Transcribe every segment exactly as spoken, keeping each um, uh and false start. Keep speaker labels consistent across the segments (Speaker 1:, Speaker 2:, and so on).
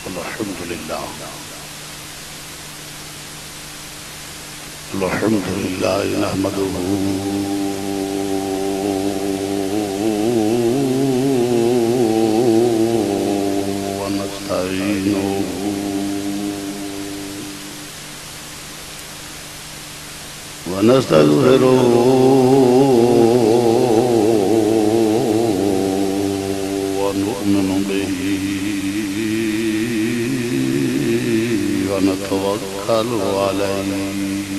Speaker 1: الحمد لله الحمد لله نحمده ونستعينه ونستغفره ونؤمن به ونتوكل عليه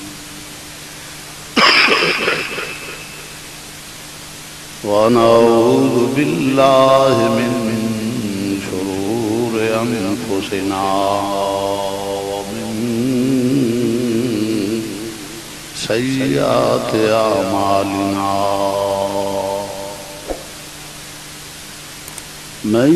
Speaker 1: ونعوذ بالله من شرور أنفسنا ومن سيئات أعمالنا من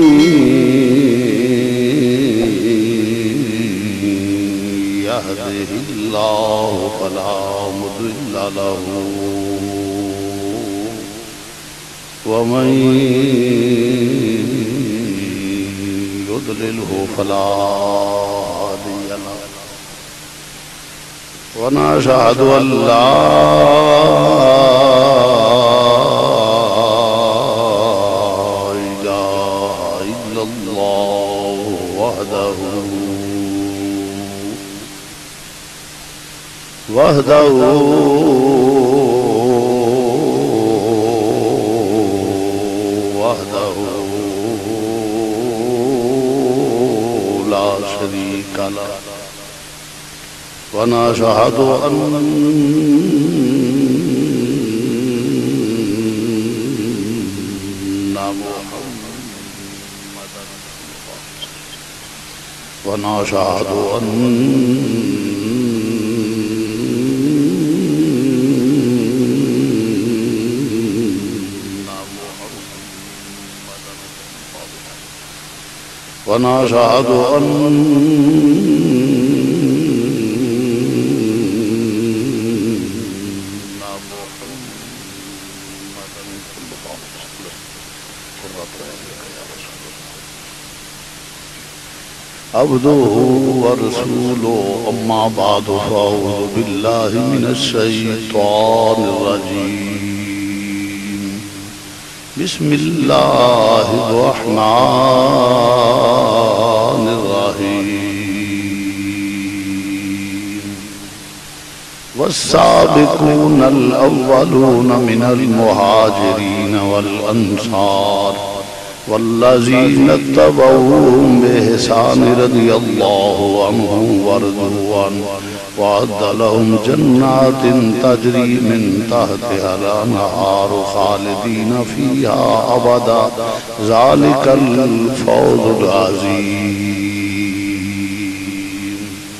Speaker 1: يهده الله فلا مضل له ومن يضلله فلا هادي له ونشهد أن لا إله إلا الله وحده وحده وحده لا شريك له ونشهد أن محمدا ونشهد أن ونشهد أن عبده ورسوله أما بعد فأعوذ بالله من الشيطان الرجيم بسم الله الرحمن الرحيم والسابقون الأولون من المهاجرين والأنصار والذين اتبعوهم بإحسان رضي الله عنهم ورضوا عنه وأعد لهم جنات تجري من تحتها الأنهار خالدين فيها أبدا ذلك الفوز العظيم.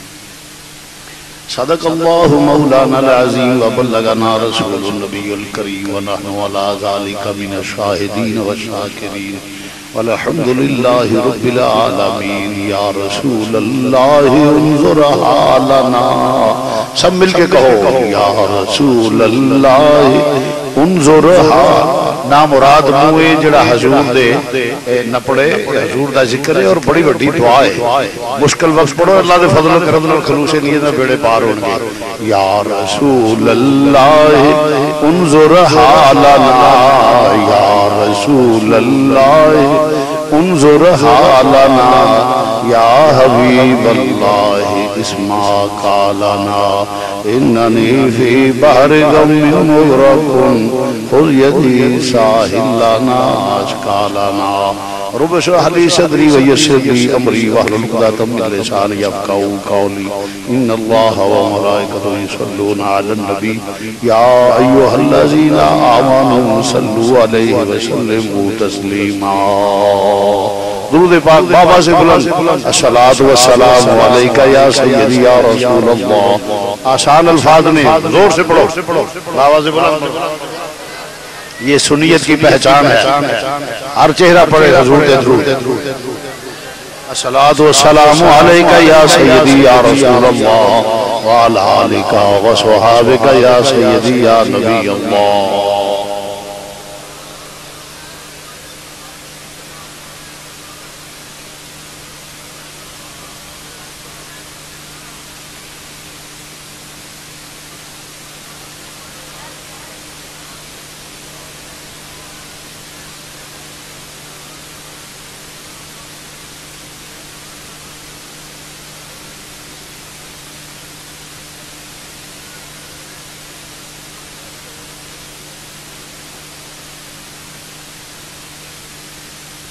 Speaker 1: صدق الله مولانا العظيم وبلغنا رسول النبي الكريم ونحن على ذلك من الشاهدين والشاكرين والحمد لله رب العالمين. يا رسول الله انظر حالنا، سب مل کے کہو یا رسول اللہ انظر حالنا. نامراد موئے جڑا حضور دے نہ پڑے، حضور دا ذکر ہے اور بڑی بڑی دعا ہے. مشکل وقت پڑھو، اللہ دے فضل و کرم اور خلوص نیت میں بیڑے پار ہوں گے. یا رسول اللہ انظر حالنا، یا رسول اللہ انظر حالنا، یا حبیب اللہ اسمع قالنا. اننی فی بحر غم مغرق خذ یدی ساحل لنا اشکالنا. رب اشرح لي صدري ويسر لي امري واحلل عقدة من لساني يفقهوا قولي. ان الله وملائكته يصلون على النبي يا ايها الذين امنوا صلوا عليه وسلموا تسليما. درود پاک بابا سے بلند الصلاۃ والسلام علیک یا سیدی یا رسول اللہ. آسان الفاظ میں زور سے پڑھو، بابا سے بلند. یہ سنیت کی پہچان ہے، ہر چہرہ پڑھے حضور دے درود. الصلاۃ والسلام علیک یا سیدی یا رسول اللہ وعلی آلک وصحابک یا سیدی یا نبی اللہ.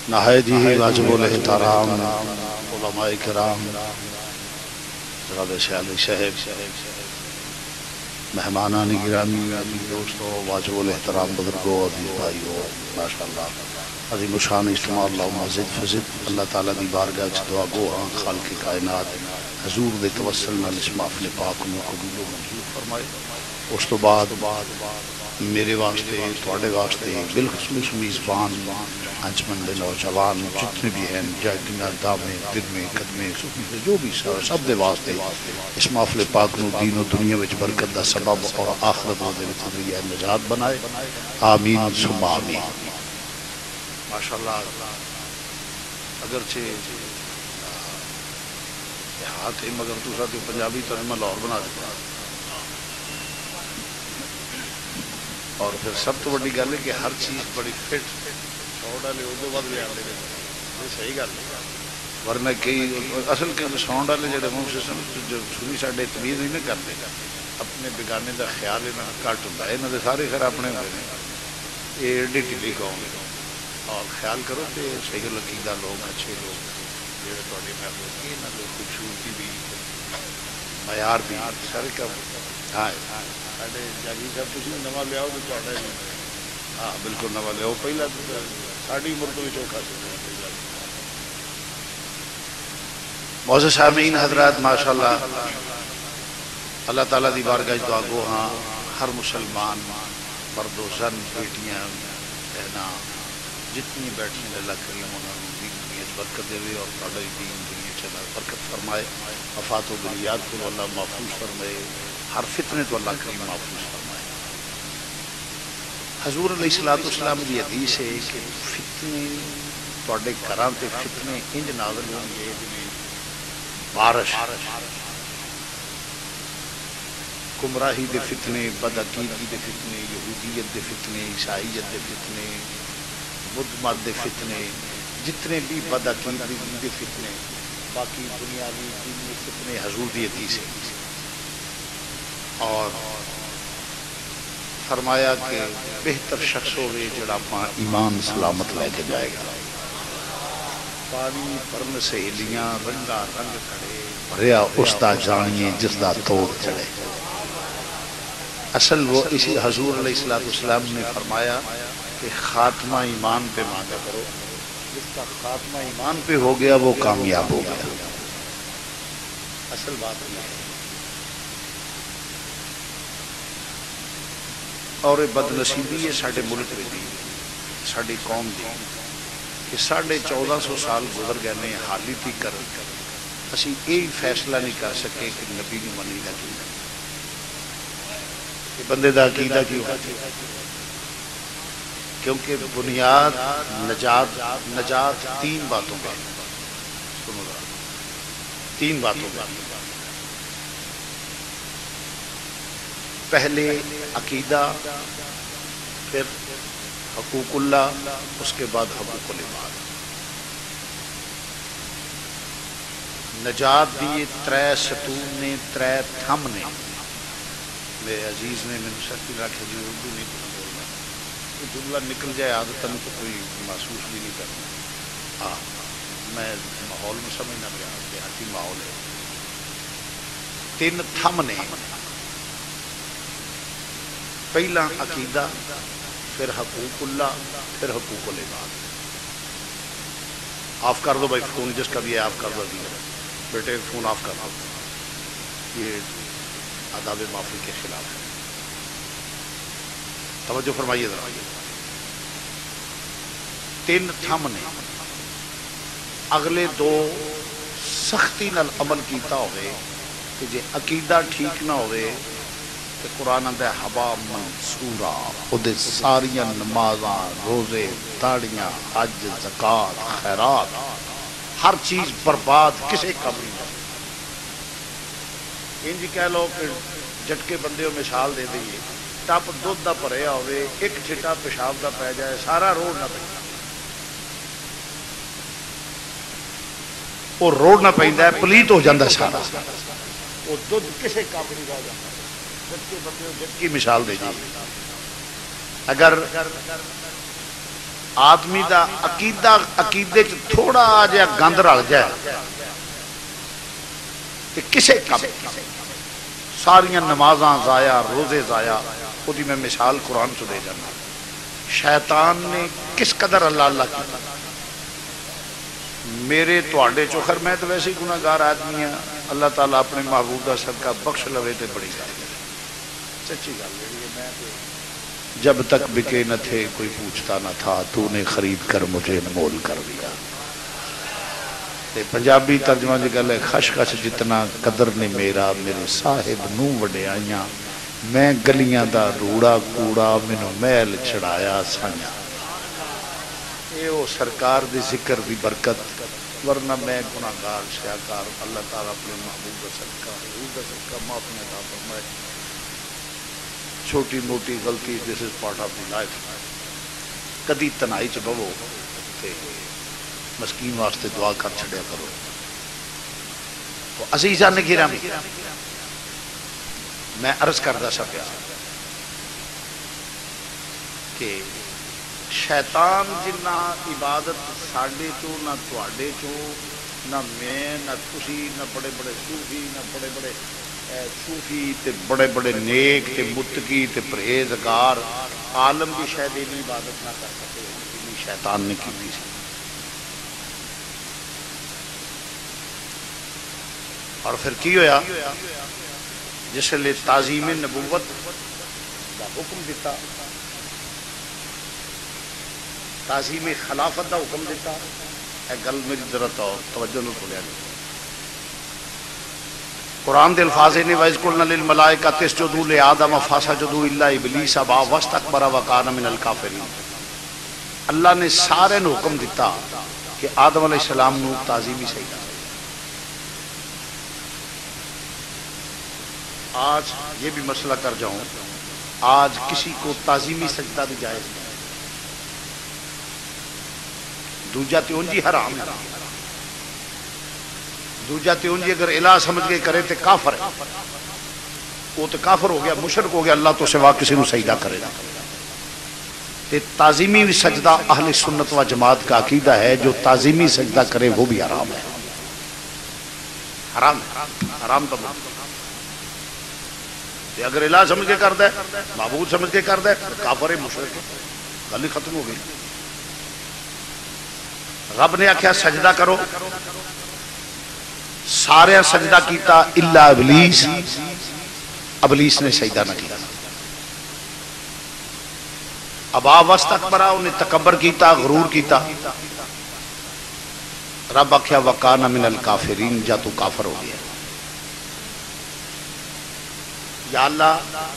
Speaker 1: نہایت ہی واجب الاحترام علماء کرام، جناب شالی صاحب، مہمانان گرامی، عزیز دوستو، واجب الاحترام بزرگوں، عزیز بھائیو، ماشاءاللہ عظیم الشان اجتماع، اللہم زد فزد، اللہ تعالیٰ دی بارگاہ چ دعا گو ہاں خالق کائنات حضور دے توسل نال اس محفل پاک نو قبول و منظور فرمائے۔ اس تو بعد میرے واسطے، تواڈے واسطے، بالخصوص میزبان انجمن دے نوجوان جتنے بھی ہیں، جاگیاں دامے دلمے قدمے سکھے جو بھی سب دے واسطے اس محفل پاک نو دین و دنیا وچ برکت دا سبب اور آخرت دے وچ ذریعہ نجات بنائے، آمین ثم آمین۔ ماشاءاللہ اگرچہ ہاتھ ہے مگر دوسرا تو پنجابی ترجمہ لاہور بنا دیتا، اور پھر سب تو بڑی گل ہے کہ ہر چیز بڑی فٹ ساؤنڈ والے ادو ود لے آتے ہیں، یہ صحیح گل ہے، ورنہ کئی اصل کے ساؤنڈ والے جڑے منہ جو سنی ساڈے تمیز نہیں نہ کرتے، اپنے بگانے کا خیال یہاں گھٹ ہوتا ہے، یہاں کے سارے خیر اپنے ہوتے ہیں، یہ ایڈی ٹھلی قوم ہے، اور خیال کرو کہ صحیح لقیدہ لوگ، اچھے لوگ جڑے تھوڑی محفل کی یہاں کی خوبصورتی بھی معیار بھی سارے کام ہاں سارے جاگی صاحب تھی نواں لیاؤ تو تھوڑا ہاں بالکل نواں لیاؤ، پہلا ساری عمر تو بھی چوکھا سکتا۔ معزز سامعین حضرات، ماشاءاللہ اللہ تعالیٰ دی بارگاہ دعا گو ہاں ہر مسلمان مرد و زن، بیٹیاں بہنا جتنی بیٹھی اللہ کریم انہوں نے دین دنیا برکت دے اور تھوڑا دین دنیا چلا برکت فرمائے، وفات و دریات کو اللہ محفوظ فرمائے، ہر فتنے تو اللہ کریم محفوظ فرمائے۔ حضور علیہ الصلوۃ والسلام کی حدیث ہے کہ فتنے تھوڑے گھراں تے فتنے انج نازل ہوں گے جویں بارش، گمراہی دے فتنے، بدعقیدگی دے فتنے، یہودیت دے فتنے، عیسائیت دے فتنے، بدھ مت دے فتنے، جتنے بھی بدعقیدگی دے فتنے، باقی دنیاوی دینی فتنے، حضور دی حدیث ہے۔ اور فرمایا کہ بہتر شخص ہوئے جڑا اپنا ایمان سلامت لے کے جائے گا، پانی پرن سہیلیاں رنگا رنگ کھڑے، بھریا اس دا جانیے جس دا توڑ چڑھے۔ اصل وہ اسی حضور علیہ الصلوۃ والسلام نے فرمایا کہ خاتمہ ایمان پہ مانگا کرو، جس کا خاتمہ ایمان پہ ہو گیا وہ کامیاب ہو گیا۔ اصل بات یہ ہے، اور بد نصیبی ہے ساڈے ملک دی، ساڈی قوم دی، کہ ساڑھے چودہ سو سال گزر گئے نے حالی تھی کر اسی یہی فیصلہ نہیں کر سکے کہ نبی نے منی نہ کی کہ بندے دا عقیدہ کی ہوگا، کیونکہ بنیاد نجات نجات تین باتوں کا، سنو ذرا، تین باتوں کا، پہلے عقیدہ، پھر حقوق اللہ، اس کے بعد حقوق العباد۔ نجات دیے ترے ستون نے، ترے تھم نے۔ میرے عزیز نے میں شرطی رکھا جی اردو نہیں بولنا، کوئی جملہ نکل جائے عادتاً تو کوئی محسوس بھی نہیں کرنا، ہاں میں ماحول میں سمجھنا پیا، دیہاتی ماحول ہے۔ تین تھم نے، پہلا عقیدہ، پھر حقوق اللہ، پھر حقوق العباد۔ آف کر دو بھائی فون، جس کا بھی ہے آف کر دو، بیٹے فون آف کر دو، یہ آداب معافی کے خلاف ہے۔ توجہ فرمائیے ذرا، تین تھم نے، اگلے دو سختی نال عمل کیتا ہوئے کہ جے عقیدہ ٹھیک نہ ہوئے کہ قرآن دے حبا منصورا، خود ساریاں نمازاں، روزے، داڑیاں، حج، زکات، خیرات، ہر چیز برباد، کسے کم نہیں۔ انج کہہ لو کہ جٹکے بندے مثال دے دئیے، ٹپ دودھ دا بھریا ہوئے، ایک چھٹا پیشاب دا پی جائے، سارا روڑ نہ پہ، وہ روڑ نہ پیندا ہے، پلیت ہو جاندہ سارا، وہ دودھ کسے کام نہیں رہ جاتا۔ جٹکے بندے جٹکی مثال دے جائے، اگر آدمی دا عقیدہ عقیدے چ تھوڑا جہا گند رل جائے کہ کسے کم ساریاں نمازاں ضائع روزے ضائع. وہ میں مثال قرآن چ دے جانا. شیطان نے کس قدر اللہ اللہ کیا. میرے تواڈے چو خیر میں تو ویسے ہی گناہ گار آدمی ہاں. اللہ تعالیٰ اپنے محبوب کا صدقہ بخش لوے تے بڑی گل ہے. سچی گل ہے. جب تک بکے نہ تھے کوئی پوچھتا نہ تھا تو نے خرید کر مجھے انمول کر دیا. تے پنجابی ترجمہ دی گل ہے خش خش جتنا قدر نے میرا میرے صاحب نو وڈیائیاں میں گلیاں دا روڑا کوڑا مینو محل چڑھایا سانیا. اے او سرکار دی ذکر دی برکت ورنہ میں گناہگار شیاکار. اللہ تعالیٰ اپنے محبوب کا صدقہ حضور کا صدقہ معافی عطا فرمائے. چھوٹی موٹی غلطی this is part of the life. کدی تنہائی چ بہو تے مسکین واسطے دعا کر چھڑیا کرو. تو عزیزان گرامی میں عرض کردہ سا پیا کہ شیطان جنہ عبادت ساڈے چو نہ تواڈے چو نہ میں نہ تسی نہ بڑے بڑے صوفی نہ بڑے بڑے صوفی تے بڑے بڑے نیک تے متقی تے پرہیزگار عالم کی شاید یہ عبادت نہ کر سکے شیطان نے کی تھی. اور پھر کی ہویا جس لئے تعظیم نبوت دا حکم دیتا تعظیم خلافت دا حکم دیتا. اے گل میری ذرا توجہ نہ کھولیا گیا. قرآن دے الفاظ نے وَإِذْ قُلْنَا لِلْمَلَائِكَةِ اسْجُدُوا لِآدَمَ فَسَجَدُوا إِلَّا إِبْلِيسَ أَبَى وَاسْتَكْبَرَ وَكَانَ مِنَ الْكَافِرِينَ. اللہ نے سارے نو حکم دیتا کہ آدم علیہ السلام نو تعظیمی سجدہ. آج یہ بھی مسئلہ کر جاؤں آج کسی کو تعظیمی سجدہ بھی جائز نہیں. دوجا تیونجی حرام ہے. دوجا تیونجی اگر الہ سمجھ کے کرے تو کافر ہے. وہ تو کافر ہو گیا مشرک ہو گیا. اللہ تو سوا کسی کو سجدہ کرے گا. تعظیمی سجدہ اہل سنت و جماعت کا عقیدہ ہے جو تعظیمی سجدہ کرے وہ بھی حرام ہے. حرام ہے. حرام تو اگر الہ سمجھ کے کرتا ہے معبود سمجھ کے کرتا ہے کافر ہے مشرک ہے. گل ہی ختم ہو گئی. رب نے آخیا سجدہ کرو سارے سجدہ کیتا الا ابلیس. ابلیس نے سجدہ نہ کیا. ابا واستکبر انہیں تکبر کیتا غرور کیتا. رب آخیا وکان من الکافرین جا تو کافر ہو گیا. یا اللہ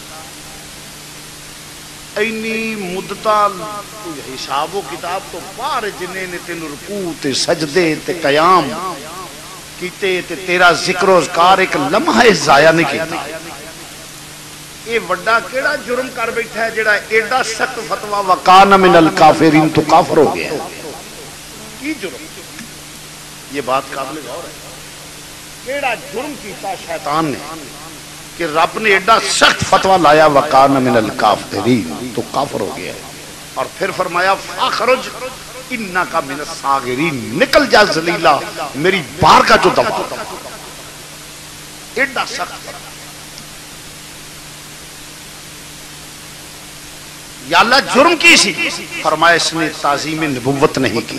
Speaker 1: اینی مدتا حساب و کتاب تو باہر جنہیں نے تین رکوع تے سجدے تے قیام کیتے تے تیرا ذکر و اذکار ایک لمحہ ضائع نہیں کیتا. یہ وڈا کیڑا جرم کر بیٹھا ہے جڑا ایڈا سخت فتویٰ وکان من الکافرین تو کافر ہو گیا. کی جرم؟ یہ بات قابل غور ہے. کیڑا جرم کیتا شیطان نے کہ رب نے ایڈا سخت فتویٰ لایا وکان من الکافرین تو کافر ہو گیا. اور پھر فرمایا فاخرج انکا من الصاغرین نکل جا ذلیلا میری بار کا جو دفع. ایڈا سخت یا اللہ جرم کی سی. فرمایا اس نے تعظیم نبوت نہیں کی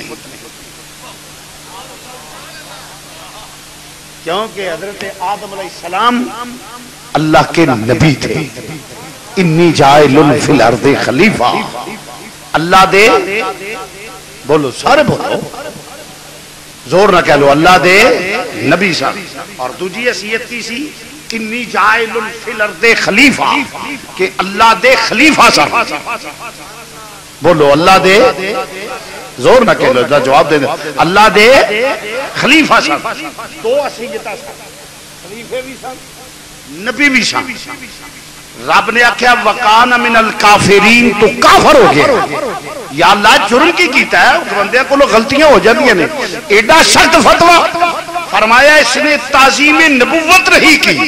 Speaker 1: کیونکہ حضرت آدم علیہ السلام اللہ کے نبی تھے. انی جائل فی الارض خلیفہ. اللہ دے بولو سارے بولو زور نہ کہہ لو اللہ دے نبی صاحب. اور دوسری حیثیت کی سی انی جائل فی الارض خلیفہ کہ اللہ دے خلیفہ صاحب. بولو اللہ دے زور نہ کہہ لو جواب دے دے اللہ دے خلیفہ صاحب. دو حیثیتاں خلیفے بھی صاحب نبی بھی صاحب. رب نے آخیا وکان من الکافرین تو کافر ہو گیا. یا اللہ جرم کی کیتا ہے بندے کو غلطیاں ہو جاتی ہیں. ایڈا سخت فتویٰ فرمایا اس نے تعظیم نبوت نہیں کی.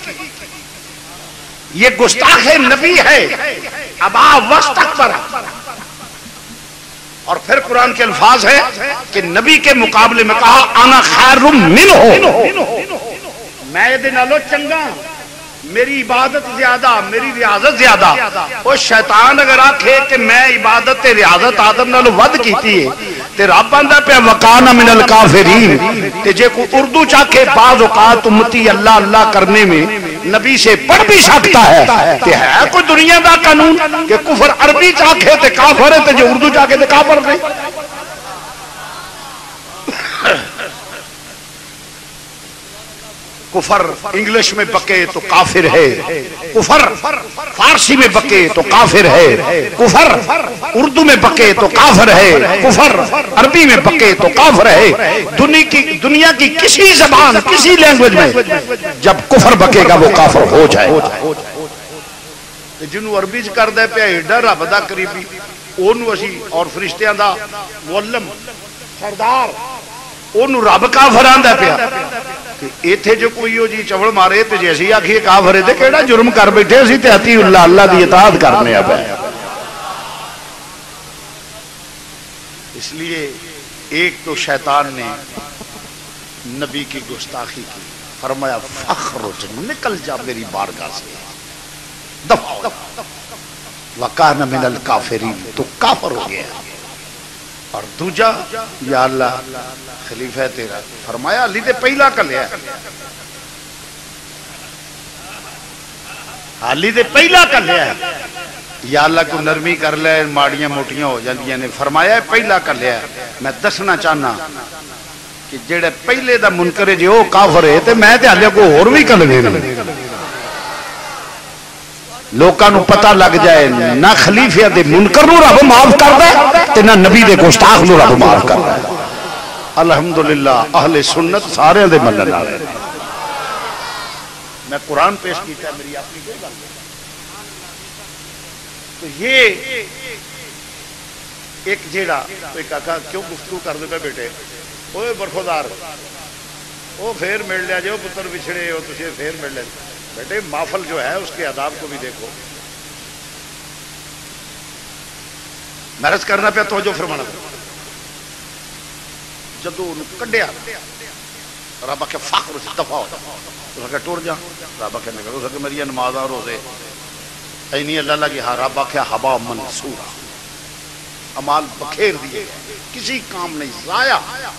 Speaker 1: یہ گستاخ نبی ہے. ابا واستکبر. اور قرآن کے الفاظ ہیں کہ نبی کے مقابلے میں کہا انا خیر منہ، میں دے نالو چنگا، میری عبادت زیادہ، میری ریاضت زیادہ۔ وہ شیطان اگر آکھے کہ میں عبادت تے ریاضت آدم نالو ود کیتی ہے تے رب آندا پیا وکانا من الکافرین، تے جے کوئی اردو چاکھے بعض اوقات امتی اللہ اللہ کرنے میں نبی سے پڑھ بھی سکتا ہے، کہ ہے کوئی دنیا دا قانون کہ کفر عربی چاکھے تے کافر ہے تے جو اردو چاکھے تے کافر نہیں۔ کفر انگلش میں بکے تو کافر ہے، کفر فارسی میں بکے تو کافر ہے، کفر اردو میں بکے تو کافر ہے، کفر عربی میں بکے تو کافر ہے۔ دنیا کی دنیا کی کسی زبان کسی لینگویج میں جب کفر بکے گا وہ کافر ہو جائے گا۔ جنہوں عربی چ کر دے پیا ایڈا رب دا قریبی، اونوں اسی اور فرشتیاں دا معلم سردار، اونوں رب کافر آندا پیا۔ ایتھے جو کوئی ہو جی چوڑ مارے تے جے اسی آکھیے کافر ہے تے کیڑا جرم کر بیٹھے اسی تے اتی اللہ اللہ دی اطاعت کرنے آ پئے۔ اس لیے ایک تو شیطان نے نبی کی گستاخی کی، فرمایا فخرج، نکل جا میری بارگاہ سے، دفع وکان من الکافرین، تو کافر ہو گیا۔ اور دوجا یا اللہ خلیفہ تیرا، فرمایا علی تے پہلا کلیا، علی تے پہلا کلیا، یا اللہ کو نرمی کر لے ماڑیاں موٹیاں ہو جاندیاں نے، فرمایا پہلا کلیا۔ میں دسنا چاہنا کہ جڑے پہلے دا منکر جے او کافر ہے تے میں تے ہلے کو اور بھی کلنے نے، لوکاں نو پتہ لگ جائے نہ خلیفہ دے منکر نو رب معاف کردا ہے تے نہ نبی دے گستاخ نو رب معاف کردا ہے۔ الحمدللہ اہل سنت سارے دے منن والے۔ میں قرآن پیش کیتا ہے، میری اپنی کوئی گل نہیں۔ تو یہ ایک جیڑا ایک آقا کیوں گفتگو کر دے پہ بیٹے، اوے برخودار او پھر مل لیا جو پتر بچھڑے ہو تجھے پھر مل لیا بیٹے، محفل جو ہے اس کے آداب کو بھی دیکھو۔ محرض کرنا پہ توجہ فرمانا، جدو انہوں کڈیا رب آکھے فخر سے دفع ہو، اس آکھے ٹور جا، رب آکھے نکل، اس آکھے میری نماز اور روزے اینی اللہ لگی، ہاں رب آکھے حبا منصورا، عمال بکھیر دیے کسی کام نہیں، ضائع۔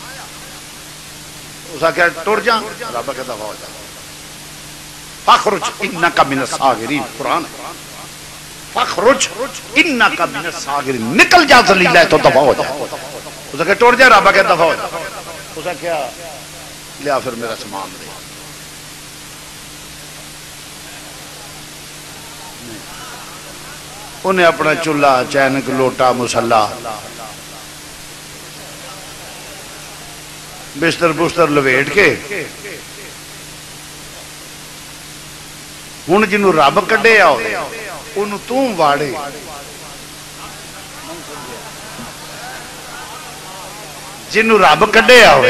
Speaker 1: اس آکھے ٹور جا، رب آکھے دفع ہو جا، فخرج انکا من الصاغرین، قرآن فخرج انکا من الصاغرین، نکل جا ذلیل ہے تو دفع ہو جا۔ اس آکھے ٹور جا، رب آکھے دفع ہو جا۔ اس آکھے لیا پھر میرا سامان دے۔ انہیں اپنا چولہا چینک لوٹا مسلح بستر بستر لویٹ کے ہن جنوں رب کڈے آ انہوں تو واڑے، جنوں رب کڈے آ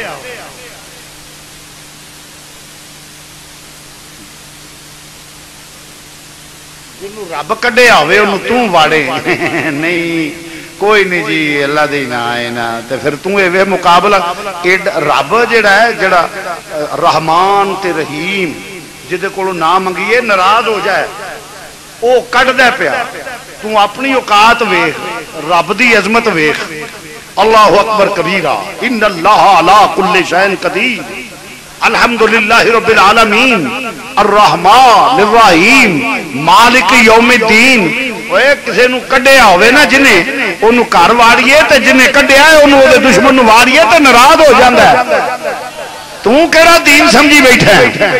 Speaker 1: جنوں رب کڈے آوے انہوں تو واڑے نہیں کوئی نہیں جی اللہ دے نہ آئے نا، تے پھر تو ایوے مقابلہ رب جڑا ہے جڑا رحمان تے رحیم جدے کولو نہ منگیے ناراض ہو جائے او کٹ دے پیا، تو اپنی اوقات ویکھ، رب دی عظمت ویکھ۔ اللہ اکبر کبیرہ، ان اللہ علی کل شیء قدیر، الحمدللہ رب العالمین، الرحمن الرحیم، مالک یوم الدین۔ اوے کسے نو کڈیا ہوئے نا جنہیں انہوں گھر واڑیے تے جنہیں کڈیا ہے انہوں دے دشمن نو واڑیے تے ناراض ہو جاندا ہے۔ تو کیڑا دین سمجھی بیٹھا ہے؟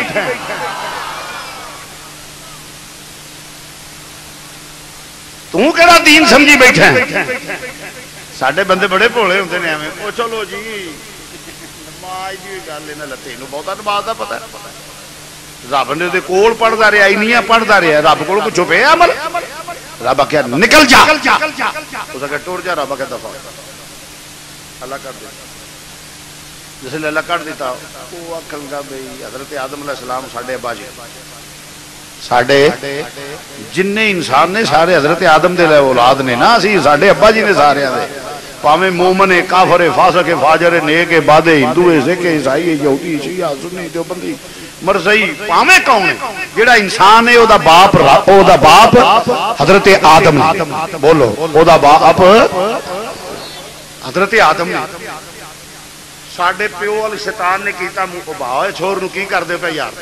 Speaker 1: تو کیڑا دین سمجھی بیٹھا ہے؟ ساڈے بندے بڑے بھولے ہوندے نے، ایویں او چلو جی نماز دی گل انہاں لتے نو بہتا نماز دا پتہ ہے، رب نے دے کول پڑھدا رہیا اینیاں پڑھدا رہیا، رب کول کچھ چھپے عمل؟ رب آکھیا نکل جا، اس آکھیا ٹور جا، رب آکھیا دفع اللہ کر دے۔ جس لئے اللہ کر دیتا وہ آکھن گا بھئی حضرت آدم علیہ السلام ساڑھے ابا جی، ساڑھے جننے انسان نے سارے حضرت آدم دے لئے اولاد نے نا، اسی ساڑھے ابا جی نے سارے آدھے پاویں مومن ہے، کافر ہے، فاسق ہے، فاجر ہے، نیک ہے، باد ہے، ہندو ہے، سکھ ہے، عیسائی ہے، یہودی، شیعہ، سنی، دیوبندی، مرزئی، پاویں کون ہے، جڑا انسان ہے او دا باپ او دا باپ حضرت آدم نے، بولو او دا باپ حضرت آدم نے. ساڈے پیو والی شیطان نے کیتا منہ بھاؤ چھور نو کی کر دے پے یار.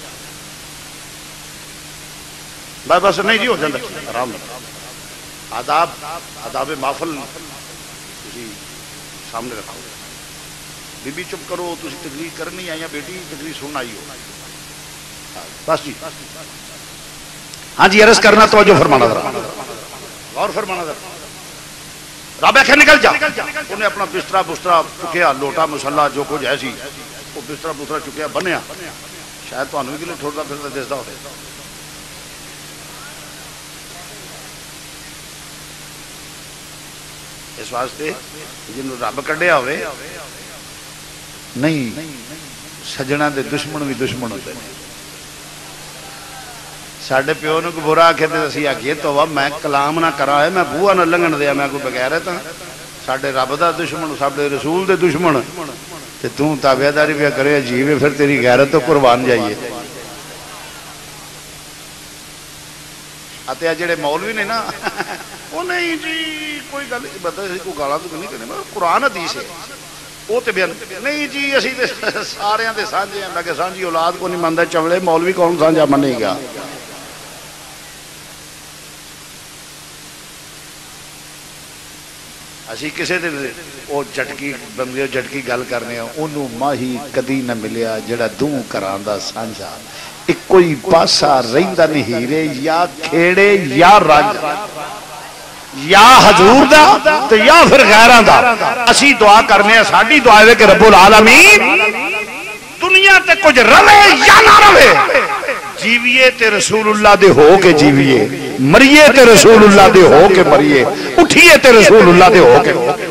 Speaker 1: بس بس نہیں جی ہو جاتا آرام آداب آداب محفل تسی سامنے رکھو. بی بی چپ کرو، تسی تقریر کرنی ہے یا بیٹی تقریر سننا آئی ہو. بس جی ہاں جی عرض کرنا توجہ فرمانا ذرا غور فرمانا ذرا. رب آخر نکل جا. انہیں اپنا بسترا بسترا چکیا، لوٹا مسلا جو کچھ ہے سی وہ بسترا بسترا چکیا بنیا. شاید تو بھی کلو ٹھوڑتا پھرتا دستا ہو. اس واسطے جنہوں رب کڈیا ہوئے نہیں سجنا دے دشمن بھی دشمن ہوتے ہیں. ساڈے پیو نے کوئی برا آخے تو اسی آخیے تو میں کلام نہ کرا ہے، میں بوہا نہ لنگن دیا، میں کوئی بغیر ہے. ساڈے رب دا دشمن، ساڈے رسول دے دشمن، تے توں تابعداری پہ کرے عجیب ہے. پھر تیری غیرت تو قربان جائیے. اتے جڑے مولوی نے نا وہ نہیں جی کوئی گل مطلب کوئی گالاں تو نہیں کرنے، قرآن حدیث ہے وہ تو بیان نہیں جی اسی تے سارے دے سانجھے ہیں. میں کہ سانجھی اولاد کو نہیں منتا چمڑے، مولوی کون سانجھا منے گا. اسی کسے دے وہ جھٹکی بندے جھٹکی گل کرنے ہیں انہوں ماہی کدی نہ ملیا جڑا دوں کراندا سانجھا. ایک کوئی پاسا رہندا نہیں ہیرے یا کھیڑے یا رنج یا حضور دا تو یا پھر غیران دا. اسی دعا کرنے ہیں، ساڑی دعا ہے کہ رب العالمین دنیا تے کچھ روے یا نہ روے، جیویے تے رسول اللہ دے ہو کے جیویے، مریے تے رسول اللہ دے ہو کے مریے، اٹھیے تے رسول اللہ دے ہو کے.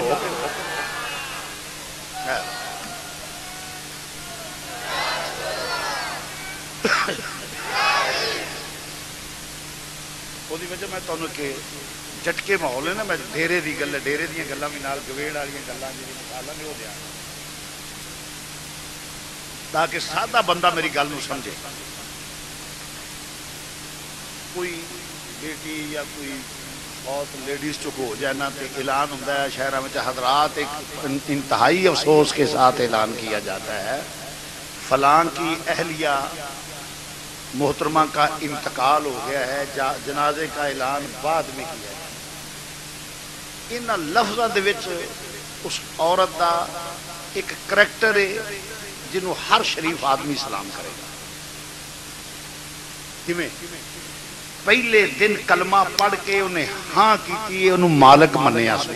Speaker 1: وہ دی وجہ میں تانوں کہ جھٹکے ماحول ہے نا، میں ڈیرے دی گل ڈیرے دیاں گلاں وی نال گویڑ والیاں گلاں دی مثالاں نہیں ہو دیا تاکہ سادہ بندہ میری گل نو سمجھے. کوئی بیٹی یا کوئی بہت لیڈیز چک ہو جائے نا تو اعلان ہوتا ہے شہروں میں حضرات، ایک انتہائی افسوس کے ساتھ اعلان کیا جاتا ہے فلاں کی اہلیہ محترمہ کا انتقال ہو گیا ہے، جنازے کا اعلان بعد میں کیا ہے. ان لفظوں دے وچ اس عورت دا ایک کریکٹر ہے جنہوں ہر شریف آدمی سلام کرے گا. کیویں پہلے دن کلمہ پڑھ کے انہیں ہاں کیتی ہے، انہوں مالک منیا سو.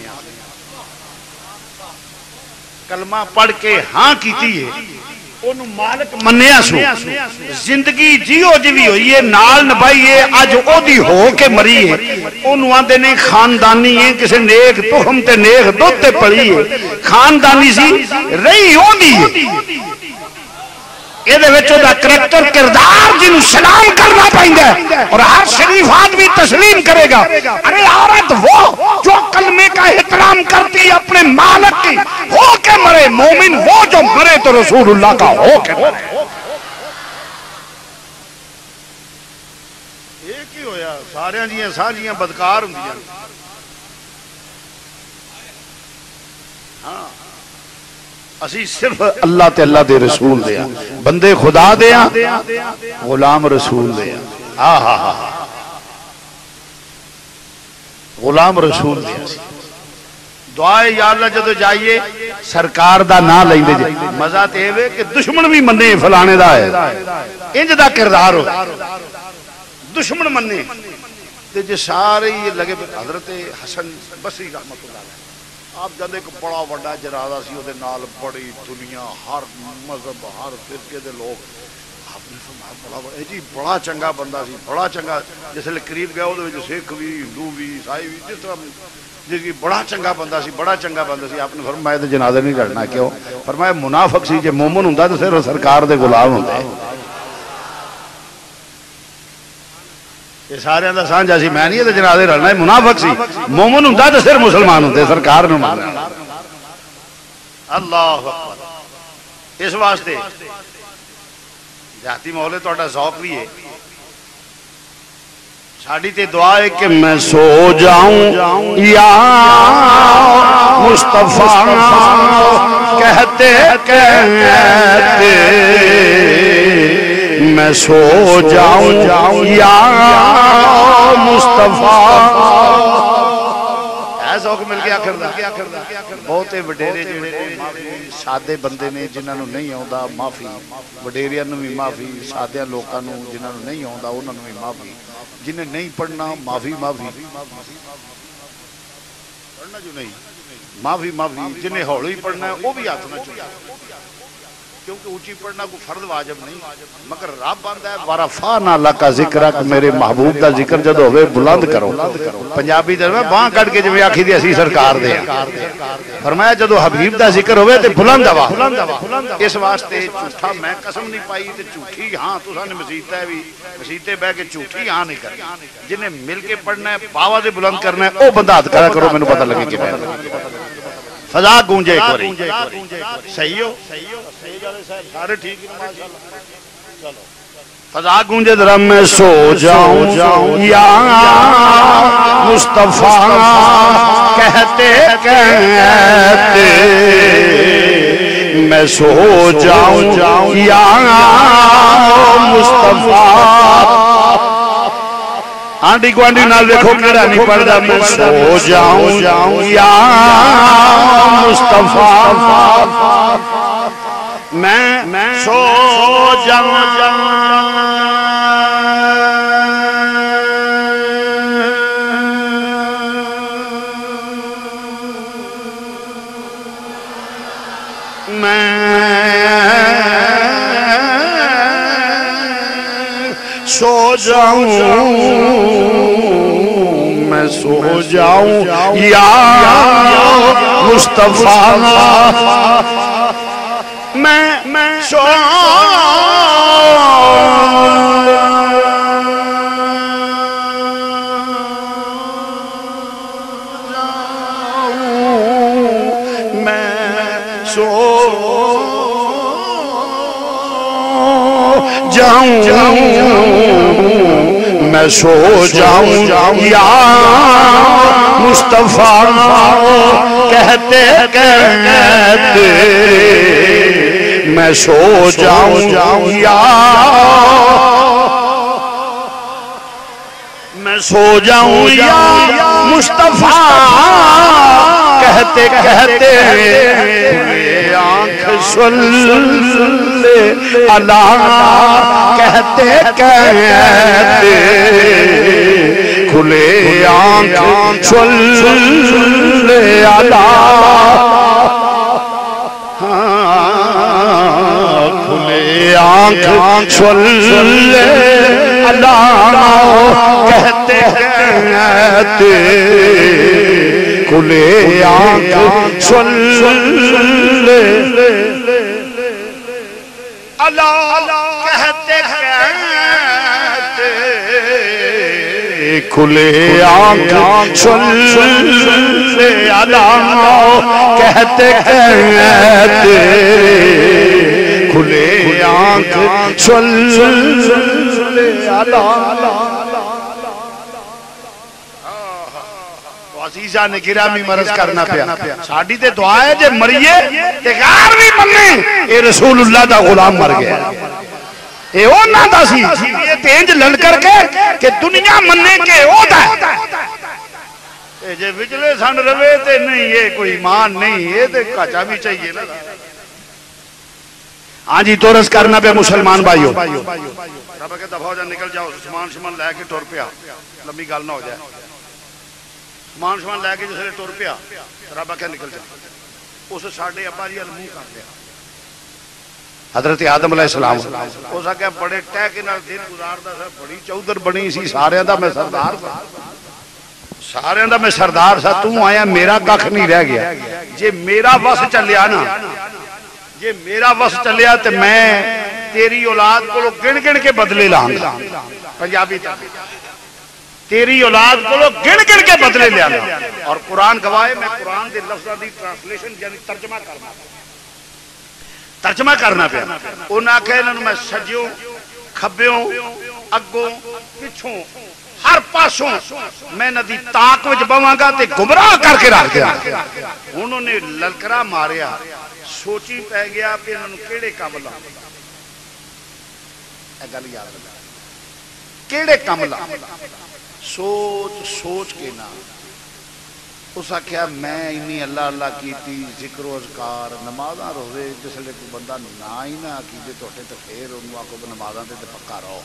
Speaker 1: کلمہ پڑھ کے ہاں کیتی ہے، انہوں مالک منیا سو. زندگی جیو جیوی ہوئی ہے، نال نبھائی ہے، اج او دی ہو کے مری ہے. انہوں آندے نے خاندانی ہے، کسے نیک تحم تے نیک دو تے پڑی ہے، خاندانی سی رہی ہو دی ہے. یہ کریکٹر کردار جنہوں سلام کرنا پائندا ہے اور ہر شریف آدمی تسلیم کرے گا. ارے عورت وہ جو کلمے کا احترام کرتی اپنے مالک کی ہو کے مرے، مومن وہ جو مرے تو رسول اللہ کا ہو کے مرے. ایک ہی ہویا سارے جیاں ساجیاں بدکار ہوں دیا. ہاں اسی صرف اللہ تے اللہ دے رسول دیا، بندے خدا دیا، غلام رسول دیا. ہاں ہاں ہاں غلام رسول دیا. دعائے یا اللہ جدو جائیے سرکار دا نہ لیندے جے. مزہ تے ہوئے کہ دشمن بھی منے فلانے دا ہے، انج دا کردار ہو دشمن منے تے جے سارے لگے. حضرت حسن بصری رحمت اللہ علیہ آپ جب ایک بڑا وڈا جنازہ سی وہ نال بڑی دنیا ہر مذہب ہر فرقے دے لوگ. آپ نے فرمایا بڑا جی بڑا چنگا بندہ سی، بڑا چنگا. جس لئے قریب گیا وہ سکھ بھی ہندو بھی عیسائی بھی جس طرح جس کی بڑا چنگا بندہ سی، بڑا چنگا بندہ سی. آپ نے فرمایا تو جنازہ نہیں کرنا. کیوں؟ فرمایا منافق سی، جے مومن ہوندا تو صرف سرکار دے غلام ہوندے. یہ سارے دا سانجھا سی، میں نہیں تے جنازے رلنا. منافق سی، مومن ہوندا تے صرف مسلمان ہوندے، سرکار نو ماننا. اللہ اکبر. اس واسطے جاتی مولے تہاڈا ذوق بھی ہے. ساڈی تے دعا ہے کہ میں سو جاؤں یا مصطفیٰ کہتے کہتے میں سو جاؤں یا مصطفیٰ. ذوق مل گیا کردا. بہتے وڈیرے جڑے سادے بندے نے جنہاں نوں نہیں آوندا معافی, وڈیریاں نوں بھی معافی, سادے لوکاں نوں جنہاں نوں نہیں آوندا انہاں نوں بھی معافی, جنہیں نہیں پڑھنا معافی معافی پڑھنا جو نہیں معافی معافی, جنہیں ہولی پڑھنا ہے وہ بھی ہاتھ نہ چکے, کیونکہ اونچی پڑھنا کوئی فرض واجب نہیں, مگر رب آندا ہے ورفعنا لک ذکرک, میرے محبوب دا ذکر جدو ہوئے بلند کرو. پنجابی دے میں باں کٹ کے جویں آکھی دی اسی سرکار دے, فرمایا جدو حبیب دا ذکر ہوئے تے بلند ہوا. اس واسطے جھوٹا میں قسم نہیں پائی تے جھوٹی ہاں تساں نے مسیتاں بھی مسیتے بہ کے جھوٹی ہاں نہیں کرنی. جنہیں مل کے پڑھنا ہے باوا دے بلند کرنا ہے او بندہ ہاتھ کھڑا کرو, مینوں پتہ لگے کہ میں فضا گونجے ایک باری. صحیح ہو سارے ٹھیک ہیں ماشاءاللہ. فضا گونجے ذرا میں سو جاؤں یا مصطفیٰ کہتے کہتے میں سو جاؤں یا مصطفیٰ. آنٹی کو آنٹی نال دیکھو کیڑا نہیں پڑھدا, میں سو جاؤں یا مصطفیٰ میں سو جاؤں میں سو جاؤں میں سو جاؤں یا مصطفیٰ میں سو جاؤں میں سو جاؤں یا مصطفیٰ کہتے کہتے میں سو جاؤں یا میں سو جاؤں یا مصطفیٰ کہتے کہتے آنکھ صلی اللہ کہتے کہتے کھلے آنکھ صلی اللہ کھلے آنکھ صلی اللہ کہتے کہتے کھلے آنکھ صلی اللہ کہتے کہتے کھلے آنکھ صلی اللہ کہتے کہتے کھلے آنکھ صلی اللہ. عزیزہ نے گرامی مرض کرنا پیا, ساڑی تے دعا ہے جے مریے تے غار بھی مننے اے رسول اللہ دا غلام مر گیا. اے او نہ دا سی یہ تینج لڑ کر کے کہ دنیا مننے کے او دا اے جے وجلے سن روے تے نہیں یہ کوئی ایمان نہیں, یہ تے کچا بھی چاہیے نا. ہاں جی تورس کرنا پہ مسلمان بھائیو, رب کے دفعہ ہو جا نکل جاؤ, سمان شمان لے کے ٹور پیا, لمبی گل نہ ہو جائے. سمان شمان لے کے جس نے ٹور پیا رب کے نکل جا, اس ساڑھے ابا جی المو کر دیا حضرت آدم علیہ السلام. اس آگے بڑے ٹیک انہاں دن گزار دا سا, بڑی چودر بنی سی, سارے دا میں سردار سا, سارے دا میں سردار سا, تو آیا میرا ککھ نہیں رہ گیا. جے میرا وس چلیا نا, جے میرا وس چلیا تے میں تیری اولاد کو گن گن کے بدلے لانگا. پنجابی تا تیری اولاد کو گن گن کے بدلے لیا اور قرآن گواہ میں قرآن دے لفظوں دی ٹرانسلیشن یعنی ترجمہ کرنا ترجمہ کرنا پیا انہاں آکھیا انہاں میں سجیوں کھبیوں اگوں پچھوں ہر پاسوں میں ندی تاک وچ بواں گا تے گمراہ کر کے رکھ دیا انہوں نے للکرا ماریا سوچی پہ گیا پہ انہوں کیڑے کام لا اے گل یاد رکھنا کیڑے کام لا سوچ سوچ کے نا اس آکھیا میں انی اللہ اللہ کیتی ذکر و اذکار نمازاں روزے جس لئے کوئی بندہ نہ ہی نہ کیجے توٹے تو پھر انہوں آکو نمازاں دے تے پکا رہو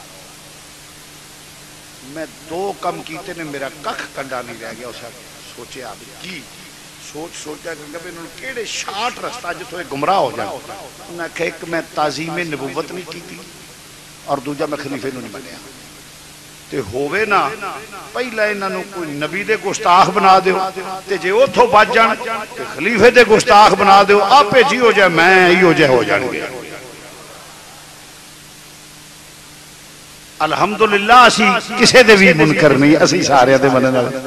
Speaker 1: میں دو کم کیتے نے میرا ککھ کنڈا نہیں رہ گیا اسے سوچے آپ کی سوچ سوچا کہ انہوں نے کیڑے شارٹ رستہ جس ہوئے گمراہ ہو جائے انہوں نے کہا ایک میں تعظیم نبوت نہیں کی تھی اور دوجہ میں خلیفے نو نہیں بنیا تے ہووے نا پہلا انہوں کوئی نبی دے گستاخ بنا دیو تے جے او تھو بچ جان تے خلیفے دے گستاخ بنا دیو آپ پہ جی ہو جائے میں ہی ہو جائے ہو جائیں گے الحمدللہ اسی کسے دے بھی منکر نہیں اسی سارے دے منن والے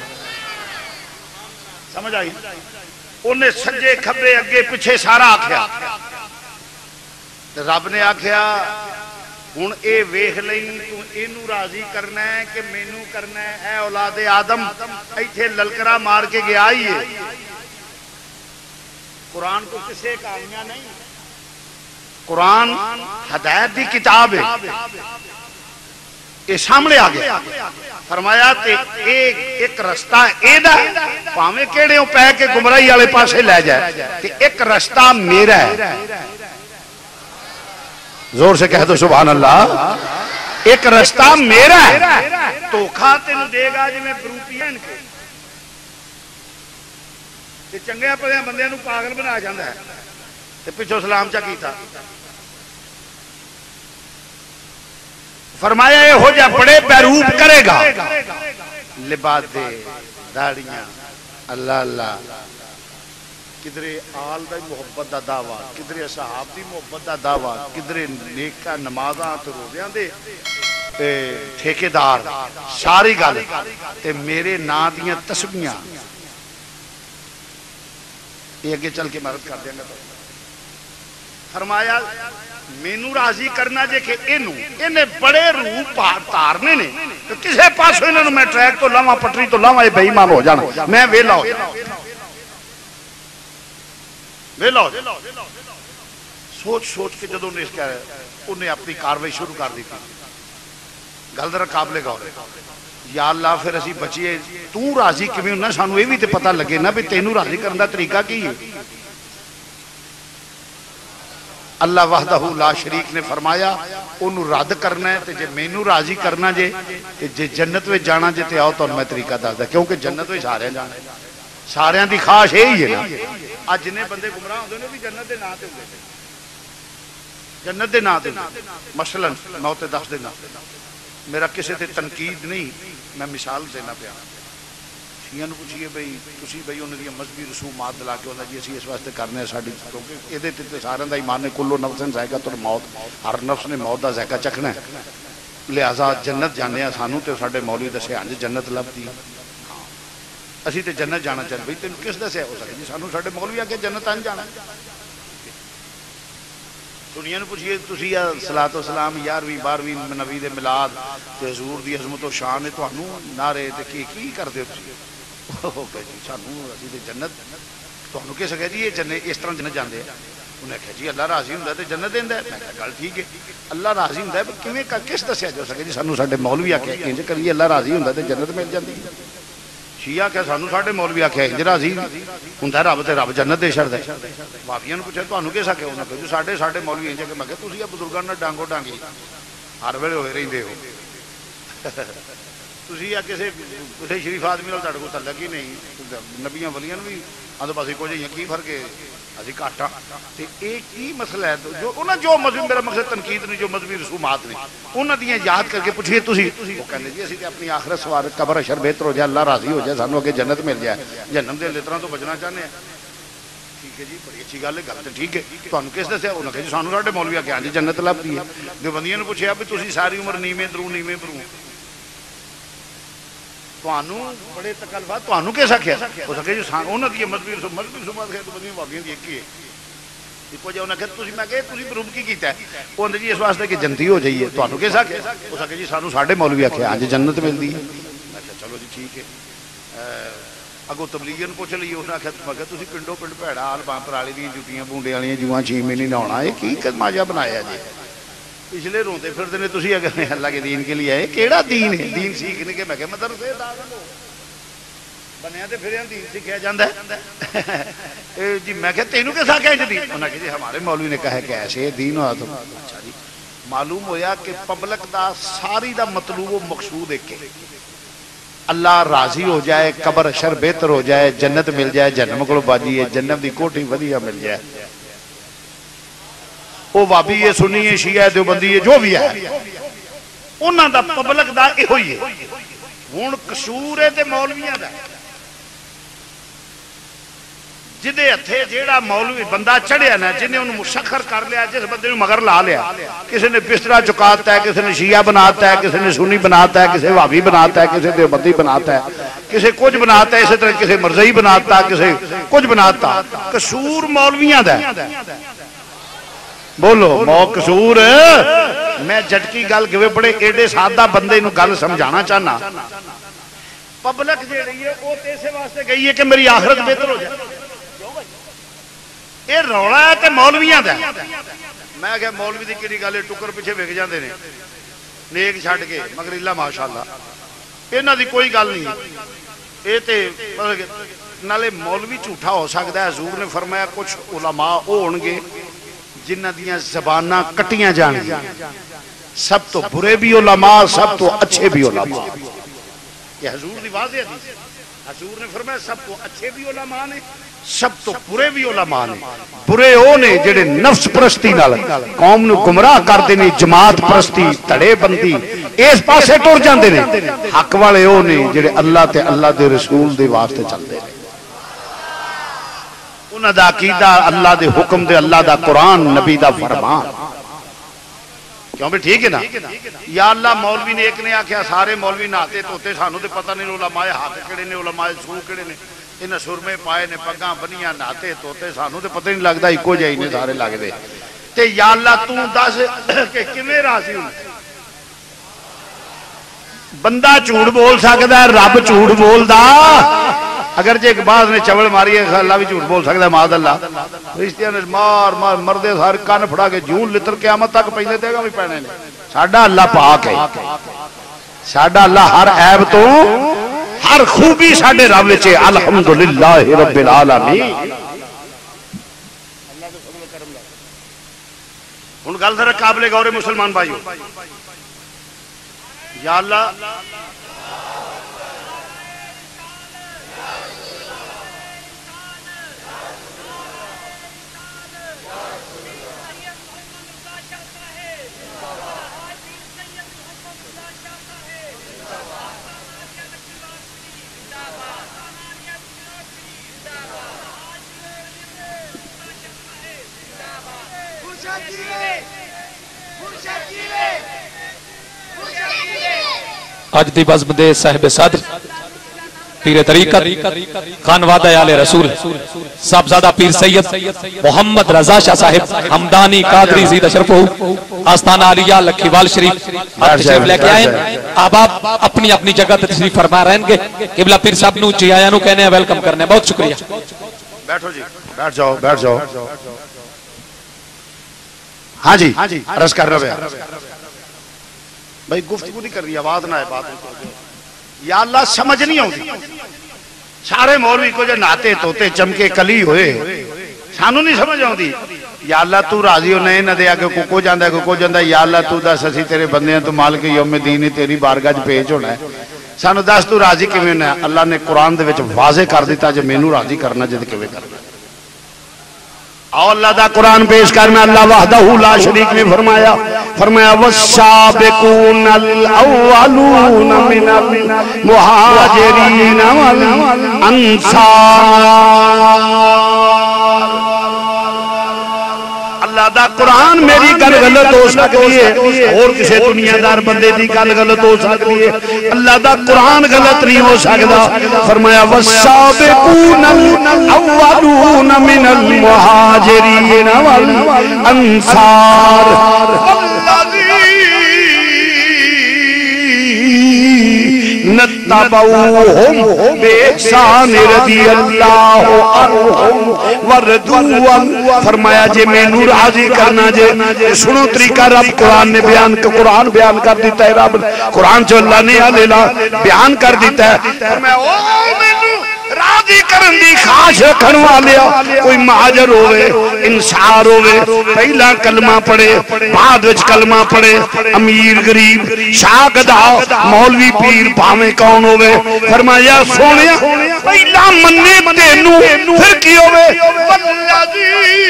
Speaker 1: سمجھ آئی انہیں سجے کھبے اگے پیچھے سارا آکھیا رب نے آکھیا ہن اے ویکھ لئی تو اینو راضی کرنا ہے کہ مینوں کرنا ہے اے اولاد آدم ایتھے للکرا مار کے گیا ہی ہے قرآن کو کسے کہانیاں نہیں قرآن ہدایت دی کتاب ہے یہ سامنے آ گیا فرمایا تے ایک ایک رستہ اے دا پاویں کیڑے پے کے گمراہی والے پاسے لے جائے تے ایک رستہ میرا ہے زور سے کہہ دو سبحان اللہ ایک رستہ میرا ہے تو کھاتے نو دے گا جی میں گروپین کے تے چنگے پڑھے بندے نو پاگل بنا جاندا ہے تے پیچھے سلام چا کیتا فرمایا یہ ہو جا بڑے بیروب کرے گا لباس دے داڑیاں اللہ اللہ کدرے آل دا محبت دا دعویٰ کدرے صحاب دی محبت دا دعویٰ کدرے نیکہ نمازاں تو روزیاں دے ٹھیکیدار ساری گل تے میرے نا دیاں تسبیحاں یہ اگے چل کے مرد کر دیں گا فرمایا مینوں راضی کرنا جے کہ انہوں انہیں بڑے روح تارنے نے تو کسے پاس ہوئے انہوں میں ٹریک تو لاما پٹری تو لاما یہ بے ایمان ہو جانا میں ویلا ہو جانا ویلا ہو جانا سوچ سوچ کے جدوں نے اس کہا ہے انہیں اپنی کاروائی شروع کر دی تھی گل ذرا قابلے کا ہو رہے یا اللہ پھر اسی بچیے تو راضی کیویں ہونا سانو یہ بھی تے پتہ لگے نا بھی تینوں راضی کرنے دا طریقہ کی ہے اللہ وحدہ لا شریک نے فرمایا انہوں رد کرنا ہے تے جے مینوں راضی کرنا جے تے جے جنت میں جانا جے تے آؤ تو میں طریقہ دس دا کیونکہ جنت میں سارے جانا سارے دی خواہش یہی ہے نا آج جنہیں بندے گمراہ ہوندے نے بھی جنت دے نا تے ہوندے جنت دے نا تے مثلا موت دس دینا میرا کسی تے تنقید نہیں میں مثال دینا پیا شیعہ نو پوچھئے بھئی تسی بھئی انہوں نے مذہبی رسومات دلا کے ہوتا جی اسی اس واسطے کرنے ہیں ساڑھی کیونکہ یہ دیتے تے سارے دا ایمان نے کلو نفسن ذائقہ تو موت ہر نفس نے موت دا ذائقہ چکھنا ہے لہذا جنت جانے ہیں سانو تے ساڑھے مولوی دسے ہاں جنت لب دی اسی تے جنت جانا چاہتے بھئی تین کس دسے ہو سکے جی سانو ساڑھے مولوی آکے جنت آن جانا دنیا نے پوچھئے تسی یا صلاة و سلام یارویں بارویں نبی دے ملاد تے حضور دی عظمت و شان ہے تو انو نعرے تے کی کی کر دے تسی اوکے جی سانو اسی تے جنت تو انو کیسا کہہ جی یہ جنت اس طرح جنت جاندے ہیں انہیں کہا جی اللہ راضی ہوں تے جنت دیندہ ہے میں کہا گل ٹھیک ہے اللہ راضی ہوں ہے کیویں کا کس دسیا جو سکے جی سانو ساڈے مولوی آکھے انج کریے اللہ راضی ہوں تے جنت مل جاندی شیعہ کہ سانو ساڑھے مولوی آکھے انج راضی ہوندا رب تے رب جنت دے چھڑدا ہے واقعیاں پوچھے تانوں کیسا کہ انہاں کہ ساڈے ساڈے مولوی انج کہ میں کہ تسی بزرگاں نال ڈانگو ڈانگی ہر ویلے ہوئے رہندے ہو تسی یا کسے کسے شریف آدمی نال تہاڈے کول تعلق ہی نہیں نبیاں ولیاں بھی آندے پاسے کچھ کی فرق ہے اسی گھاٹا تے ایک ہی مسئلہ ہے جو انہاں جو مذہب میرا مقصد تنقید نہیں جو مذہبی رسومات نے انہاں دیاں یاد کر کے پوچھئے تسی وہ کہندے جی اسی تے اپنی آخرت سوار قبر اشر بہتر ہو جائے اللہ راضی ہو جائے سانو اگے جنت مل جائے جہنم دے لتراں تو بچنا چاہنے ہیں ٹھیک ہے جی بڑی اچھی گل ہے گل تے ٹھیک ہے تانوں کس دسیا انہاں کہ جی سانو ساڈے مولوی کہ ہاں جی جنت لبدی ہے دیوبندیاں نے پوچھیا بھی تسی ساری عمر نیویں درو نیویں برو تانوں بڑے تکلفات تانوں کیسا آکھیا ہو سکے جو سان انہاں دی مذہبی مذہبی سماج ہے تو بدی واقعی دی ایک ہی ہے دیکھو جے انہاں کہ تسی میں کہ تسی پروف کی کیتا ہے وہ جی اس واسطے کہ جنتی ہو جائیے تانوں کیسا آکھیا ہو سکے جی سانوں ساڈے مولوی آکھیا اج جنت ملدی ہے اچھا چلو جی ٹھیک ہے اگوں تبلیغن پوچھ لئی انہاں آکھیا میں کہ تسی پنڈوں پنڈ بھیڑا آل بام پرالی دی جُٹیاں بونڈے والیاں جواں چھ مہینے نہاؤنا ہے کی کماجا بنایا جی پچھلے روندے پھردے نے تسی اگر اللہ کے دین کے لیے آئے کیڑا دین ہے دین سیکھنے کے میں کہ مدرسے داخل ہو بنیا تے پھر دین سیکھیا جاندا ہے جی میں کہ تینوں کے ساتھ کہے دین انہاں کہ جی ہمارے مولوی نے کہا کہ ایسے دین ہوا تو اچھا جی معلوم ہویا کہ پبلک دا ساری دا مطلوب و مقصود ایک ہے اللہ راضی ہو جائے قبر اشر بہتر ہو جائے جنت مل جائے جہنم کو باجی ہے جنت دی کوٹھی ودیا مل جائے وہ وابی ہے سنی ہے شیعہ ہے دیوبندی ہے جو بھی ہے انہاں دا پبلک دا یہ ہوئی ہے ہون قصور ہے تے مولویاں دا جدے ہتھے جیڑا مولوی بندہ چڑھیا نا جنہیں انہوں مشخر کر لیا جس بندے نے مگر لا لیا کسی نے بسترا چکاتا ہے کسی نے شیعہ بناتا ہے کسی نے سنی بناتا ہے کسی وابی بناتا ہے کسی دیوبندی بناتا ہے کسی کچھ بناتا ہے اسی طرح کسی مرزئی بناتا ہے کسی کچھ بناتا قصور مولویاں دا بولو مو قصور میں جٹکی گل گوے بڑے ایڈے سادہ بندے نو گل سمجھانا چاہنا پبلک جے رہی ہے وہ تیسے واسطے گئی ہے کہ میری آخرت بہتر ہو جائے یہ روڑا ہے کہ مولویاں دا میں کہ مولوی دی کیڑی گل ٹکر پیچھے وک جاندے نے نیک چھڈ کے مگر اللہ ماشاءاللہ انہاں دی کوئی گل نہیں اے تے نالے مولوی جھوٹا ہو سکدا ہے حضور نے فرمایا کچھ علماء او ہون گے جنہ دیاں زباناں کٹیاں جان گی سب تو برے بھی علماء سب تو اچھے بھی علماء یہ حضور دی واضح حدیث حضور نے فرمایا سب تو اچھے بھی علماء نے سب تو برے بھی علماء نے برے او نے جڑے نفس پرستی نال قوم نو گمراہ کردے نے جماعت پرستی تڑے بندی اس پاسے ٹر جاندے نے حق والے او نے جڑے اللہ تے اللہ دے رسول دے واسطے چلدے نے انہاں دا عقیدہ اللہ دے حکم دے اللہ دا قرآن نبی دا فرمان کیوں بھی ٹھیک ہے نا یا اللہ مولوی نے ایک نے آکھیا سارے مولوی نہاتے توتے سانو تے پتہ نہیں علماء حق کڑے نے علماء سو کڑے نے انہاں سرمے پائے نے پگاں بنیاں نہاتے توتے سانو تے پتہ نہیں لگدا اکو جائی نے سارے لگ دے تے یا اللہ تو دس کہ کیویں راضی ہوں بندہ جھوٹ بول سکدا ہے رب جھوٹ بولدا اگر جے ایک بعض نے چول ماری ہے اللہ بھی جھوٹ بول سکتا ہے معاذ اللہ رشتیاں نے مار مار مردے سارے کان پھڑا کے جون لتر قیامت تک پہلے دے گا بھی پہنے نے ساڈا اللہ پاک ہے ساڈا اللہ ہر عیب تو ہر خوبی ساڈے رب وچ الحمدللہ رب العالمین ہن گل ذرا قابل غور مسلمان بھائیو یا اللہ
Speaker 2: اج دی بزم دے صاحب صدر پیر طریقت خانوادہ آل رسول صاحبزادہ پیر سید محمد رضا شاہ صاحب حمدانی قادری زید اشرف آستانہ علیہ لکھیوال شریف تشریف لے کے آئیں اب آپ اپنی اپنی جگہ تشریف فرما رہیں گے قبلہ پیر صاحب نو جی آیا نو کہنے ہیں ویلکم کرنے ہیں بہت شکریہ
Speaker 1: بیٹھو جی بیٹھ جاؤ بیٹھ جاؤ ہاں جی عرض کر رہے ہیں بھائی گفتگو نہیں کر رہی آواز نہ ہے بات یا اللہ سمجھ نہیں ہوگی سارے مولوی کو جو ناتے توتے چمکے کلی ہوئے سانو نہیں سمجھ ہوگی یا اللہ تو راضی ہو نہیں نہ دیا کہ کو کو جاندہ ہے کو کو جاندہ ہے یا اللہ تو دس اسی تیرے بندے ہیں تو مالک یوم دینی تیری بارگاہ پیج ہونا ہے سانو دس تو راضی کیویں ہونا ہے اللہ نے قرآن دے وچ واضح کر دیتا جو مینوں راضی کرنا جد کیویں کرنا اور اللہ دا قرآن پیش کرنا اللہ وحدہ لا شریک نے فرمایا فرمایا والسابقون الاولون من المہاجرین والانصار اللہ دا قرآن میری گل غلط ہو سکتی ہے اور کسی دنیا دار بندے دی گل غلط ہو سکتی ہے، اللہ دا قرآن غلط نہیں ہو سکتا۔ فرمایا والسابقون الاولون من المہاجرین والانصار نتبعوہم بإحسان رضی اللہ عنہم وردوہم۔ فرمایا جے میں نور راضی کرنا جے سنو طریقہ رب قرآن نے بیان قرآن بیان کر دیتا ہے، رب قرآن جو اللہ نے علیہ بیان کر دیتا ہے۔ فرمایا او میں راضی کرن دی خواہش رکھن والیا کوئی مہاجر ہوئے انصار ہوئے، پہلا کلمہ پڑھے بعد وچ کلمہ پڑھے، امیر غریب شاہ گدا مولوی پیر پاویں کون ہوئے، فرمایا سونیا پہلا مننے تینوں پھر کی ہوئے والذی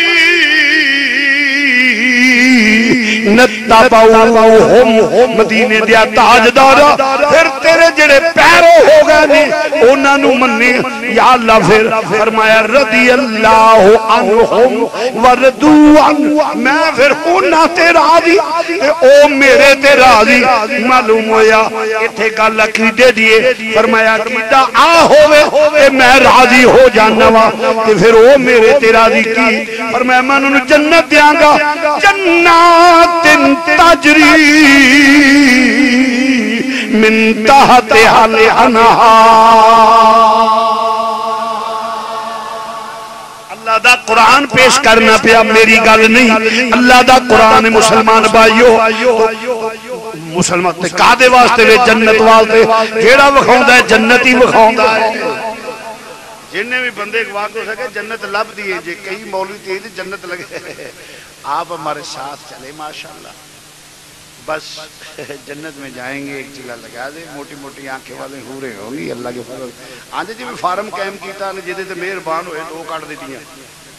Speaker 1: نتبعوہم مدینے دیا تاجدارا پھر تیرے جڑے پیرو ہو گئے نے انہاں نو مننے یا اللہ پھر فرمایا رضی اللہ عنہم وردوان میں پھر انہاں تے راضی او میرے تے راضی۔ معلوم ہویا اتھے گل عقیدے دیئے، فرمایا عقیدہ آ ہوئے اے میں راضی ہو جانا وا تے پھر او میرے تے راضی کی، فرمایا میں انہوں جنت دیاں گا جنات تجری من تحتها الانہار۔ اللہ دا قرآن پیش کرنا پیا میری گل نہیں، اللہ دا قرآن مسلمان بھائیو مسلمان تے کادے واسطے وے جنت واسطے جیڑا وکھاوندا ہے جنت ہی وکھاوندا ہے۔ جننے بھی بندے واقع ہو سکے جنت لب دیے جے کئی مولوی تھے جنت لگے، آپ ہمارے ساتھ چلے ماشاءاللہ بس جنت میں جائیں گے، ایک چلا لگا دے موٹی موٹی آنکھیں والے ہورے ہوں گی اللہ کے فضل۔ آنجے جی بھی فارم قائم کیتا نے جدے تے مہربان ہوئے تو کاٹ دیتی ہیں۔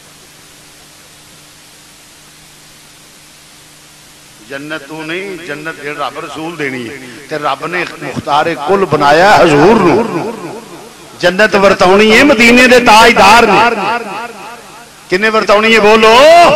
Speaker 1: جنت تو نہیں، جنت رب رسول دینی ہے تے رب نے مختار کل بنایا حضور نو، جنت ورتاونی ہے مدینے دے تاجدار نے۔ کنے ورتاونی ہے بولو؟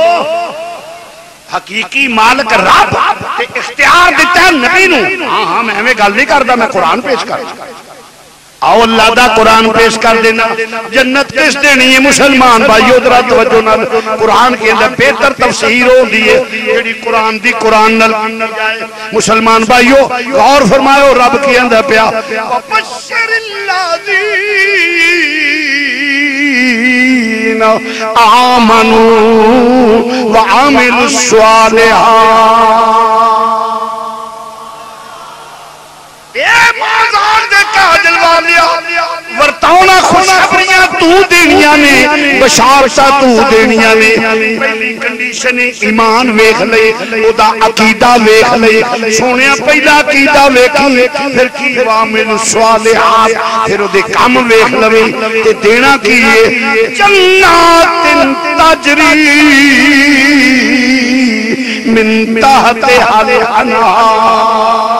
Speaker 1: حقیقی مالک رب تے اختیار دیتا ہے نبی نو۔ ہاں ہاں میں ہمیں گل نہیں کرتا، میں قرآن پیش کر آؤ اللہ دا قرآن پیش کر دینا۔ جنت کس دینی ہے مسلمان بھائیو ذرا توجہ نال، قرآن کے اندر بہتر تفسیر ہو دی ہے جڑی قرآن دی قرآن نال جائے۔ مسلمان بھائیو غور فرمائو رب کے اندر پیا وبشر الذین آمنوا وعملوا الصالحات۔ ورتاؤنا خوشخبریاں تو دینیاں نے، بشارتہ تو دینیاں نے۔ پہلی کنڈیشن ایمان ویکھ لے، او دا عقیدہ ویکھ لے، سونیا پہلا عقیدہ ویکھی پھر کی وامل صالحات پھر او دے کام ویکھ لے تے دینا کیے جنات تجری من تحتها الانہار۔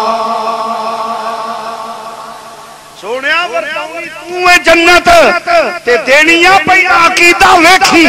Speaker 1: جنت تے دینیاں پہلا عقیدہ ویکھی،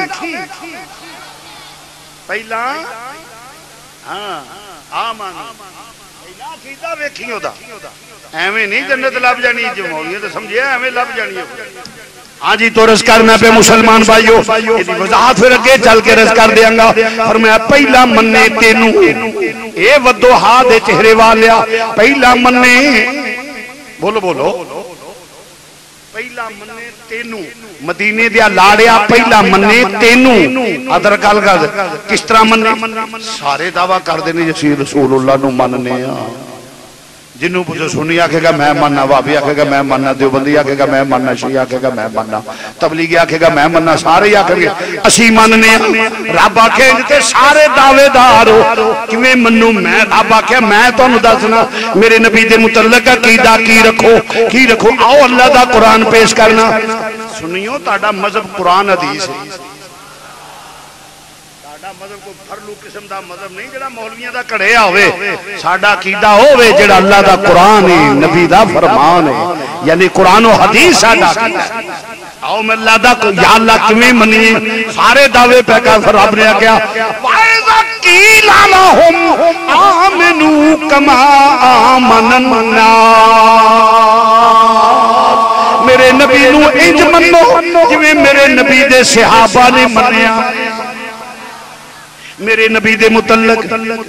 Speaker 1: پہلا ہاں آمان پہلا عقیدہ ویکھی ہوتا ایویں نہیں جنت لب جانی جو مولیاں تو سمجھے ایویں لب جانی ہو۔ ہاں جی تو رز کرنا پہ مسلمان بھائیو وضاحت پھر اگے چل کے رز کر دیاں گا۔ فرمایا پہلا مننے تینوں اے ودوہا دے چہرے والیا، پہلا مننے بولو بولو پہلا مننے تینوں مدینے دیا لاڑیا پہلا مننے تینوں ادھر گل کر کس طرح مننے سارے دعویٰ کر دینے جیسی رسول اللہ نو مننے جنہوں پوچھو سنی آکھے گا میں مننا، وابی آکھے گا میں مننا، دیوبندی آکھے گا میں مننا، شیعہ آکھے گا میں مننا، تبلیغی آکھے گا میں مننا، سارے آکھے گا اسی مننے۔ رب آکھے تے سارے دعوے دار ہو کیویں منو میں، رب آکھے میں تو انہوں دسنا میرے نبی دے متعلق عقیدہ کی رکھو کی رکھو۔ آؤ اللہ دا قرآن پیش کرنا سنیو، تاڑا مذہب قرآن حدیث ہے، مذہب کو پھرلو قسم دا مذہب نہیں جڑا مولویاں دا کڑھیا ہوئے، ساڑا عقیدہ ہوئے جڑا اللہ دا قرآن ہے، نبی دا فرمان ہے، یعنی قرآن و حدیث ساڑا عقیدہ ہے۔ آؤ میں اللہ دا یا اللہ کیویں منیے سارے دعوے پہ کر پھر رب نے کیا وَإِذَا قِيلَ لَهُمْ آمِنُوا كَمَا آمَنَ النَّاسُ میرے نبی نو انج منو جویں میرے نبی دے صحابہ نے منیا میرے نبی دے متعلق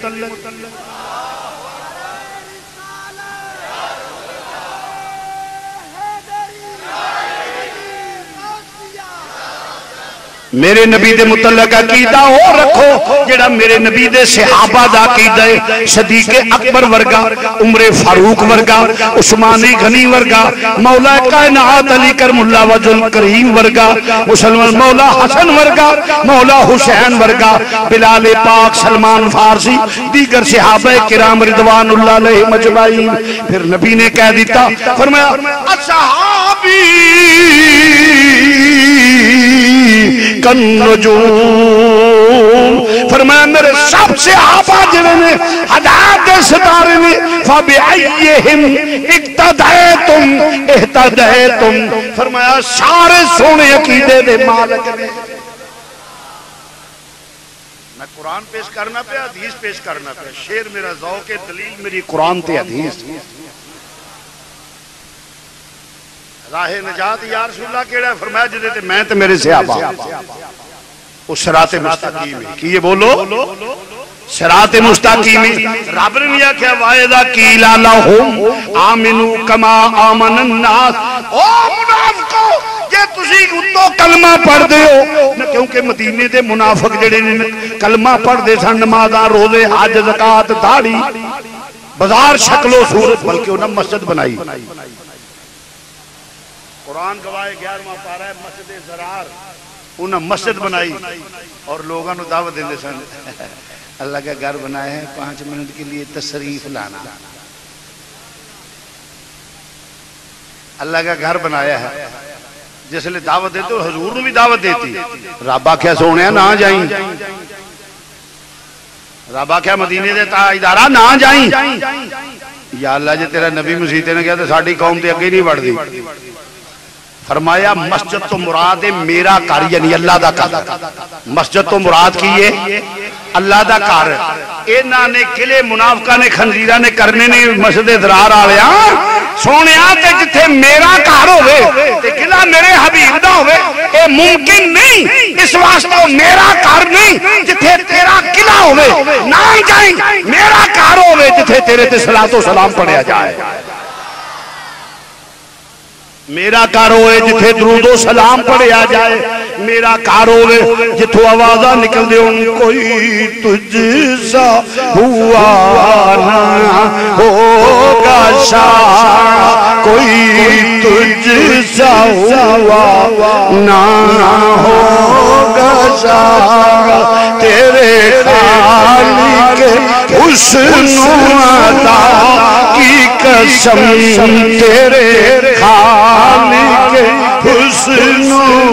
Speaker 1: میرے نبی دے متعلق عقیدہ ہو رکھو جڑا میرے نبی دے صحابہ دا عقیدہ ہے صدیق اکبر ورگا عمر فاروق ورگا عثمان غنی ورگا مولا کائنات علی کرم اللہ وجہ الکریم ورگا مسلمان مولا حسن ورگا مولا حسین ورگا بلال پاک سلمان فارسی دیگر صحابہ کرام رضوان اللہ علیہ مجمعین پھر نبی نے کہہ دیتا فرمایا اصحابی کن نجوم فرمایا میرے سب سے آبا جنہیں نے ہدایت ستارے نے فَبِعَيِّهِمْ اِقْتَدَيْتُمْ اِحْتَدَيْتُمْ فرمایا سارے سونے عقیدے دے مالک نے میں قرآن پیش کرنا پہ حدیث پیش کرنا پہ شیر میرا ذوق دلیل میری قرآن تے حدیث راہ نجات یا رسول اللہ کیڑا ہے فرمایا جدے تے میں تے میرے صحابہ اس صراط مستقیم کی یہ بولو صراط مستقیم رب نے یہ کہا وَإِذَا قِيلَ لَهُمْ آمِنُوا كَمَا آمَنَ النَّاسُ او منافقو یہ تسی اتو کلمہ پڑھ دے ہو کیونکہ مدینے دے منافق جڑے کلمہ پڑھ دے سن نمازاں روزے حج زکات داڑھی بازار شکل و صورت بلکہ انہوں نے مسجد بنائی قرآن گواہ گیارہواں پارہ ہے مسجد زرار انہوں نے مسجد بنائی اور لوگوں نے دعوت دینے سن اللہ کا گھر بنائے ہیں پانچ منٹ کے لیے تشریف لانا اللہ کا گھر بنایا ہے جس لئے دعوت دیتے اور حضور نے بھی دعوت دیتی رابعہ کیا سونے ہیں نہ جائیں رابعہ کیا مدینے دے ادارہ نہ جائیں یا اللہ جی تیرا نبی مسیحتے نے کہا تو ساڑھی قوم تے اگے نہیں بڑھ دی فرمایا مسجد تو مراد ہے میرا کار یعنی اللہ دا کار مسجد تو مراد کی ہے اللہ دا کار اینا نے کلے منافقہ نے خنزیرہ نے کرنے نے مسجد درار آلیا سونے آتے جتھے میرا کار ہوئے تے کلا میرے حبیب دا ہوئے اے ممکن نہیں اس واسطہ میرا کار نہیں جتھے تیرا کلا ہوئے نام جائیں میرا کار ہوئے جتھے تیرے تے صلاۃ و سلام پڑھیا جائے میرا کار ہوئے جتھے درود و سلام پڑھیا جائے میرا کار ہوئے جتھو آوازہ نکل دے ان کوئی تجھ سا ہوا نہ ہوگا شاہ کوئی تجھ سا ہوا نہ ہوگا شاہ تیرے خالق حسن و عطا کی قسم تیرے خالق حسن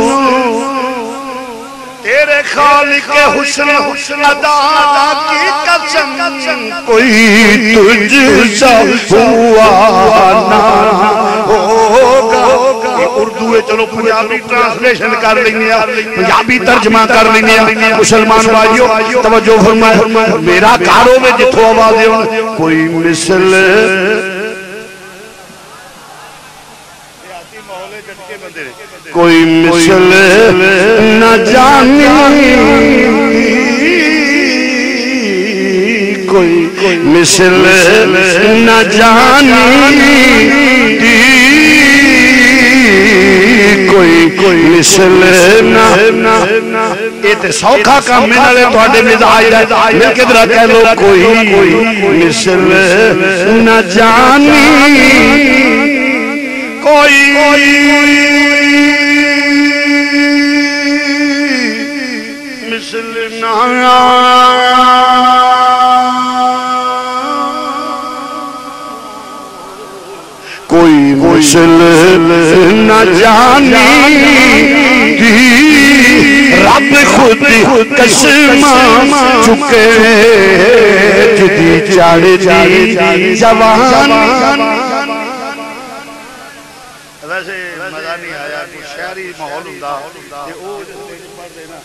Speaker 1: تیرے خالق حسن عطا کی قسم کوئی تجھ سا ہوا نہ ہوگا اردو ہے چلو پنجابی ٹرانسلیشن کر لیں گے پنجابی ترجمہ کر لیں گے مسلمان بھائیو توجہ فرمائے میرا کاروں میں جتھو آوازیں کوئی مثل کوئی مثل نہ جانی کوئی مثل نہ جانی کوئی مثل نہ یہ تے سوکھا کام میں نالے تو آڈے مزاج ہے مل کے درہ کہہ لو کوئی مثل نہ جانی کوئی مثل نہ کوئی مثل نہ جانی رب خود قسمہ چکے جدی چاڑ دی جوان ویسے مزہ نہیں آیا کوئی شہری ماحول ہوندا تے او پڑھدے نا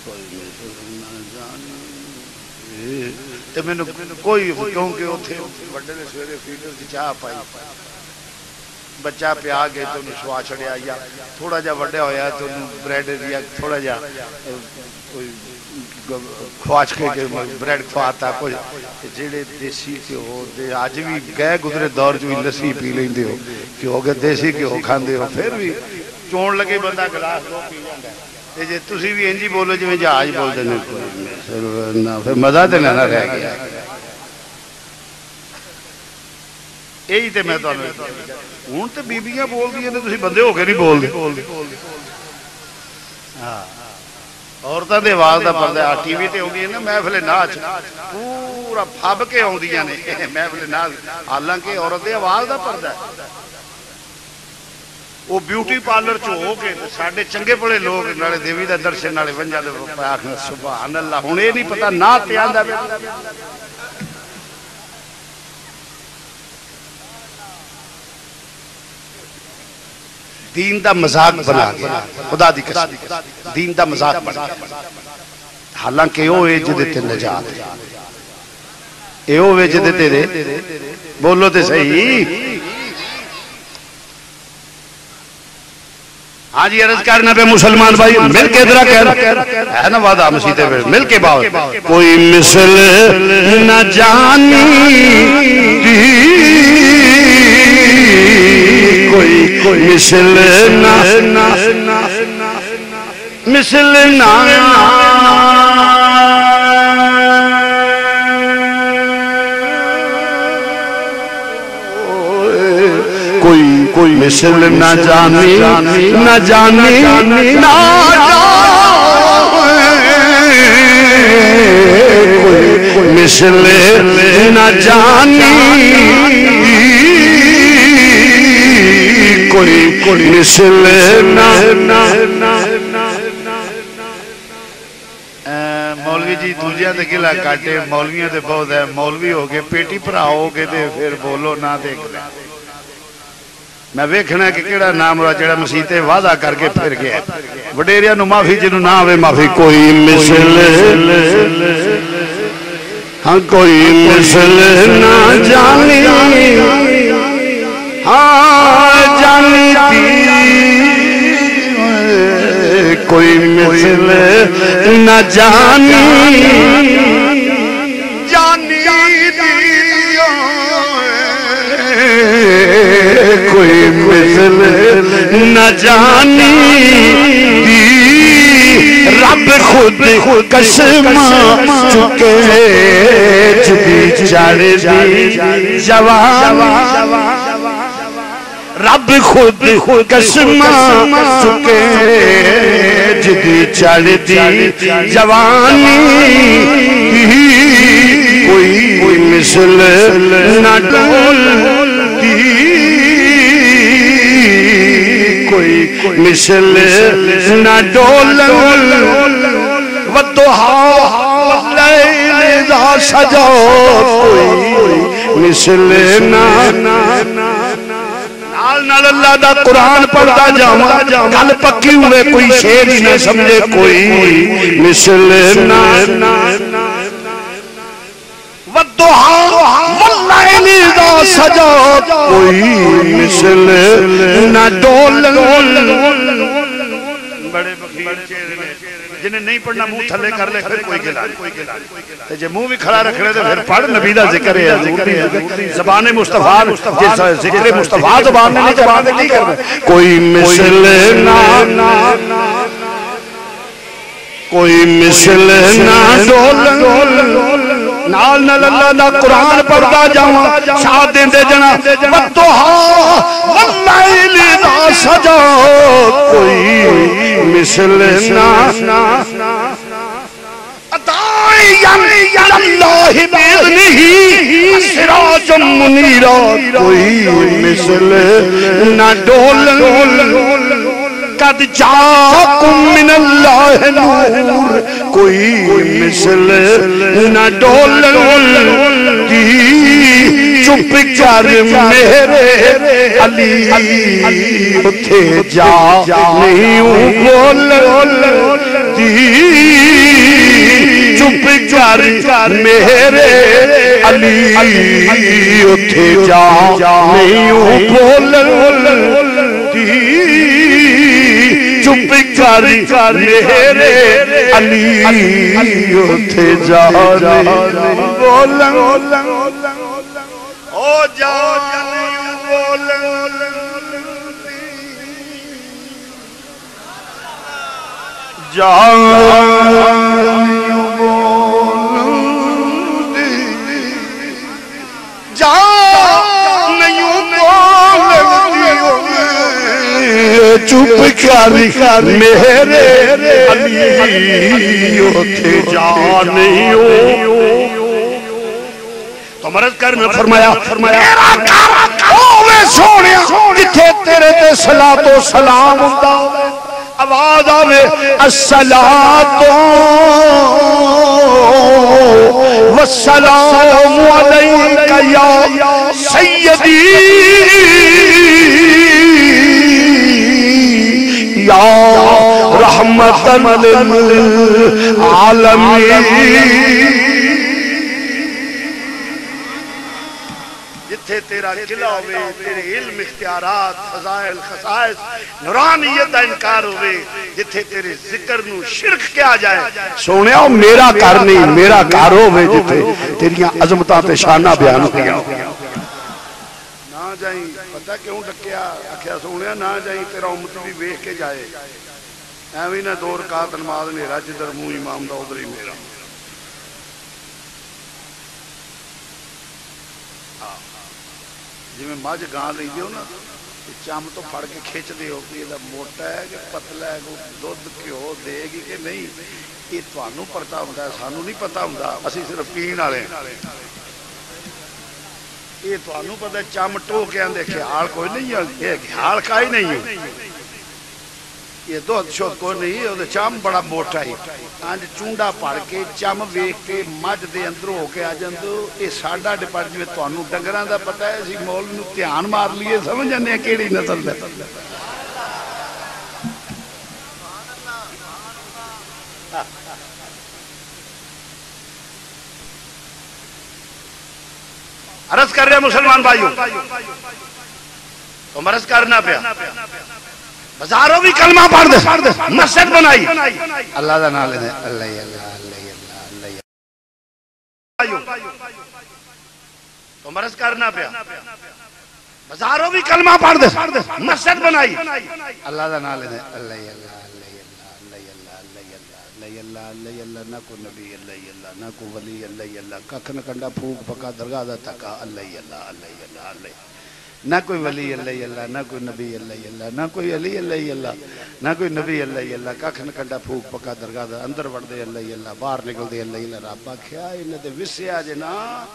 Speaker 1: تے مینوں کوئی کیونکہ اوتھے وڈے نے سویرے فیڈر دی چاہ پائی بچہ پیا گئے تو انہوں سوا چھڑیا یا تھوڑا جا وڈیا ہویا تو انہوں بریڈ دیا تھوڑا جا خواچ کے بریڈ کھواتا کوئی جیڑے دیسی کے ہو دے آج بھی گئے گزرے دور جو لسی پی لیں دے ہو کہ ہو گئے دیسی کے ہو کھان دے ہو پھر بھی چون لگے بندہ گلاس دو پی جاندہ ہے جے تسی بھی انجی بولو جو میں جہاج بول دینے پھر مزہ دینا نہ رہ گیا یہی تے میں تو ہوں تو بیبیاں بول دی ہیں تسی بندے ہو کے نہیں بول دے عورتوں دے آواز دا پردہ ٹی وی تے ہوں گی نا محفل ناچ پورا پھب کے ہوں دیاں نے محفل ناچ حالانکہ عورت دے آواز دا پردہ ہے وہ بیوٹی پارلر چو ہو کے ساڑھے چنگے پڑے لوگ نالے دیوی دا درشن نالے ونجا دے آخنا سبحان اللہ ہوں یہ نہیں پتا نا تیان دا دین دا مذاق بنا گیا خدا دی قسم دین دا مذاق بنا گیا حالانکہ او اے جدے تے نجات اے او اے جدے تے بولو تے صحیح ہاں جی عرض کرنا پہ مسلمان بھائی مل کے ادھرا کہہ ہے نا وعدہ مسیطے پہ مل کے باؤ کوئی مثل نہ جانی کوئی مثل نہ مثل نہ کوئی کوئی مثل نہ جانی نہ جانی نہ کوئی مثل نہ جانی کوئی مثل نہ مولوی جی دوجیاں دے گلا کاٹے مولویاں دے بہت ہے مولوی ہو گئے پیٹی پراؤ گے دے پھر بولو نہ دیکھ لیں میں ویکھنا کہ کیڑا نام رہا جڑا مسیطے وعدہ کر کے پھر گیا وڈیریا نو معافی جنہوں نہ ہوئے معافی کوئی مثل ہاں کوئی مثل نہ جانی ہاں جانی دی کوئی مثل نہ جانی جانی دی کوئی مثل نہ جانی دی رب خود قسم چکے جدی چڑھ دی جوان رب خود قسم چکے جدی چڑھ دی جوانی کوئی مثل نہ ڈول کوئی مثل نہ ڈولن والضحا واللیل اذا سجا کوئی مثل نہ نال نال اللہ دا قرآن پڑھتا جاواں گل پکی ہوئے کوئی شعر ہی نہ سمجھے کوئی مثل نہ والضحا واللیل اذا سجا کوئی مثل نہ ڈولن بڑے بخیر جنہیں نہیں پڑھنا منہ تھلے کر لے پھر کوئی گلا جے منہ بھی کھڑا رکھ رہے تو پھر پڑھ نبی دا ذکر ہے زبان مصطفیٰ ذکر مصطفیٰ زبان نہیں زبان نہیں کرنا کوئی مثل نہ کوئی مثل نہ ڈولن نال نال اللہ دا قرآن پڑھتا جاواں شاہ دیندے جنا والضحا واللیل اذا سجا کوئی مثل نہ داعیا اللہ باذنہ سراجا منیرا کوئی مثل نہ ڈولن قد جاکم من اللہ نور کوئی مثل نہ ڈولن چپ کر میرے علی اٹھے جا نہیں بولتی چپ کر میرے علی اٹھے جا نہیں بولتی چپ کر میرے علی اٹھے جا نہیں بولن او جا نہیں بولن جا نہیں بولن جا نہیں بولن چپ کر میرے علی اٹھے جا نہیں تو مرض کرنے فرمایا میرا کار اوے سونیا جتھے تیرے تے صلاۃ و سلام ہوندا آواز آوے الصلاۃ والسلام علیک یا سیدی یا رحمتاً للعالمین جتھے تیرا قلعہ ہوئے تیرے علم اختیارات فضائل خصائص نورانیت دا انکار ہوئے جتھے تیرے ذکر نو شرک کیا جائے سونے ہو میرا کار نہیں میرا کار ہوئے جتھے تیریاں عظمتاں تے شانہ بیان کیا نہ جائیں پتہ کیوں ڈکیا آکھیا سونے نہ جائیں تیرا امت بھی بیخ کے جائے ایویں نہ دو رکعت نماز میرا جدھر منہ امام دا ادھر ہی میرا جی میں مجھ گاں لئی دیو نا چم تو پھڑ کے کھچ دے ہو کہ یہ موٹا ہے کہ پتلا ہے کہ دودھ کیوں دے گی کہ نہیں یہ توانوں پتا ہوتا ہے سانوں نہیں پتا ہوتا اسی صرف پین والے ہیں یہ توانوں پتا ہے چم ٹو کے اندے خیال کوئی نہیں ہے یہ خیال کا ہی نہیں ہے یہ دودھ شود کوئی نہیں ہے چم بڑا موٹا ہی آنج چونڈا پڑ کے چم ویک کے مجھ دے اندر ہو کے آ جاندو یہ ساڈا ڈپارٹ جو توانوں ڈنگراں دا پتہ ہے اسی مول نو دھیان مار لیے سمجھ جانے ہیں کیڑی نسل دے عرض کر رہے ہیں مسلمان بھائیوں تو مرض کرنا پیا بازاروں بھی کلمہ پڑھ دے مسجد بنائی اللہ دا نام لینے اللہ اللہ اللہ اللہ تو مرض کرنا پیا بازاروں بھی کلمہ پڑھ دے مسجد بنائی اللہ دا نام لینے اللہ اللہ اللہ اللہ اللہ نہ کو نبی اللہ اللہ نہ کو ولی اللہ اللہ ککھ نہ کنڈا پھوک پکا درگاہ دا تکا اللہ اللہ اللہ اللہ اللہ نہ کوئی ولی اللہ اللہ نہ کوئی نبی اللہ اللہ نہ کوئی علی اللہ اللہ نہ کوئی نبی اللہ اللہ ککھ نہ کنڈا پھوک پکا درگاہ دا اندر وڑ دے اللہ اللہ باہر نکل دے اللہ اللہ رب آکھیا انہاں دے وسیا جے نا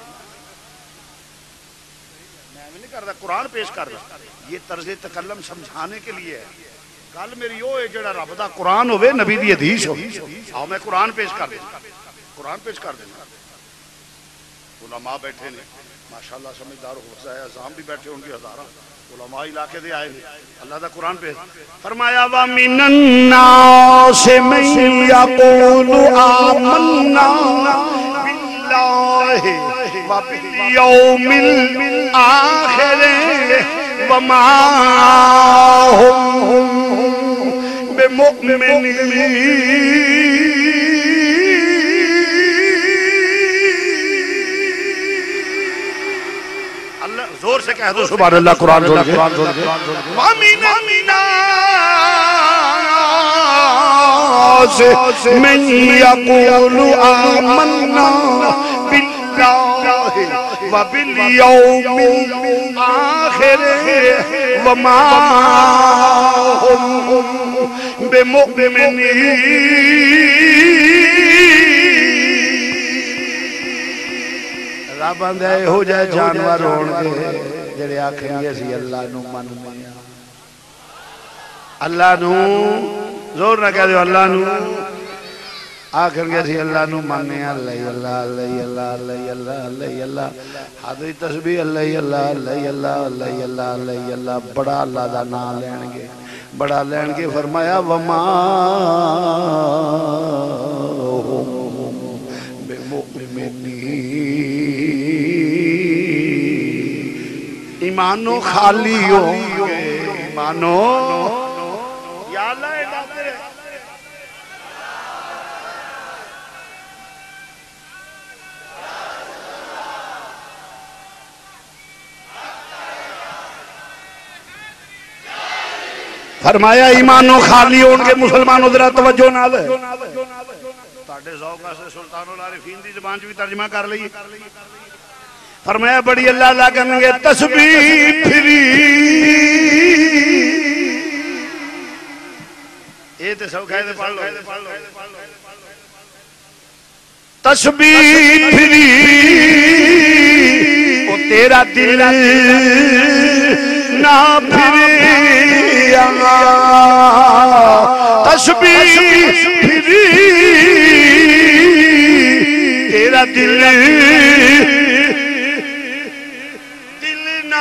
Speaker 1: میں نہیں کردا قرآن پیش کردا یہ طرز تکلم سمجھانے کے لیے ہے گل میری وہ ہے جڑا رب دا قرآن ہوئے نبی دی حدیث ہو آؤ میں قرآن پیش کر دیں قرآن پیش کر دیں علماء بیٹھے نے ماشاءاللہ سمجھدار ہو جائے عظام بھی بیٹھے ان کی ہزارہ علماء علاقے دے آئے اللہ دا قرآن پیش فرمایا وَمِنَ النَّاسِ مَن يَقُولُ آمَنَّا بِاللَّهِ وَبِالْيَوْمِ الْآخِرِ وَمَا هُمْ بِمُؤْمِنِينَ زور سے کہہ دو سبحان اللہ قرآن زور کے وَمِنَ النَّاسِ مَن يَقُولُ آمَنَّا بِاللَّهِ وَبِالْيَوْمِ الْآخِرِ وَمَا هُمْ بِمُؤْمِنِينَ رب آندے ہو جائے جانور ہون گے جڑے آکھیں گے اسی اللہ نو مننے اللہ نو زور نہ کہہ دیو اللہ نو آخر گیا سی اللہ نو ماننے اللہ اللہ اللہ اللہ اللہ اللہ اللہ اللہ حاضری تسبیح اللہ اللہ اللہ اللہ اللہ اللہ اللہ اللہ بڑا اللہ دا نام لین گے بڑا لین گے فرمایا وما بے مؤمنین ایمانو خالی ہوں گے ایمانو یا اللہ ڈاکٹر فرمایا ایمانو خالی ہون کے مسلمانوں ذرا توجہ نہ دے تاڑے ذوقہ سے سلطان العارفین دی زبان جو بھی ترجمہ کر لئی فرمایا بڑی اللہ اللہ کریں گے تسبیح پھری یہ تے سو کہے دے پڑھ لو تسبیح پھری او تیرا دل نہ پھری تسبیح پھری تیرا دل دل نہ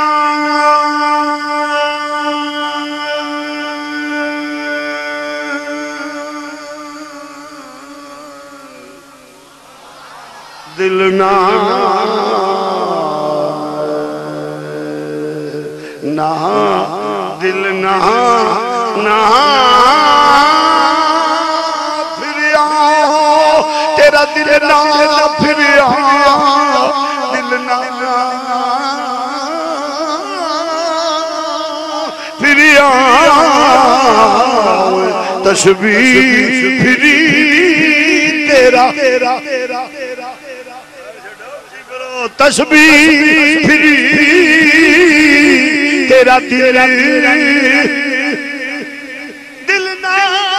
Speaker 1: دل نہ نہ دل نہ نہ پھر آؤ تیرا دل نہ پھر آؤ دل نہ پھر آؤ تسبیح پھری تیرا تسبیح پھری تیرا دل دل نہ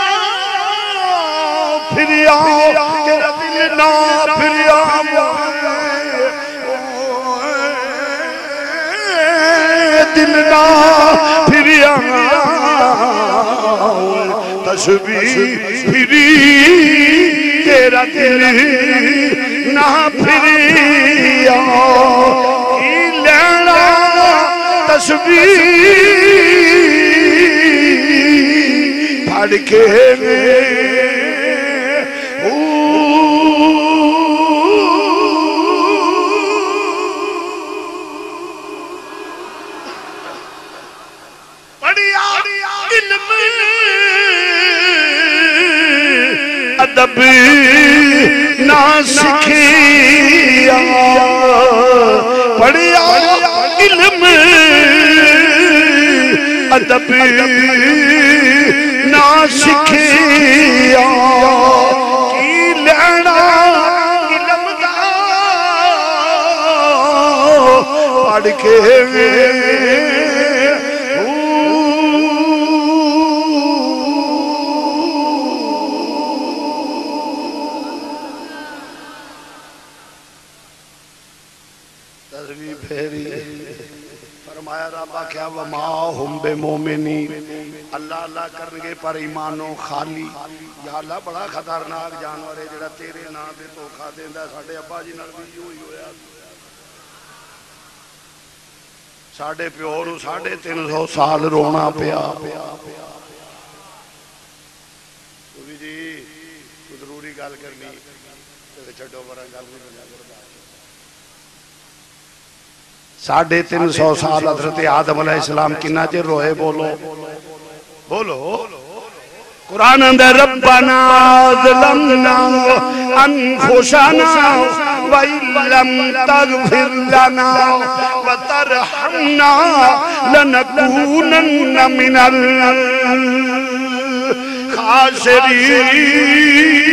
Speaker 1: پھر آؤ تیرا دل نہ پھر آؤ دل نہ پھر آؤ تسبیح پھری تیرا دل نہ پھر آؤ لینا تسبیح پڑھ کے پڑھیا علم ادب نہ سکھیا پڑھیا علم ادب نہ سکھیا کی لینا علم دا پڑھ کے فرمایا رابا کیا وما ہم بے مومنی اللہ اللہ کرنگے پر ایمانوں خالی یا اللہ بڑا خطرناک جانور ہے جڑا تیرے نام دے دھوکا دیندا ساڈے ابا جی نال بھی ہوئی ہویا ساڈے پیو نوں ساڑھے تین سو سال رونا پیا جی ضروری گل کرنی چھڈو برا گل نہیں ساڑھے تین سو سال حضرت آدم علیہ السلام کنا چر روئے بولو بولو قرآن اندر ربنا ظلمنا انفسنا وَإِن لَمْ تَغْفِرْ لَنَا وَتَرْحَمْنَا لَنَكُونَنَّ مِنَ الْخَاسِرِينَ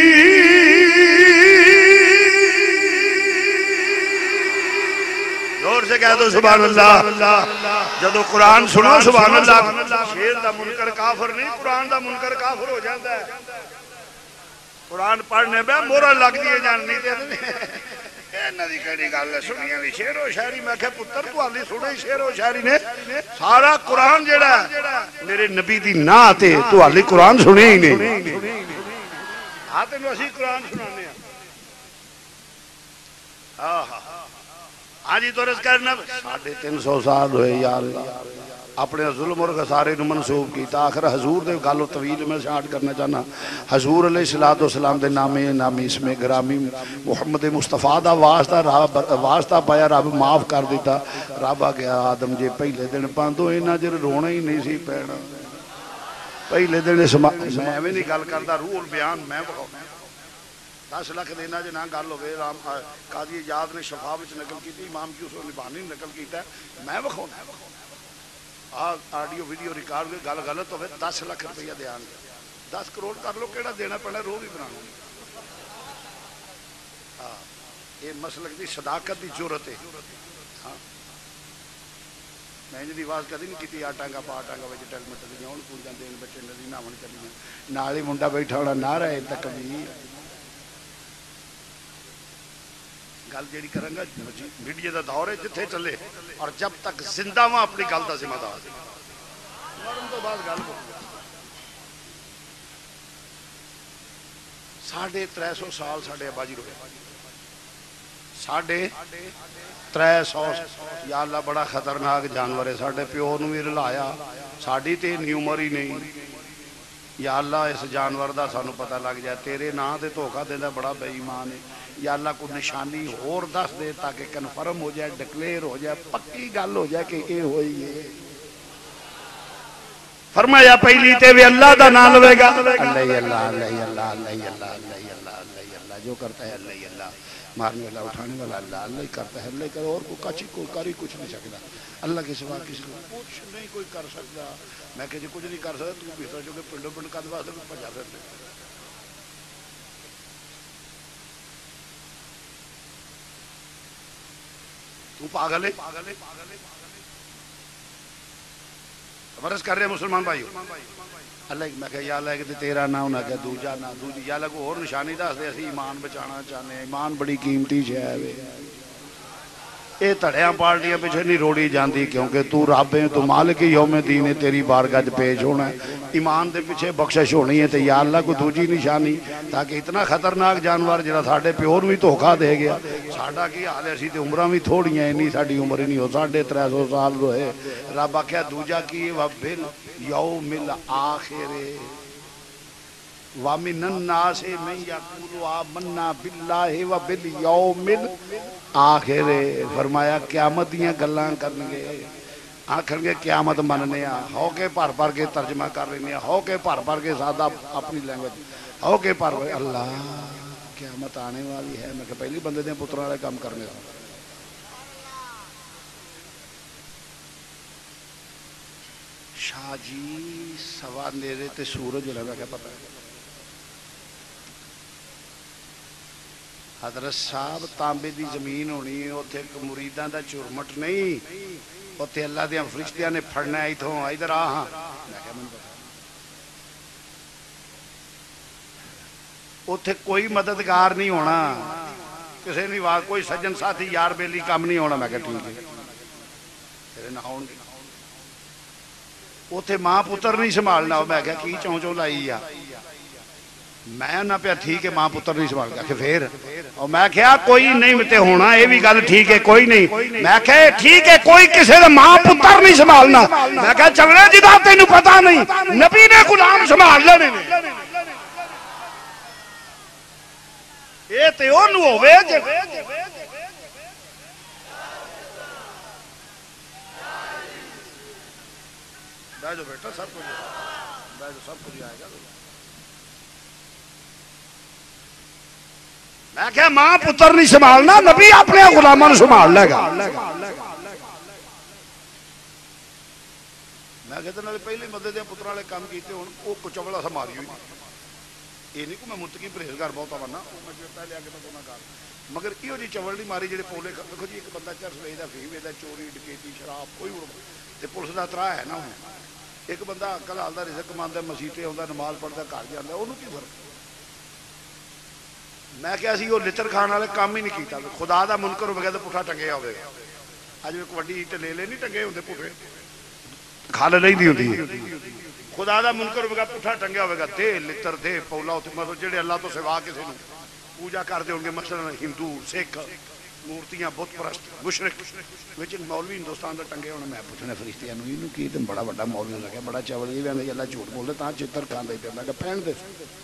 Speaker 1: سے کہہ دو سبحان اللہ جدو قرآن سنو سبحان اللہ شیر دا منکر کافر نہیں قرآن دا منکر کافر ہو جاتا ہے قرآن پڑھنے بے مورا لگ دیئے جان نہیں دیتے اے ندی کہنی گا اللہ سنیاں دی شیر و شاعری میں کہے پتر تو آلی سنے شیر و شاعری نے سارا قرآن جڑا ہے میرے نبی دی نا آتے تو آلی قرآن سنے ہی نہیں ہاں تینوں اسی قرآن سنانے ہیں ہاں جی تو رس کرنا ساڑھے تین سو سال ہوئے یا اللہ اپنے ظلم اور غصارے نو منسوب کیتا آخر حضور دے گالو طویل میں شارٹ کرنا چاہنا حضور علیہ السلام دے نامی نامی اس میں گرامی محمد مصطفیٰ دا واسطہ واسطہ پایا رب معاف کر دیتا رب آ گیا آدم جے پہلے دن پاندو اینا جر رونا ہی نہیں سی پینا پہلے دن میں بھی نہیں گل کرتا روح البیان میں بخاؤ دس لکھ دینا جے نہ گل ہوئے قاضی اجاد نے شفا وچ نقل کی امام یوسف نبانی نے نقل کیتا ہے میں بخاؤ آڈیو ویڈیو ریکارڈ ہوئے گل غلط ہوئے دس لکھ روپیہ دیان گے دس کروڑ کر لو کیڑا دینا پڑنا روح بھی بنا یہ مسلک دی صداقت دی جرت ہے میں جی آواز کدی نہیں کی آٹانگا پا ٹانگا بچے ٹل مٹ دی ہوں پول جاتے ہیں بچے ندی نہ چلی نال ہی منڈا بیٹھا ہونا نہ رہے تک بھی گل جیڑی کریں گا میڈیا دا دور ہے جتھے چلے اور جب تک زندہ ہوں اپنی گل دا ذمہ دار مرن تو بعد گل ساڑھے ترے سو سال ساڑھے ابا جی روئے ساڑھے ترے سو یا اللہ بڑا خطرناک جانور ہے ساڑھے پیو نو بھی رلایا ساڑھی تے اتنی عمر ہی نہیں یا اللہ اس جانور دا سانو پتہ لگ جائے تیرے نا تے دھوکا دینا بڑا بے ایمان ہے یا اللہ کو نشانی اور دس دے تاکہ کنفرم ہو جائے ڈکلیئر ہو جائے پکی گل ہو جائے کہ اے ہوئی ہے فرمایا پہلی تے بھی اللہ دا نام لوے گا اللہ اللہ اللہ اللہ اللہ اللہ اللہ اللہ جو کرتا ہے اللہ اللہ مارنے والا اٹھانے والا اللہ اللہ ہی کرتا ہے اللہ کرو اور کوئی کچھ کوئی کر ہی کچھ نہیں سکتا اللہ کے سوا کسی کو کچھ نہیں کوئی کر سکتا میں کہ جی کچھ نہیں کر سکتا تو بھی جو کہ پنڈو پنڈ کا دبا سکتا پجا سکتے تو پاگل ہے فرض کر رہے مسلمان بھائیو اللہ میں کہا یا اللہ کہ تیرا نہ ہونا کہ دوجا نہ دوجی یا اللہ کو اور نشانی دس دے اسی ایمان بچانا چاہنے ہیں ایمان بڑی قیمتی شے ہے اے تڑیاں پارٹیاں پیچھے نہیں روڑی جاندی کیونکہ تو رب ہے تو مالک یوم دین ہے تیری بارگاہ پیش ہونا ہے ایمان دے پیچھے بخشش ہونی ہے تو یا اللہ کو دوجی نشانی تاکہ اتنا خطرناک جانور جڑا ساڑھے پیور بھی دھوکا دے گیا ساڑھا کی حال ایسی تے عمرہ بھی تھوڑی ہیں نہیں ساڑھی عمر ہی نہیں ہو ساڑھے ترے سو سال روئے رب آکھیا دوجا کی وَبِّل یوم الآخر وَمِنَ النَّاسِ مَن يَقُولُ آمَنَّا بِاللَّهِ وَبِالْيَوْمِ الْآخِرِ فرمایا قیامت دیاں گلاں کرنگے آخر کے قیامت مننے آ ہو کے پار پار کے ترجمہ کر رہے ہیں ہو کے پار پار کے سادہ اپنی لینگویج ہو کے پار پار اللہ قیامت آنے والی ہے میں کہ پہلی بندے دیں پتروں والے کام کرنے سے شاہ جی سوا نیرے تے سورج لگا کیا پتہ ہے حضرت صاحب تانبے دی زمین ہونی ہے اتھے مریدان دا چرمٹ نہیں اتھے اللہ دیاں فرشتیاں نے پھڑنا ہے اتھوں ادھر آہاں اتھے کوئی مددگار نہیں ہونا کسی نہیں وہاں کوئی سجن ساتھی یار بیلی کام نہیں ہونا میں کہا ٹھیک ہے تیرے نہ ہوں گے اتھے ماں پتر نہیں سنبھالنا میں کہا کی چون چون لائی ہے میں نہ پیا ٹھیک ہے ماں پتر نہیں سنبھال گیا پھر اور میں کہا کوئی نہیں متے ہونا یہ بھی گل ٹھیک ہے کوئی نہیں میں کہا ٹھیک ہے کوئی کسی نے ماں پتر نہیں سنبھالنا میں کہا چلنا جدا تینوں پتہ نہیں نبی نے غلام سنبھال لینے یہ تے اونوں ہوے جے بیٹھو بیٹا سب کچھ بیٹھو سب کچھ آئے گا میں کہا ماں پتر نہیں سنبھالنا نبی اپنے غلاموں سنبھال لے گا میں کہتا ہوں پہلے مدد دے پتر والے کام کیتے ہوں وہ کچوڑا سا ماری ہوئی یہ نہیں کہ میں منتقی پرہیزگار بہت بننا پہلے آگے میں دونوں کار مگر یہ جی چوڑ نہیں ماری جڑے پولے دیکھو جی ایک بندہ چرس ویچتا فی ویچتا چوری ڈکیتی شراب کوئی تے پولیس کا ترا ہے نا ایک بندہ عقل حال دا رزق کماندا مسیتے آندا نماز پڑھدا گھر جاندا اونوں کی فرق میں کہا سی وہ لچر کھان والے کام ہی نہیں کیتا خدا دا منکر ہو گیا تو پٹھا ٹنگیا ہوئے اج ایک وڈی ٹلے لے نہیں ٹنگے ہوندے پٹھے کھال نہیں دی ہوندی خدا دا منکر ہوگا پٹھا ٹنگیا ہوگا دے لتر دے پولا مطلب جڑے اللہ تو سوا کسی نے پوجا کرتے ہوں گے مثلا ہندو سکھ مورتیاں بت پرست مشرک لیکن مولوی ہندوستان دا ٹنگے ہونے میں پوچھنے فرشتیاں نو اینو کی تے بڑا بڑا مولوی لگا بڑا چاول یہ ویندے اللہ جھوٹ بولے تاں چتر کھاندے تے میں کہ پہن دے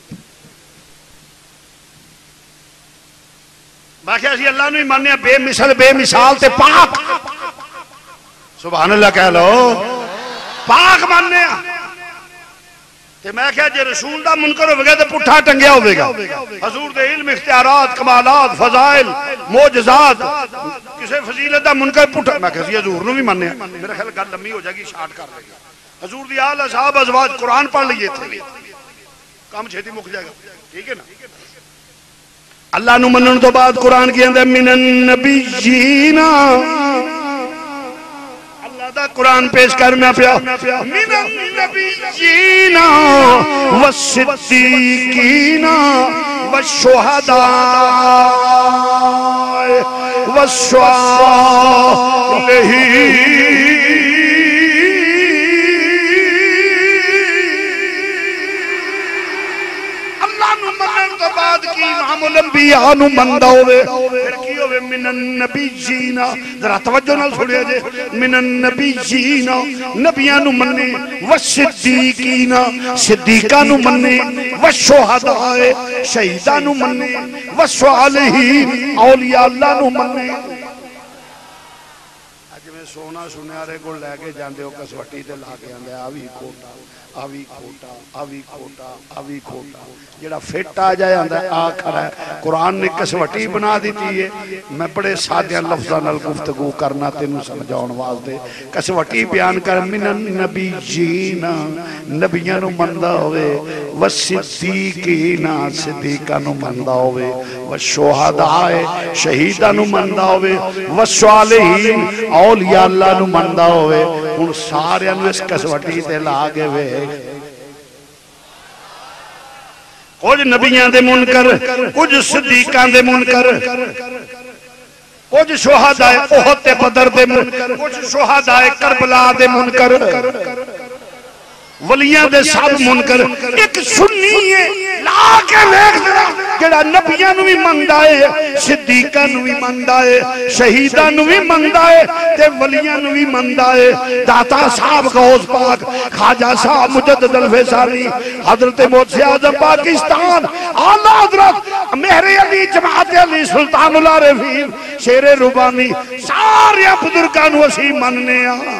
Speaker 1: باقی اسی اللہ نو ہی ماننے بے مثل بے مثال تے پاک سبحان اللہ کہہ لو پاک ماننے تے میں کہا جے رسول دا منکر ہوگا تے پٹھا ٹنگیا ہوگا حضور دے علم اختیارات کمالات فضائل معجزات کسے فضیلت دا منکر پٹھا میں کہا حضور نو بھی ماننے میرا خیال گل لمبی ہو جائے گی شارٹ کر لے گا حضور دی آل اصحاب ازواج قرآن پڑھ لیے تھے کام چھیتی مک جائے گا ٹھیک ہے نا اللہ نو منن تو بعد قرآن کی اندر من النبیین دا قرآن پیش کرنا پیا من النبیین والصدیقین والشہداء والصالحین کی امام الانبیاء نو مندہ ہوئے پھر کی ہوئے من النبیین ذرا توجہ نہ سنیا جے من النبیین نبیاں نو مننے والصدیقین صدیقہ نو مننے والشہداء شہیدہ نو مننے والصالحین اولیاء اللہ نو مننے اج میں سونا سنیارے کو لے کے جاندے ہو کسوٹی تے لا کے آندے آوی کھوٹا آوی کھوٹا آوی کھوٹا آوی کھوٹا جڑا فٹ آ جائے آندہ ہے آخر ہے قرآن نے کسوٹی بنا دیتی ہے میں بڑے سادیاں لفظاں نال گفتگو کرنا تینوں سمجھاؤن واسطے کسوٹی بیان کر من النبیین نبیاں نو مندہ ہوئے والصدیقین صدیقہ نو مندہ ہوئے والشہداء شہیدہ نو مندہ ہوئے والصالحین اولیاء اللہ نو مندہ ہوئے ان سارے انو اس کسوٹی تے لاغے ہوئے کچھ نبیان دے منکر کچھ صدیقان دے منکر کچھ شہداء احد تے بدر دے منکر کچھ شہداء کربلا دے منکر ولیاں دے سب منکر ایک سنی ہے لا کے ویکھ دینا جڑا نبیاں نو بھی مندا ہے صدیقاں نو بھی مندا ہے شہیداں نو بھی مندا ہے تے ولیاں نو بھی مندا ہے داتا صاحب غوث پاک خواجہ صاحب مجدد الفیصلی حضرت محسن اعظم پاکستان اعلی حضرت مہر علی جماعت علی سلطان العارفین شیر ربانی سارے بزرگاں نو اسی مننے ہاں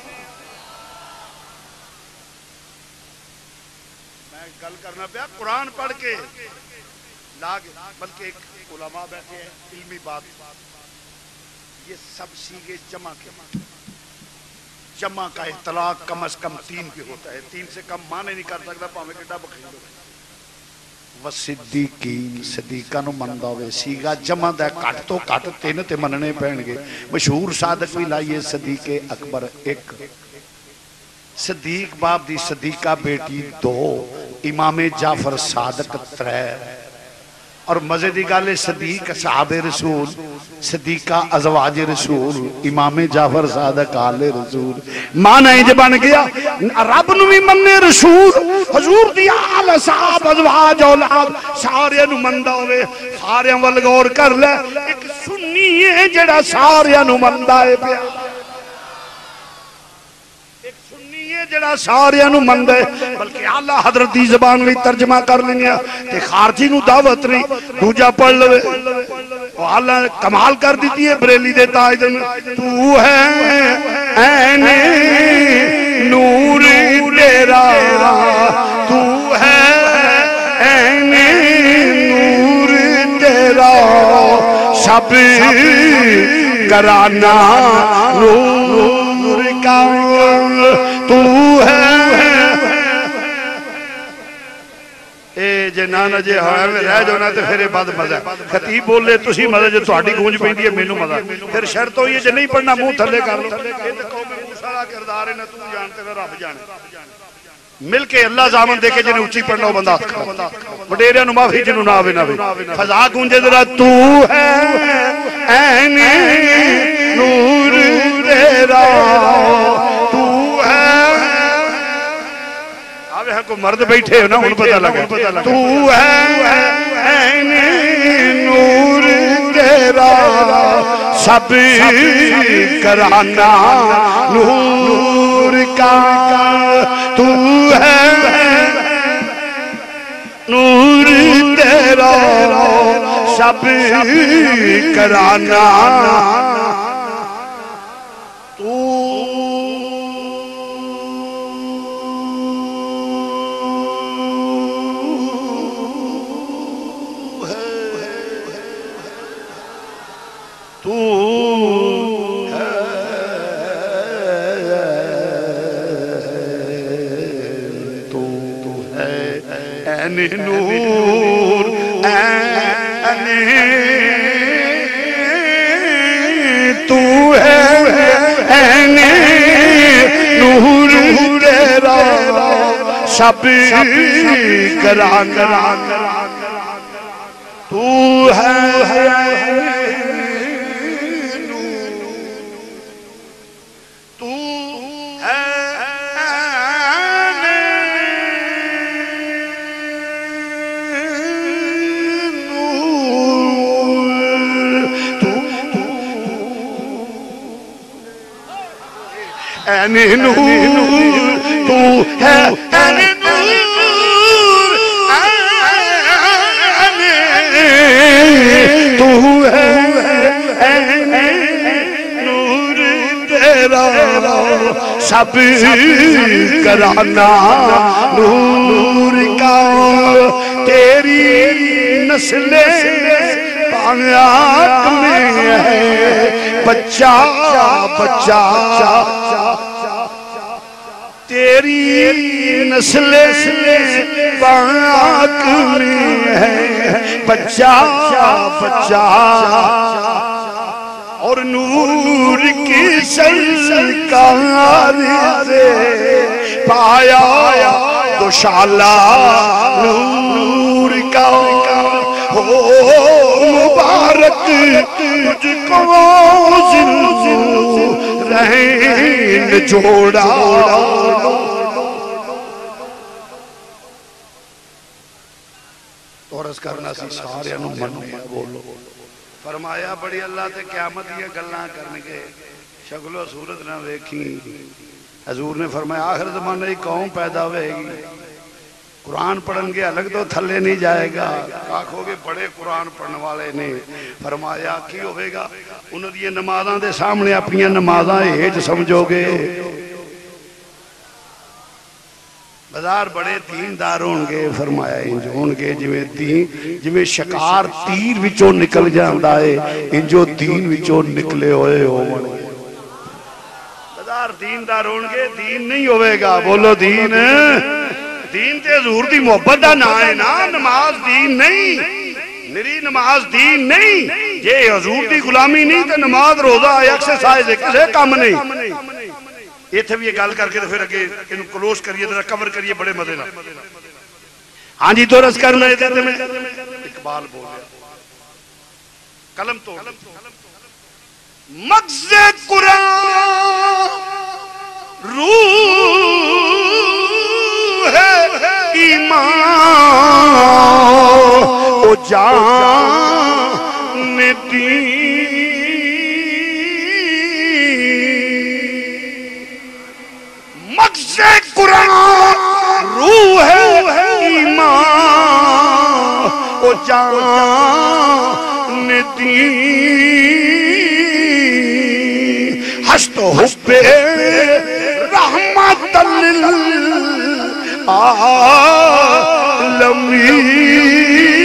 Speaker 1: پیا قرآن پڑھ کے لاگ بلکہ ایک علماء بیٹھے ہیں علمی بات یہ سب سیگے جمع کے جمع کا اطلاق کم از کم تین بھی ہوتا ہے تین سے کم معنی نہیں کر سکتا پاہمیں کٹا بخیل ہوئے وصدیقین صدیقہ نو مندہ ہوئے سیگا جمع دے کٹ تو کٹ تین تے مننے پہن گے مشہور صادق بھی لائیے صدیق اکبر ایک صدیق باپ دی صدیقہ بیٹی دو امام جعفر صادق ترے اور مزیدی گالے صدیق صحاب رسول صدیقہ ازواج رسول امام جعفر صادق آل رسول مانا ہی جب بن گیا رب نوی مننے رسول حضور دی آل صحاب ازواج اولاد سارے نو مندہ ہوئے سارے والگور کر لے ایک سنی ہے جڑا سارے نو مندہ ہے پیا جڑا سارے نو مند ہے بلکہ اعلیٰ حضرت دی زبان بھی ترجمہ کر لیں گے کہ خارجی نو دعوت نہیں دوجہ پڑھ لوے وہ اعلیٰ کمال کر دیتی ہے بریلی دے تاجدن تو ہے این نور تیرا تو ہے این نور تیرا شب کرانا نور کا تو ہے اے جنانا جے ہاں میں رہ جانا تے پھر بعد مزہ خطیب بول لے تسی مزہ جو تہاڈی گونج پیندی ہے مینوں مزہ پھر شرط ہوئی ہے جے نہیں پڑھنا منہ تھلے کر لو یہ تے قوم موسیٰ دا کردار ہے نہ تو جانتے نہ رب جانے مل کے اللہ زامن دے کے جنہیں اونچی پڑھنا ہو بندہ کھڑا وڈیریاں نو معافی جنوں نہ آوے نہ آوے فضا گونجے ذرا تو ہے این نور تیرا کو مرد بیٹھے ہو نا ان پتہ لگا تو ہے عین نور تیرا سب کرانا نور کا تو ہے نور تیرا سب کرانا تو تو عین نور عین تو ہے عین نور تیرا سب کرانا تو ہے عین نور تو ہے عین نور عین تو ہے عین نور تیرا سب کرانا نور کا تیری نسل پاک میں ہے بچہ بچہ تیری نسل پاک میں ہے بچہ بچہ اور نور کی سرکار سے پایا دوشالہ نور کا ہو مبارک تجھ کو زندہ رہن جوڑا تو عرض کرنا سی سارے انہوں مننے بولو فرمایا بڑی اللہ تے قیامت یہ گلنا کرنے کے شکل و صورت نہ ویکھی حضور نے فرمایا آخر زمانہ ہی قوم پیدا ہوئے گی قرآن پڑھن گے الگ تو تھلے نہیں جائے گا آنکھوں کے بڑے قرآن پڑھنے والے نے فرمایا کی ہوئے گا انہوں یہ نمازاں دے سامنے اپنی نمازاں ایج سمجھو گے بازار بڑے دیندار ہونگے فرمایا انجو ہونگے جویں دین جویں شکار تیر وچوں نکل جاندہ ہے انجو دین وچوں نکلے ہوئے ہو بازار دیندار ہونگے دین نہیں ہوئے گا بولو دین دین تے حضور دی محبت دا نہ ہے نا نماز دین نہیں میری نماز دین نہیں یہ حضور دی غلامی نہیں تے نماز روزہ ایکسرسائز ہے کسے کام نہیں یہ تھے بھی یہ گال کر کے پھر اگے انہوں کلوز کریے ذرا کور کریے بڑے مزے نہ ہاں جی تو رس کرنا ہے دیتے میں اقبال بول گیا قلم تو مغز قرآن روح ہے ایمان او جان دین مغز قرآن روح ہے ایمان او جان دین حشت و حب رحمت للعالمین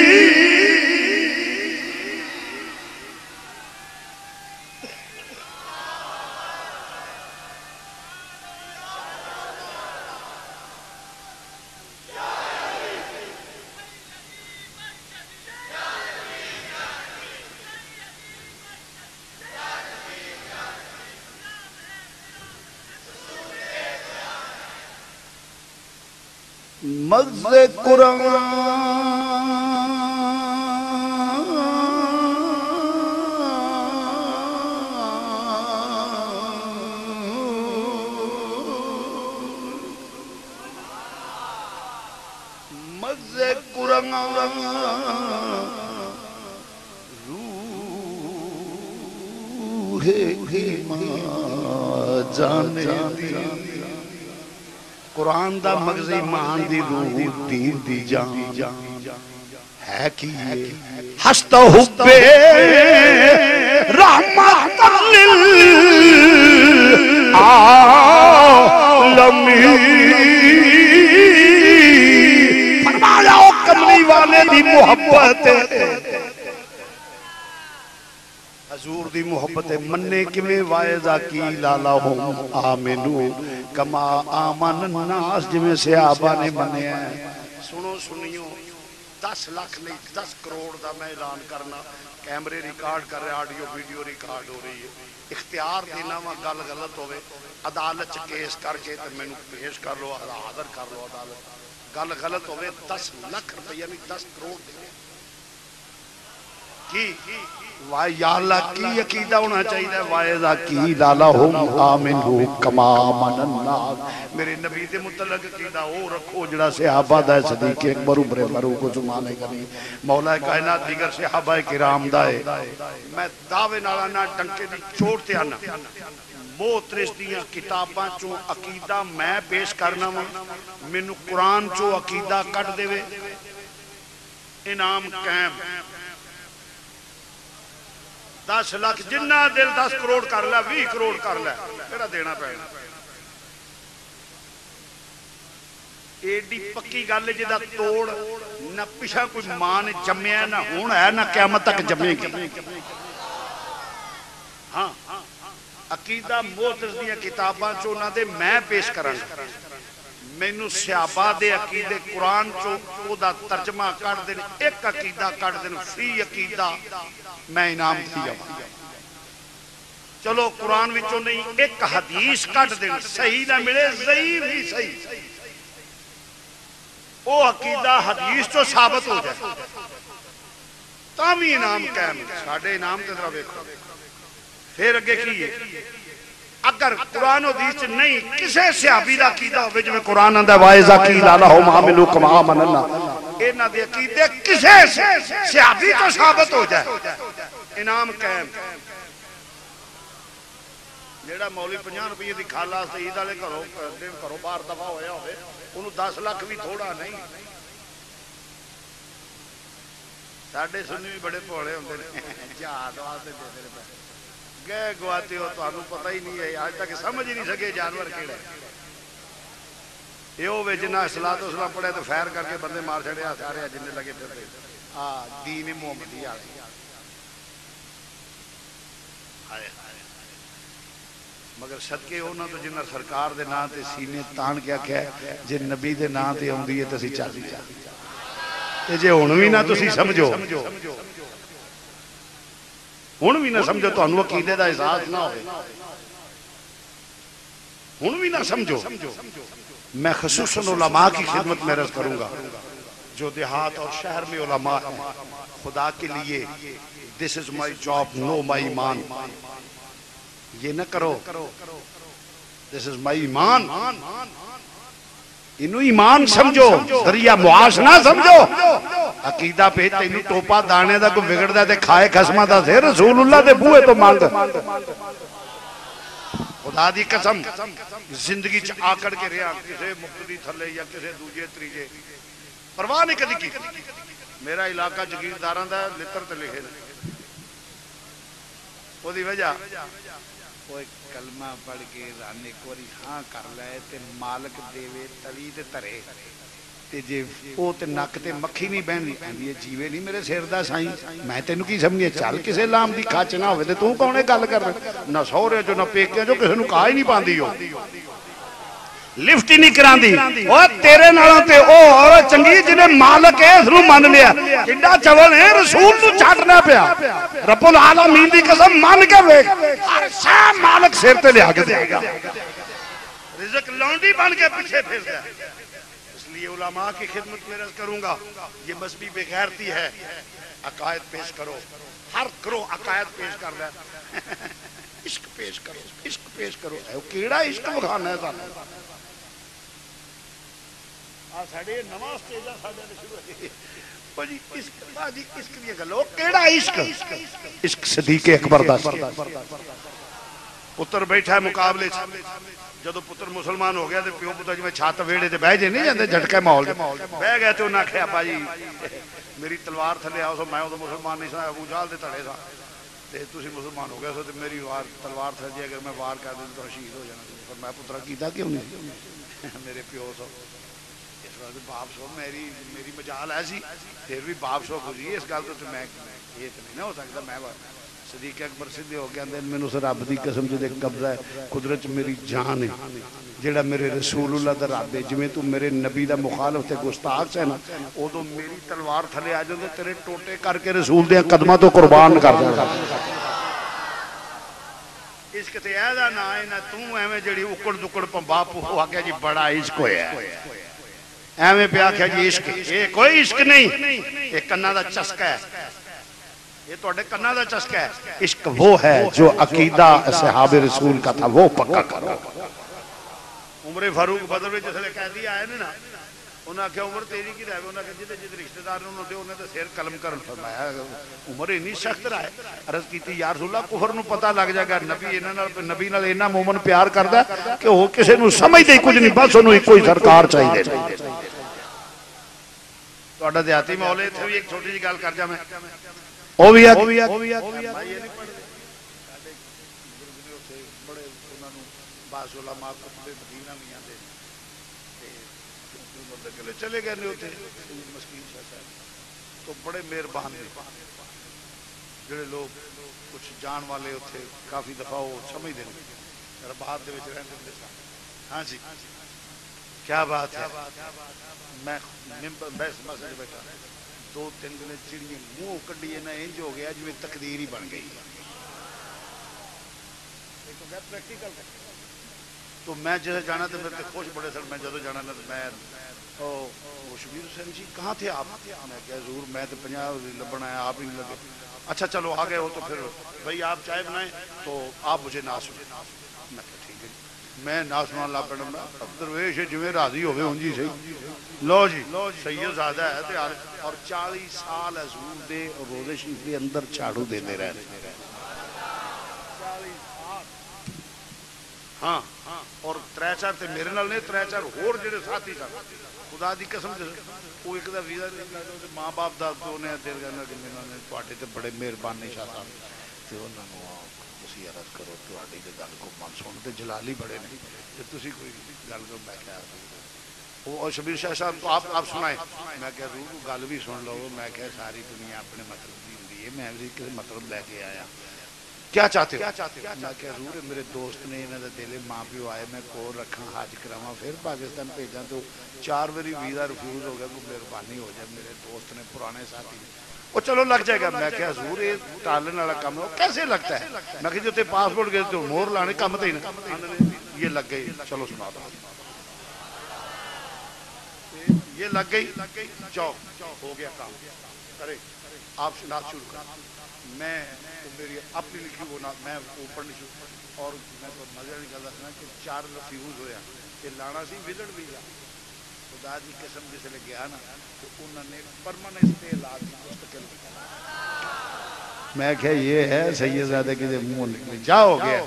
Speaker 1: مغز قرآن ایمان جانے دی قرآن دا مغز ایمان دی روح دین دی جان ہے کی ہست حب رحمت للعالمین فرمایا او کملی والے دی محبت حضور دی محبت مننے کمیں وائزہ کی لالہم آمنو کما آمن الناس جمیں صحابہ نے منے ہیں سنو سنیوں دس لاکھ نہیں دس کروڑ دا میں اعلان کرنا کیمرے ریکارڈ کر رہے آڈیو ویڈیو ریکارڈ ہو رہی ہے اختیار دینا وا گل غلط ہوئے عدالت کیس کر کے تو میں پیش کر لو حاضر کر لو عدالت گل غلط ہوئے دس لاکھ روپیہ نہیں دس کروڑ دے کی یا اللہ کی عقیدہ ہونا چاہیے وائزہ کی لالہم آمنہو کما آمن الناس میرے نبی دے متعلق عقیدہ او رکھو جڑا صحابہ دا صدیق اکبر عمر فاروق کو زمانے کریں مولا کائنات دیگر صحابہ کرام دائے میں دعوے نالا نہ ٹنکے دی چھوڑتے آنا بہت رشتیاں کتاباں چو عقیدہ میں پیش کرنا ہوں مینو قرآن چو عقیدہ کٹ دے وے انعام قائم دس لاکھ جنہ دل دس کروڑ کر لیا بھی کروڑ کر لیا میرا دینا پہنا ایڈی پکی گل جدا توڑ نہ پیچھا کوئی ماں نے جمیا نہ ہونا ہے نہ قیامت تک جمے گی ہاں عقیدہ موتز دیا کتاباں چو نہ دے میں پیش کرنا مینو صحابہ دے عقیدے قرآن چو او دا ترجمہ کر دیں ایک عقیدہ کر دیں فری عقیدہ میں انعام دیا چلو قرآن وچوں نہیں ایک حدیث کٹ دیں صحیح نہ ملے ضعیف ہی صحیح او عقیدہ حدیث چو ثابت ہو جائے تامی انعام قائم ساڑھے انعام تے ذرا دیکھو پھر اگے کیے اگر قرآن و حدیث نہیں کسے صحابی دا عقیدہ ہوئے جو میں قرآن اندہ وائزہ کی لالہم آمنو کما آمن اللہ اینا دے عقیدے کسے صحابی تو ثابت ہو جائے انعام قائم جیڑا مولی پنجان روپیے دی کھالا سعید آلے کرو دن کرو بار دفعہ ہویا ہوئے انہوں دس لاکھ بھی تھوڑا نہیں ساڑھے سنی بھی بڑے پوڑے ہوندے جہاں دعا سے دے دے پہ گئے گواتے ہو تو آنو پتہ ہی نہیں ہے آج تک سمجھ ہی نہیں سکے جانور کیڑے یہ ہوئے جنہ اصلاح تو اسلام پڑھے تو فیر کر کے بندے مار چھڑے آسارے ہیں جنہیں لگے پھر دین محمدی آگئی مگر صدقے ہونا تو جنہ سرکار دے نام تے سینے تان کیا کیا ہے جن نبی دے نام تے ہوں دیئے تو سی چاہتی چاہتی جے ہونوی نہ تو سی سمجھو ہون بھی نہ سمجھو تو انو عقیدے دا احساس نہ ہوئے ہون بھی نہ سمجھو میں خصوصاً علماء کی خدمت میں عرض کروں گا جو دیہات اور شہر میں علماء ہیں خدا کے لیے this is my job know my ایمان یہ نہ کرو this is my ایمان انہوں ایمان سمجھو ذریعہ معاش نہ سمجھو عقیدہ پہ تینوں ٹوپا دانے دا کو بگڑ دا دے کھائے خسمہ دا سے رسول اللہ دے بوئے تو مانگ خدا دی قسم زندگی چ آکڑ کے رہا کسے مقتدی تھلے یا کسے دوجے تریجے پرواہ نہیں کدی کی میرا علاقہ جگیرداران دا لتر تے لکھے وہ دی وجہ وہ ایک کلمہ پڑھ کے رانے کوری ہاں کر لائے تے مالک دیوے تلی تے ترے تے جے او تے نک تے مکھی نہیں بہن یہ جیوے نہیں میرے سیر دا سائیں میں تے نو کی سمجھے چل کسے لام دی کھاچ نہ ہوئے تے تو کونے گل کر نہ سورے جو نہ پیکے جو کسے نو کہا ہی نہیں پاندی ہو لفٹ ہی نہیں کران دی اور تیرے نالوں تے او اور چنگی جنہیں مالک ہے اس نو مان لیا کڈا چول ہے رسول تو چھاٹنا پیا رب العالمین دی قسم مان کے ویک ہر شے مالک سیر تے لے آگے دے گا رزق لونڈی بن کے پیچھے پھر دے اس لیے علماء کی خدمت میں رض کروں گا یہ مذہبی بے غیرتی ہے عقائد پیش کرو ہر کرو عقائد پیش کر لے عشق پیش کرو عشق پیش کرو اے کیڑا عشق بخانا ہے سانا ساڑھے نماز تیجا ساڑھے شروع ہے جی عشق باجی عشق دی گل او کیڑا عشق عشق صدیق اکبر دا پتر بیٹھا ہے مقابلے جدو پتر مسلمان ہو گیا تے پیو پتر جویں چھت ویڑے تے بیٹھ جے نہیں جاندے جھٹکے ماحول بیٹھ گئے تے انہاں آکھیا ابا جی میری تلوار تھلے آؤ سو میں تو مسلمان نہیں سا ابو جہل دے تڑے سا تے تسی مسلمان ہو گئے سو تے میری وار تلوار تھلے جی اگر میں وار کر دوں تو شہید ہو جانا پر میں پترا کیتا کیوں نہیں میرے پیو سو اس وقت باپ سو میری میری مجال ایسی پھر بھی باپ سو گزری اس گل تو میں یہ تو نہیں نہ ہو سکتا میں صدیق اکبر سیدھے ہو کے اندر مینوں سے رب دی قسم جے قبضہ ہے قدرت میری جان ہے جیڑا میرے رسول اللہ دا رب ہے جویں تو میرے نبی دا مخالف تے گستاخ ہے نا اودوں میری تلوار تھلے آ جاندے تیرے ٹوٹے کر کے رسول دے قدماں تو قربان کر دیندا عشق تے ایدا نہ ہے نہ تو ایویں جڑی اکڑ دکڑ باپ ہو آ گیا جی بڑا عشق ہویا ہے ایویں پہ آکھیا جی عشق یہ کوئی عشق نہیں یہ کنا دا چسکا ہے یہ تو اڈے کنا دا چسکا ہے عشق وہ ہے جو عقیدہ صحاب رسول کا تھا وہ پکا کرو عمر فاروق بدر میں جسے قیدی آئے نا انہاں کہا عمر تیری کی رہے انہاں کہا جدے جدے رشتہ دار انہوں نے انہوں نے سیر قلم کرن فرمایا عمر انہی سخت رہا ہے عرض کی تھی یا رسول اللہ کفر نو پتہ لگ جائے گا نبی نبی نال اینا مومن پیار کردا ہے کہ وہ کسے نو سمجھ دے کچھ نہیں بس انہوں کوئی سرکار چاہیے تو اڈا دیاتی مولے تھے ایک چھوٹی جی گل کر جا میں او بھی آت بڑے بعض علماء کتبے مدینہ میاں دے چلے گئے نہیں ہوتے مسکین شاہ صاحب تو بڑے مہربان نے جڑے لوگ کچھ جان والے ہوتے کافی دفعہ وہ سمجھ دیں رباط دے وچ رہندے ہوندے سن ہاں جی کیا بات ہے میں بیس مسجد بیٹھا دو تین دن چڑیاں منہ کڈیے نہ انج ہو گیا جویں تقدیر ہی بن گئی پریکٹیکل تو میں جیسے جانا تو میرے خوش بڑے سن میں جدو جانا میں او شبیر حسین جی کہاں تھے آپ میں کہا حضور میں تو پنجاب لبن آیا آپ ہی نہیں لگے اچھا چلو آ گئے ہو تو پھر بھائی آپ چائے بنائیں تو آپ مجھے نہ سنیں میں کہا ٹھیک ہے میں نہ سنا اللہ پڑھنا اب درویش جویں راضی ہوئے ہوں جی صحیح لو جی سید زیادہ ہے اور چالیس سال حضور دے روزے شریف کے اندر چاڑو دیتے رہے ہاں اور ترے چار تے میرے نال نے ترے چار ہور جڑے ساتھی سن خدا دی قسم وہ ایک دا ویزا ماں باپ دا تو نے دل کرنا کہ میں نے تواڈے تے بڑے مہربان نے شاہ صاحب تے انہاں نو تسی عرض کرو تواڈی تے گل کو من سن تے جلالی بڑے نے تے تسی کوئی گل کو میں کہا وہ شبیر شاہ صاحب تو آپ آپ سنائیں میں کہہ روح کو گل بھی سن لو میں کہہ ساری دنیا اپنے مطلب دی ہوندی ہے میں بھی کسی مطلب لے کے آیا کیا چاہتے ہو میں کہہ روح میرے دوست نے انہاں دے دل ماں پیو آئے میں کول رکھاں حج کراواں پھر پاکستان بھیجاں تو چار باری ویزا ریفیوز ہو گیا کوئی مہربانی ہو جائے میرے دوست نے پرانے ساتھی وہ چلو لگ جائے گا میں کہا حضور یہ ٹالنے والا کام ہے کیسے لگتا ہے میں کہ جو تے پاسپورٹ گئے تو مور لانے کام تے یہ لگ گئی چلو سنا دو یہ لگ گئی جاؤ ہو گیا کام کرے آپ نعت شروع کر میں میری اپنی لکھی وہ نعت میں پڑھنی شروع اور میں تو نظر نہیں کرتا تھا کہ چار ریفیوز ہویا کہ لانا سی وزٹ ویزا خدا دی قسم جس لے گیا نا تو انہوں نے پرماننٹ پہ لا دی مستقل میں کہ یہ ہے سید زیادہ کی جب منہ نکلی جا ہو گیا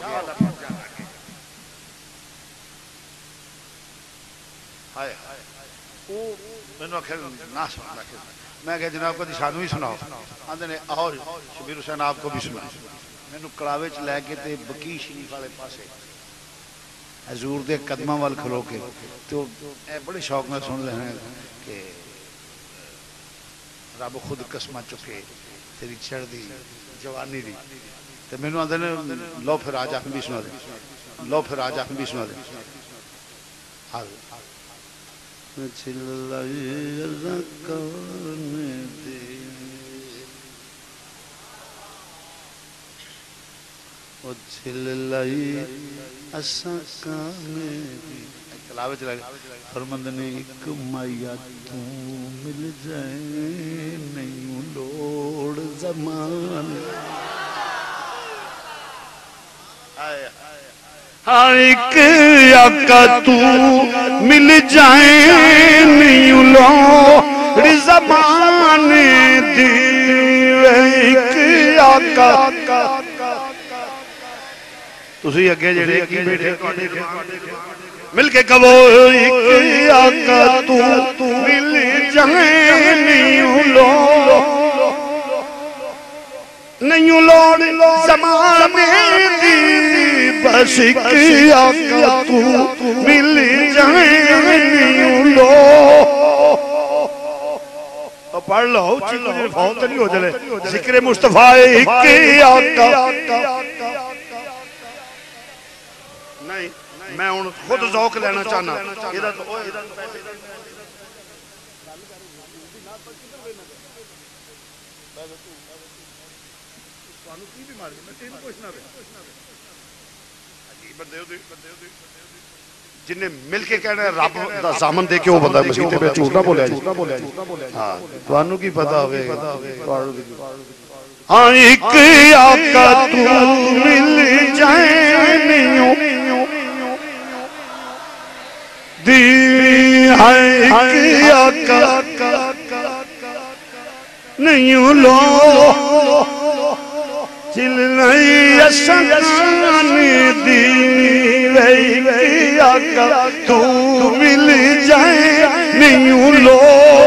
Speaker 1: ہائے وہ میں نے آخر نہ سنا میں کہ جناب کو دشانو ہی سناؤ آندھے نے آؤ شبیر حسین آپ کو بھی سنا میں نے کڑاوے چ لے کے تے بقی شریف والے پاسے حضور دے قدمہ وال کھلو کے تو اے بڑے شوق میں سن رہے ہیں کہ رب خود قسمہ چکے تیری چڑھ دی جوانی دی تو میں نے آندھے نے لو پھر آج آپ بھی سنا دیں لو پھر آج آپ بھی سنا دیں حال چلائی رکھنے دے او چلائی اسا کانے دی کلاوے چلا گیا فرمند نے ایک مایا تو مل جائے نہیں لوڑ زمان ہر ایک آقا تو مل جائے نہیں لو زمانے دی ایک آقا تسی اگے جڑے کی بیٹھے مل کے کہو ایک آقا تو مل جائے نہیں لو نہیں لوڑ زمانے دی بس ایک آقا تو مل جائے نہیں لو پڑھ لو چکے فوت نہیں ہو جلے ذکر مصطفیٰ ایک آقا نہیں میں خود ذوق لینا چاہنا جنہیں مل کے کہنا ہے رب دا سامن دے کے وہ بندہ مسیح پہ جھوٹ نہ بولے ہاں تو انہوں کی پتا ہوئے ہاں ایک آقا تو مل جائے نہیں دی ہے ایک آقا نہیں لو چل نہیں اسان دی ایک آقا تو مل جائے نہیں لو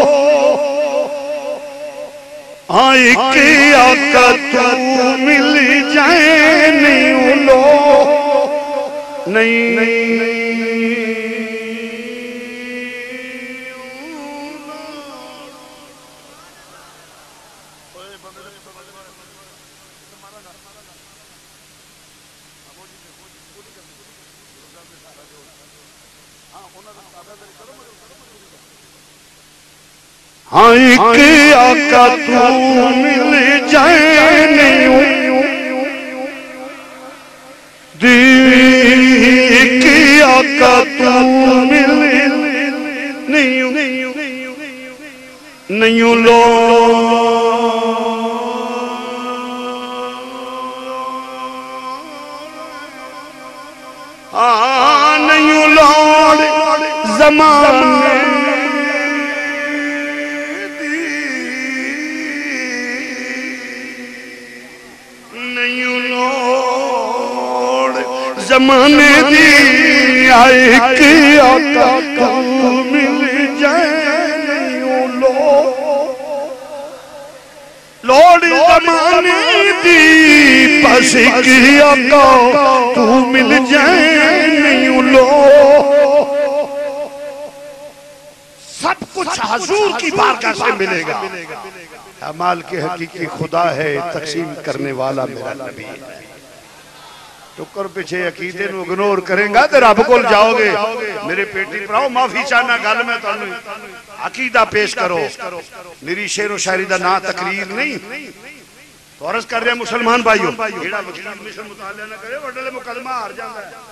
Speaker 1: ہاں ایک آقا تو مل جائے نہیں لو نہیں ہاں ایک آقا تو مل جائے نہیں دی ایک آقا تو مل نہیں نہیں لو ہاں نہیں لوڑ زمانے زمانے دی ایک آقا تو مل جائے نہیں لو لوڑ زمانے دی بس ایک آقا تو مل جائے نہیں لو سب کچھ حضور کی بارگاہ سے ملے گا اعمال کے حقیقی خدا ہے تقسیم کرنے والا میرا نبی ہے ٹکر پیچھے عقیدے نو اگنور کریں گا تو رب کول جاؤ گے میرے پیٹی پراؤ معافی چاہنا گل میں تو عقیدہ پیش کرو میری شعر و شاعری دا نا تقریر نہیں تو عرض کر رہے ہیں مسلمان بھائیو جیڑا وکیل مشن مطالعہ نہ کرے وڈلے مقدمہ ہار جاتا ہے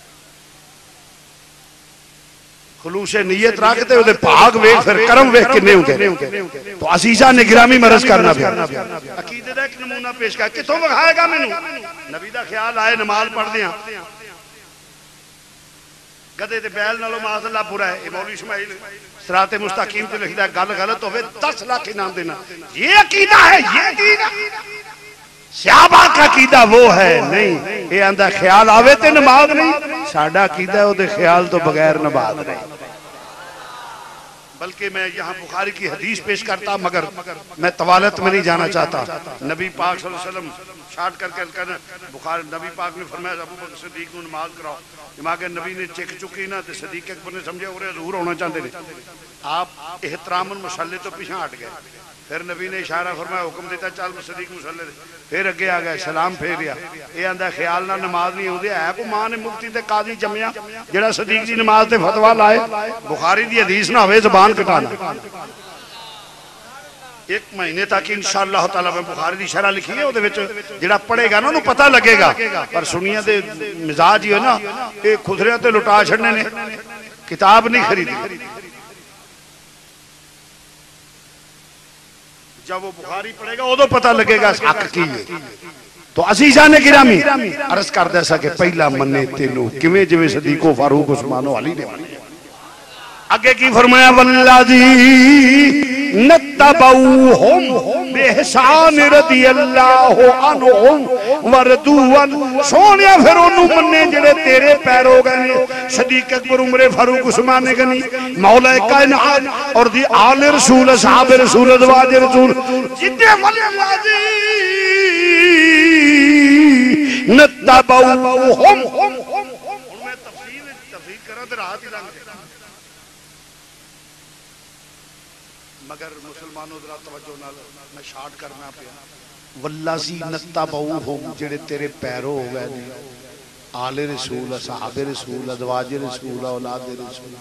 Speaker 1: خلوص نیت رکھتے ہوتے پاک ویک پھر کرم ویک کنے ہوتے تو عزیزہ نے گرامی مرض کرنا بھی عقیدے دا ایک نمونہ پیش کر کتوں بکھائے گا میں نبی دا خیال آئے نماز پڑھ دیا گدے تے بیل نالو معاذ اللہ پورا ہے یہ مولوی اسماعیل صراط مستقیم تے لکھتا ہے گل غلط ہوئے دس لاکھ انعام دینا یہ عقیدہ ہے یہ دین صحابہ کا عقیدہ وہ ہے نہیں یہ اندھا خیال آوے تے نماز نہیں ساڑھا عقیدہ ہے وہ دے خیال تو بغیر نماز نہیں بلکہ میں یہاں بخاری کی حدیث پیش کرتا مگر میں طوالت میں نہیں جانا چاہتا نبی پاک صلی اللہ علیہ وسلم شارٹ کر کے بخاری نبی پاک نے فرمایا ابو بکر صدیق کو نماز کراؤ امام نبی نے چیک چکی نا تے صدیق اکبر نے سمجھے اور ظہور ہونا چاہتے ہیں آپ احترام المصلی تو پیچھے ہٹ گئے پھر نبی نے اشارہ فرمایا حکم دیتا چل صدیق مصلی دے پھر اگے آ گئے سلام پھیریا یہ آندہ خیال نہ نماز نہیں ہوتی ہے کو ماں نے مفتی تے قاضی جمعیا جڑا صدیق دی نماز تے فتوہ لائے بخاری دی حدیث نہ ہوئے زبان کٹانا ایک مہینے تاکہ انشاءاللہ تعالیٰ میں بخاری دی شرح لکھی ہے وہ جڑا پڑھے گا نا انہوں پتہ لگے گا پر سنیا دے مزاج ہی ہے نا ایک خدریاں تے لٹا چھڑنے نے کتاب نہیں خریدی جب وہ بخاری پڑھے گا وہ تو پتہ لگے گا حق کی ہے تو عزیزان گرامی عرض کر دے سا کہ پہلا منے تینو کمیں جوے صدیق و فاروق عثمان و علی نے آگے کی فرمایا واللہ نتبعوہم بإحسان رضی اللہ عنہم وردوان سونیا پھر انہوں مننے جڑے تیرے پیرو گئے صدیق اکبر عمر فاروق عثمان غنی مولا کائنات اور دی آل رسول اصحاب رسول ازواج رسول جتنے ولی اللہ جی نتبعوہم میں تفصیل تفصیل کرا دے رہا تھی مگر مسلمانوں ذرا توجہ نال میں شارٹ کرنا پیا واللذی نتبعوہم جڑے تیرے پیرو ہو گئے نے آل رسول صحاب رسول ازواج رسول اولاد رسول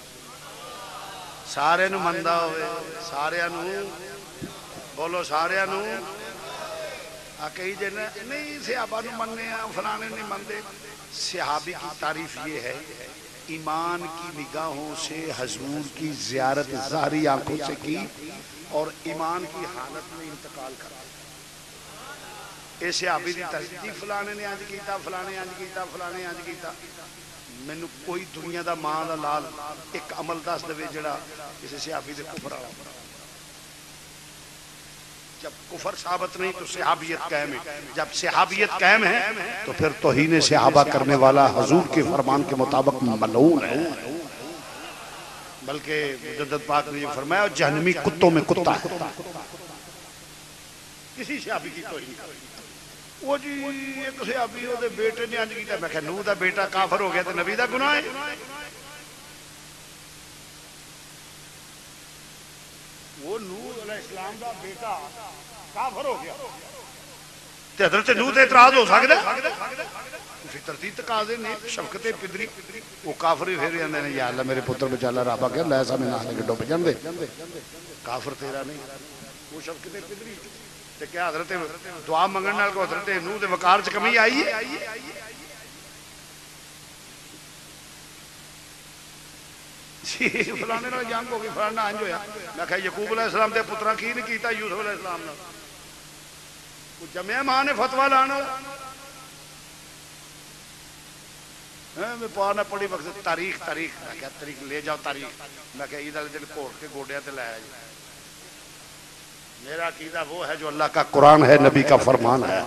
Speaker 1: سارے نو مندہ ہوئے سارے نو بولو سارے نو کئی جنے نہیں صحابہ نو مننے ہیں فلانے نہیں مندے صحابی کی تعریف یہ ہے ایمان کی نگاہوں سے حضور کی زیارت ظاہری آنکھوں سے کی اور ایمان کی حالت میں انتقال کرا اے صحابی دی تصدیق فلانے نے آج کیتا فلانے آج کیتا فلانے آج کیتا میں نے کوئی دنیا دا ماں دا لال ایک عمل دس دوے جڑا کسی صحابی دے کفر آ جب کفر ثابت نہیں تو صحابیت قائم ہے جب صحابیت قائم ہے تو پھر توہین صحابہ کرنے والا حضور کے فرمان کے مطابق ملعون ہے بلکہ مجدد پاک نے یہ فرمایا جہنمی کتوں میں کتا ہے کسی صحابی کی توہین وہ جی ایک صحابی ہو دے بیٹے نے آج کیتا میں کہا نو دا بیٹا کافر ہو گیا تو نبی دا گناہ ہے وہ نوح علیہ السلام دا بیٹا کافر ہو گیا تے حضرت نوح تے اعتراض ہو سکتا ہے فطرتی تقاضے نے شفقت پدری وہ کافر ہی پھر جاندے نے یا اللہ میرے پتر بچا اللہ رابا کیا اللہ ایسا میں نہ لے کے ڈوب جان دے کافر تیرا نہیں وہ شفقت پدری تے کیا حضرت دعا منگن نال کو حضرت نوح دے وقار چ کمی آئی ہے فلانے نال جنگ ہو گئی فلانا انج ہویا میں کہا یعقوب علیہ السلام دے پتراں کی نہیں کیتا یوسف علیہ السلام نال وہ جمع ماں نے فتوی لانا میں پانا پڑی وقت تاریخ تاریخ میں کہا تاریخ لے جاؤ تاریخ میں کہا عید دل کوٹ کے گوڑیا تے لایا جی میرا عقیدہ وہ ہے جو اللہ کا قرآن ہے نبی کا فرمان ہے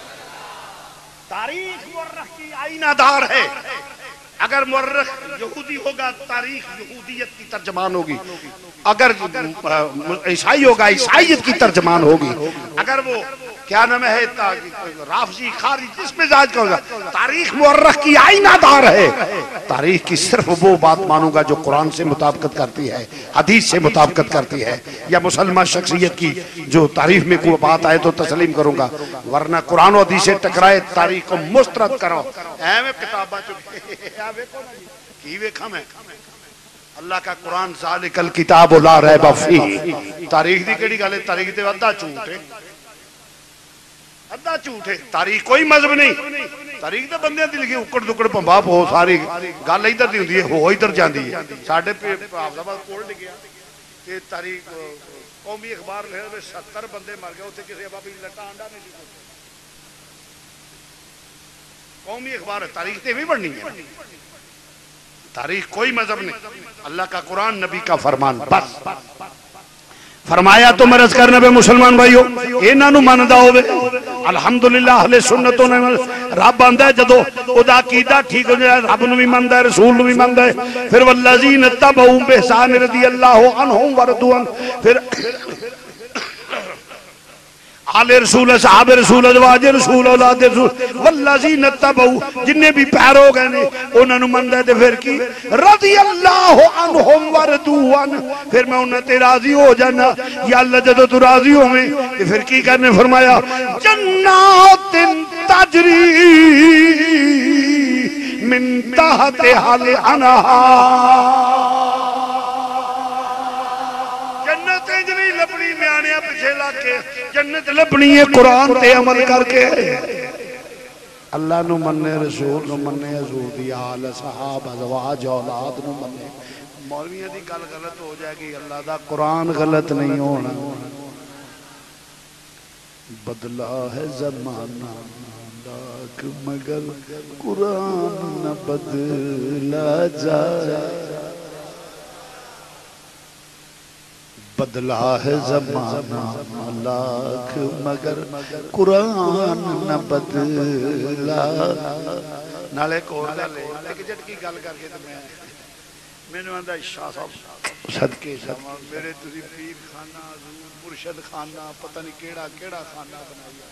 Speaker 1: تاریخ مورخ کی آئینہ دار ہے اگر مورخ یہودی ہوگا تاریخ یہودیت کی ترجمان ہوگی اگر عیسائی ہوگا عیسائیت کی ترجمان ہوگی اگر وہ کیا نام ہے رافضی خارج جس میں زاج کا ہوگا تاریخ مورخ کی آئینہ دار ہے تاریخ کی صرف وہ بات مانوں گا جو قرآن سے مطابقت کرتی ہے حدیث سے مطابقت کرتی ہے یا مسلمان شخصیت کی جو تاریخ میں کوئی بات آئے تو تسلیم کروں گا ورنہ قرآن و حدیث سے ٹکرائے تاریخ کو مسترد کرو اے میں کتابہ چکے کی ویکھا میں اللہ کا قرآن ذالک الکتاب لا ریب فیہ تاریخ دی کیڑی گل ہے تاریخ تے ادھا جھوٹ ہے ادھا جھوٹ ہے تاریخ کوئی مذہب نہیں تاریخ تے بندے دی لکھی اکڑ دکڑ پمبا پو ساری گل ادھر دی ہوندی ہے ہو ادھر جاندی ہے ساڈے حفیظاباد کول لکھیا کہ تاریخ قومی اخبار لکھے ستر بندے مر گئے اوتھے کسی بابی لٹا انڈا نہیں قومی اخبار ہے تاریخ تے بھی پڑھنی ہے تاریخ کوئی مذہب نہیں اللہ کا قرآن نبی کا فرمان بس فرمایا تو مرض کرنے پہ مسلمان بھائیو اینا نو ماندہ ہوئے الحمدللہ اہل سنتوں نے رب آندہ ہے جدو ادا عقیدہ ٹھیک ہو جائے رب نو بھی ماندہ ہے رسول نو بھی ماندہ ہے پھر والذین اتبعوا بإحسان رضی اللہ عنہم ورضوان پھر آل رسول صحاب رسول ازواج رسول اولاد رسول والذین اتبعوا جنہیں بھی پیر ہو گئے نے انہوں نے مندہ ہے پھر کی رضی اللہ عنہم وردوان پھر میں انہیں تے راضی ہو جانا یا اللہ جدو تو راضی ہو میں پھر کی کرنے فرمایا جنات تجری من تحت حال انہار لبنی میں آنے پیچھے لاکے جنت لبنی ہے قرآن تے عمل کر کے اللہ نو مننے رسول نو مننے حضور دی آل صحاب ازواج اولاد نو مننے مولویاں دی گل غلط ہو جائے گی اللہ دا قرآن غلط نہیں ہونا بدلا ہے زمانہ لاکھ مگر قرآن نہ بدلا جائے بدلا ہے زمانہ لاکھ مگر قرآن نہ بدلا. نالے کو ایک جھٹکی گل کر کے میں میں نے آندا شاہ صاحب صدقے جاواں میرے تسی پیر خانہ حضور مرشد خانہ پتہ نہیں کیڑا کیڑا خانہ بنایا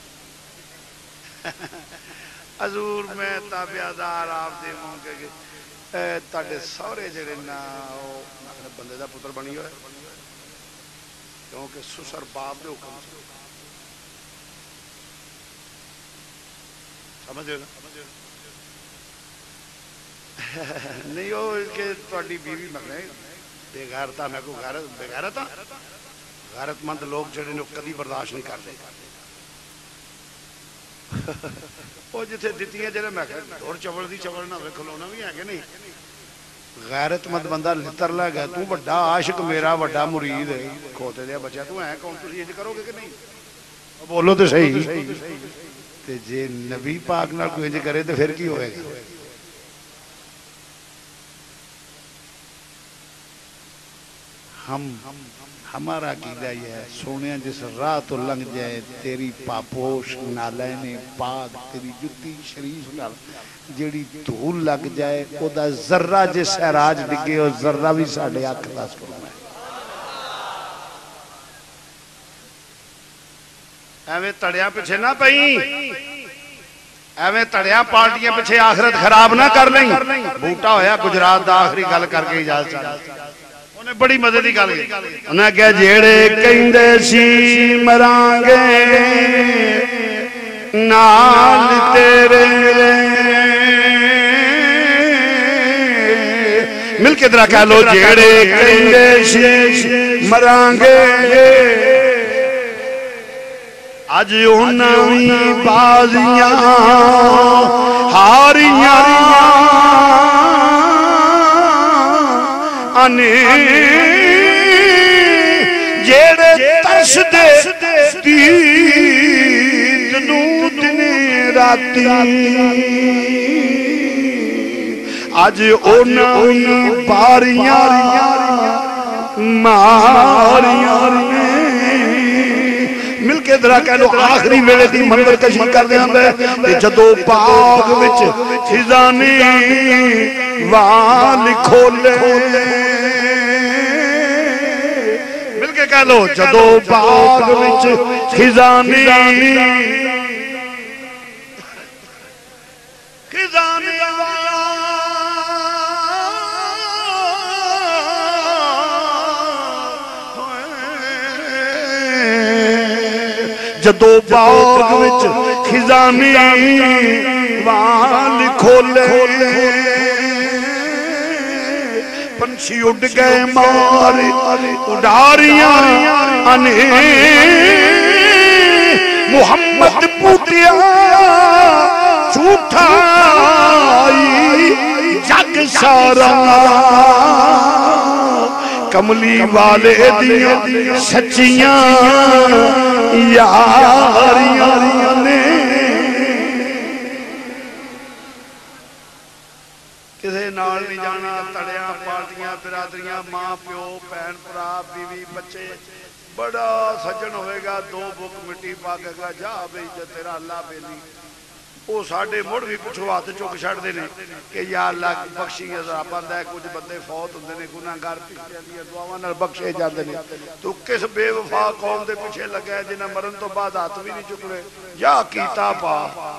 Speaker 1: حضور میں تابعدار آپ دے ہوں کہ تاڑے سورے جڑے نا بندے دا پتر بنی ہوئے کیونکہ سسر باپ دے حکم سے سمجھے نا نہیں ہو کہ تھوڑی بیوی مگنے بے غیرتا میں کو غیرت بے غیرتا غیرت مند لوگ جڑے نے کدی برداشت نہیں کرتے وہ جتھے دیتی ہیں جڑے میں اور چوڑ دی چوڑ نہ ہوئے کھلونا بھی ہے کہ نہیں. غیرت مند بندہ لتر لے گا تو بڑا عاشق میرا بڑا مرید ہے کھوتے دیا بچہ تو ہے کون تسی انج کرو گے کہ نہیں بولو تو صحیح. تے جے نبی پاک نال کوئی انج کرے تو پھر کی ہوئے گا. ہم ہمارا عقیدہ یہ ہے سونے جس راہ تو لنگ جائے تیری پاپوش نالین پاک تیری جتی شریف نال جیڑی دھول لگ جائے او دا ذرہ جس سہراج ڈگے اور ذرہ بھی ساڑھے آنکھ دا سکرنا ہے. ایویں تڑیاں پچھے نہ پئیں ایویں تڑیاں پارٹیاں پچھے آخرت خراب نہ کر لیں. بوٹا ہویا گجرات دا آخری گل کر کے اجازت چاہتا انہیں بڑی مدد ہی گل کی انہیں کہا جیڑے کہندے سی مرانگے نال تیرے مل کے درہ کہہ لو جیڑے کہندے سی مرانگے آج انہی بازیاں ہاریاں جیڑے ترس دے دید نودن راتی آج انہی باریاں ماریاں مل کے درہ کہہ لو آخری ویلے دی منظر کشی کر دے ہم ہے جدو باغ وچ خزانی وال کھولے مل کے کہہ لو جدو باغ وچ خزانی خزانی جدو باغ وچ خزانی وال کھولے پنچھی اڑ گئے مار اڈاریاں انہیں محمد پوٹیا جھوٹائی جگ سارا کملی والے دیاں سچیاں یاریاں نے کسے نال نہیں جانا تڑیاں پارٹیاں برادریاں ماں پیو بہن بھرا بیوی بچے بڑا سجن ہوئے گا دو بک مٹی پاکے گا جا بھئی جو تیرا اللہ بیلی وہ ساڑھے مڑ بھی پچھو آتے چوک چھڑ دینے کہ یا اللہ بخشی ذرا بندہ ہے کچھ بندے فوت ہوں دینے گناہگار پیچھے دیا دعاواں نال بخشے جان دینے تو کس بے وفا قوم دے پیچھے لگا ہے جنہ مرن تو بعد ہاتھ بھی نہیں چکلے یا کیتا پا